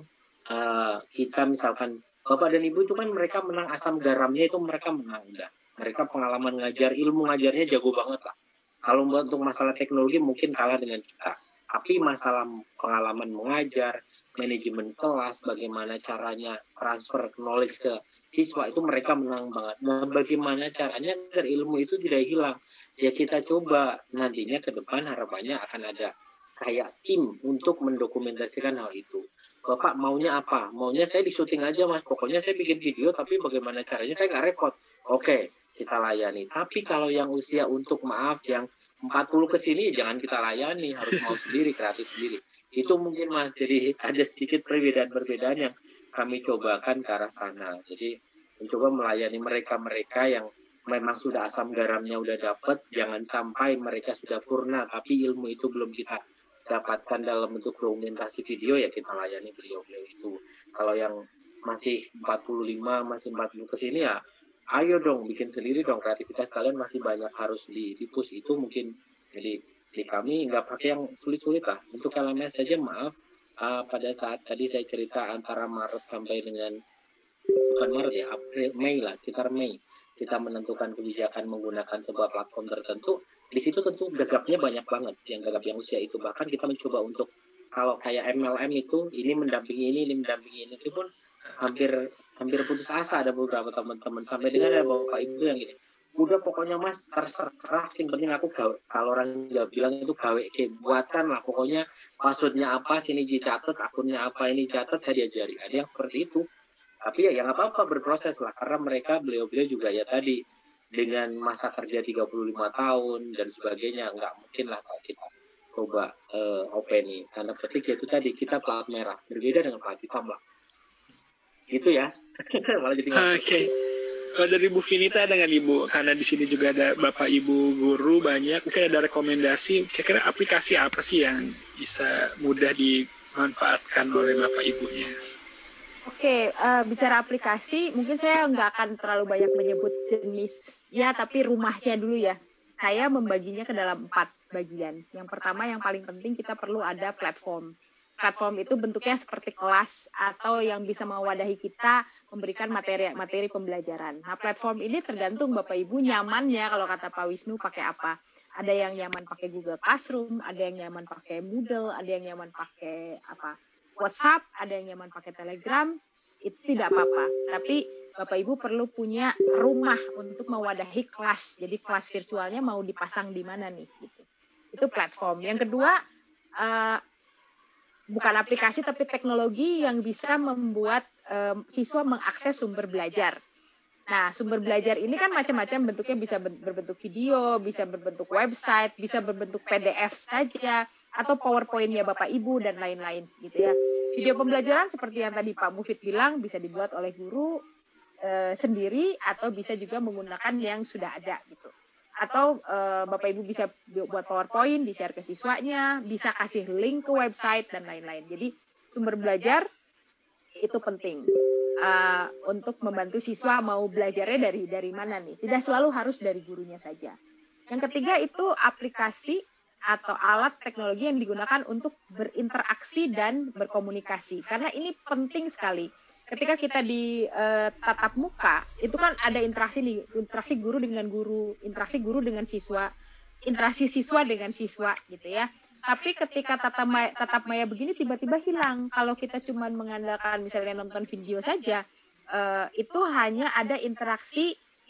kita misalkan Bapak dan Ibu itu kan mereka menang asam garamnya itu mereka menang udah. Mereka pengalaman ngajar, ilmu ngajarnya jago banget lah. Kalau untuk masalah teknologi mungkin kalah dengan kita. Tapi masalah pengalaman mengajar, manajemen kelas, bagaimana caranya transfer knowledge ke siswa itu mereka menang banget. Nah bagaimana caranya agar ilmu itu tidak hilang? Ya kita coba nantinya ke depan harapannya akan ada kayak tim untuk mendokumentasikan hal itu. Bapak maunya apa? Maunya saya di syuting aja mas. Pokoknya saya bikin video tapi bagaimana caranya saya nggak repot. Oke, kita layani. Tapi kalau yang usia untuk maaf yang 40 ke sini jangan kita layani. Harus mau sendiri, kreatif sendiri. Itu mungkin mas. Jadi ada sedikit perbedaan-perbedaan yang kami cobakan ke arah sana. Jadi mencoba melayani mereka-mereka yang memang sudah asam garamnya udah dapat. Jangan sampai mereka sudah purna tapi ilmu itu belum kita dapatkan dalam bentuk dokumentasi video ya kita layani beliau-beliau itu. Kalau yang masih 45, masih 40 ke sini ya ayo dong bikin sendiri dong, kreativitas kalian masih banyak harus di-push itu mungkin. Jadi di kami nggak pakai yang sulit-sulit lah. Untuk LMS saja maaf pada saat tadi saya cerita antara Maret sampai dengan bukan Maret ya, April, Mei lah, sekitar Mei kita menentukan kebijakan menggunakan sebuah platform tertentu. Di situ tentu gagapnya banyak banget, yang gagap yang usia itu. Bahkan kita mencoba untuk, kalau kayak MLM itu, ini mendampingi ini mendampingi ini. Itu pun hampir putus asa ada beberapa teman-teman. Sampai dengan ada bapak ibu yang gini, udah pokoknya mas terserah, yang penting aku gawe. Kalau orang Jawa bilang itu gawe, kayak buatan lah. Pokoknya passwordnya apa, sini dicatat, akunnya apa, ini catat, saya diajari. Ada yang seperti itu. Tapi ya nggak apa-apa, berproses lah. Karena mereka, beliau-beliau juga ya tadi, dengan masa kerja 35 tahun dan sebagainya, nggak mungkin lah kalau kita coba open nih. Tanda petik itu tadi, kita plat merah, berbeda dengan plat hitam lah. Gitu ya. Malah jadi Oke. Kalau dari Bu Vinita dengan Ibu, karena di sini juga ada Bapak Ibu guru banyak, mungkin ada rekomendasi, kira-kira aplikasi apa sih yang bisa mudah dimanfaatkan oleh Bapak Ibunya? Oke, bicara aplikasi, mungkin saya nggak akan terlalu banyak menyebut jenisnya, tapi rumahnya dulu ya. Saya membaginya ke dalam 4 bagian. Yang pertama, yang paling penting kita perlu ada platform. Platform itu bentuknya seperti kelas atau yang bisa mewadahi kita memberikan materi pembelajaran. Nah, platform ini tergantung Bapak Ibu nyamannya, kalau kata Pak Wisnu pakai apa. Ada yang nyaman pakai Google Classroom, ada yang nyaman pakai Moodle, ada yang nyaman pakai WhatsApp, ada yang nyaman pakai Telegram, itu tidak apa-apa. Tapi Bapak Ibu perlu punya rumah untuk mewadahi kelas. Jadi kelas virtualnya mau dipasang di mana nih? Gitu. Itu platform. Yang kedua, bukan aplikasi tapi teknologi yang bisa membuat siswa mengakses sumber belajar. Nah, sumber belajar ini kan macam-macam bentuknya, bisa berbentuk video, bisa berbentuk website, bisa berbentuk PDF saja, atau PowerPoint-nya Bapak Ibu dan lain-lain gitu ya. Video pembelajaran seperti yang tadi Pak Mufid bilang bisa dibuat oleh guru sendiri atau bisa juga menggunakan yang sudah ada gitu. Atau Bapak Ibu bisa buat PowerPoint, di-share ke siswanya, bisa kasih link ke website dan lain-lain. Jadi sumber belajar itu penting untuk membantu siswa mau belajarnya dari mana nih. Tidak selalu harus dari gurunya saja. Yang ketiga itu aplikasi atau alat teknologi yang digunakan untuk berinteraksi dan berkomunikasi. Karena ini penting sekali. Ketika kita di tatap muka, itu kan ada interaksi nih, interaksi guru dengan guru, interaksi guru dengan siswa, interaksi siswa dengan siswa gitu ya. Tapi ketika tatap maya begini tiba-tiba hilang. Kalau kita cuma mengandalkan misalnya nonton video saja, itu hanya ada interaksi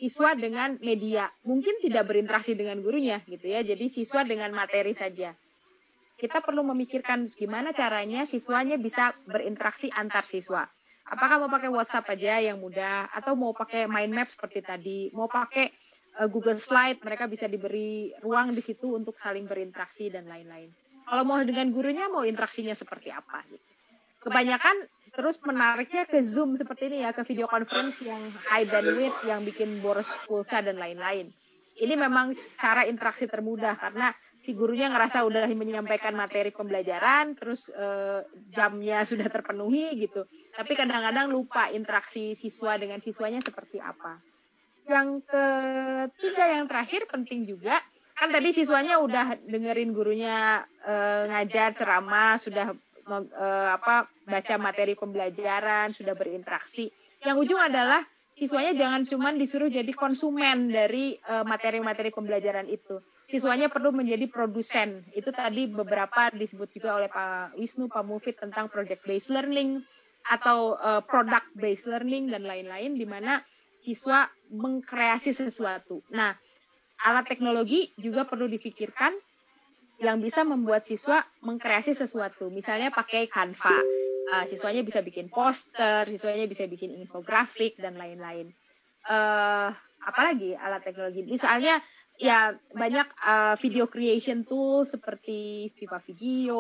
siswa dengan media, mungkin tidak berinteraksi dengan gurunya gitu ya, jadi siswa dengan materi saja. Kita perlu memikirkan gimana caranya siswanya bisa berinteraksi antar siswa. Apakah mau pakai WhatsApp aja yang mudah, atau mau pakai mind map seperti tadi, mau pakai Google Slide, mereka bisa diberi ruang di situ untuk saling berinteraksi dan lain-lain. Kalau mau dengan gurunya, mau interaksinya seperti apa gitu. Kebanyakan terus menariknya ke Zoom seperti ini ya, ke video conference yang high bandwidth, yang bikin boros pulsa dan lain-lain. Ini memang cara interaksi termudah karena si gurunya ngerasa udah menyampaikan materi pembelajaran, terus jamnya sudah terpenuhi gitu. Tapi kadang-kadang lupa interaksi siswa dengan siswanya seperti apa. Yang ketiga, yang terakhir penting juga, kan tadi siswanya udah dengerin gurunya ngajar ceramah, sudah baca materi pembelajaran, sudah berinteraksi. Yang ujung adalah siswanya jangan cuma disuruh jadi konsumen dari materi-materi pembelajaran itu. Siswanya perlu menjadi produsen. Itu tadi beberapa disebut juga oleh Pak Wisnu, Pak Mufid tentang project based learning atau product based learning dan lain-lain, di mana siswa mengkreasi sesuatu. Nah, alat teknologi juga perlu dipikirkan yang bisa membuat siswa mengkreasi sesuatu. Misalnya pakai Canva, siswanya bisa bikin poster, siswanya bisa bikin infografik dan lain-lain. Apalagi alat teknologi? Misalnya ya banyak video creation tool seperti Viva Video,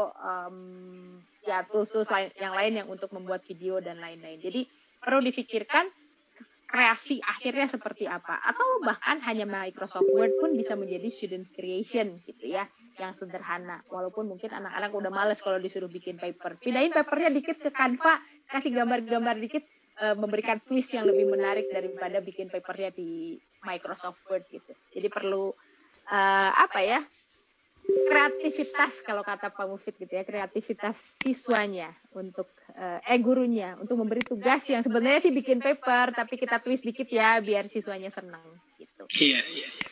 ya tools yang lain yang untuk membuat video dan lain-lain. Jadi perlu dipikirkan kreasi akhirnya seperti apa, atau bahkan hanya Microsoft Word pun bisa menjadi student creation gitu ya, yang sederhana. Walaupun mungkin anak-anak udah males kalau disuruh bikin paper, pindahin papernya dikit ke Canva, kasih gambar-gambar dikit, memberikan twist yang lebih menarik daripada bikin papernya di Microsoft Word gitu. Jadi perlu kreativitas, kalau kata Pak Mufid gitu ya, kreativitas siswanya untuk gurunya untuk memberi tugas yang sebenarnya sih bikin paper, tapi kita tulis dikit ya biar siswanya senang gitu. Iya.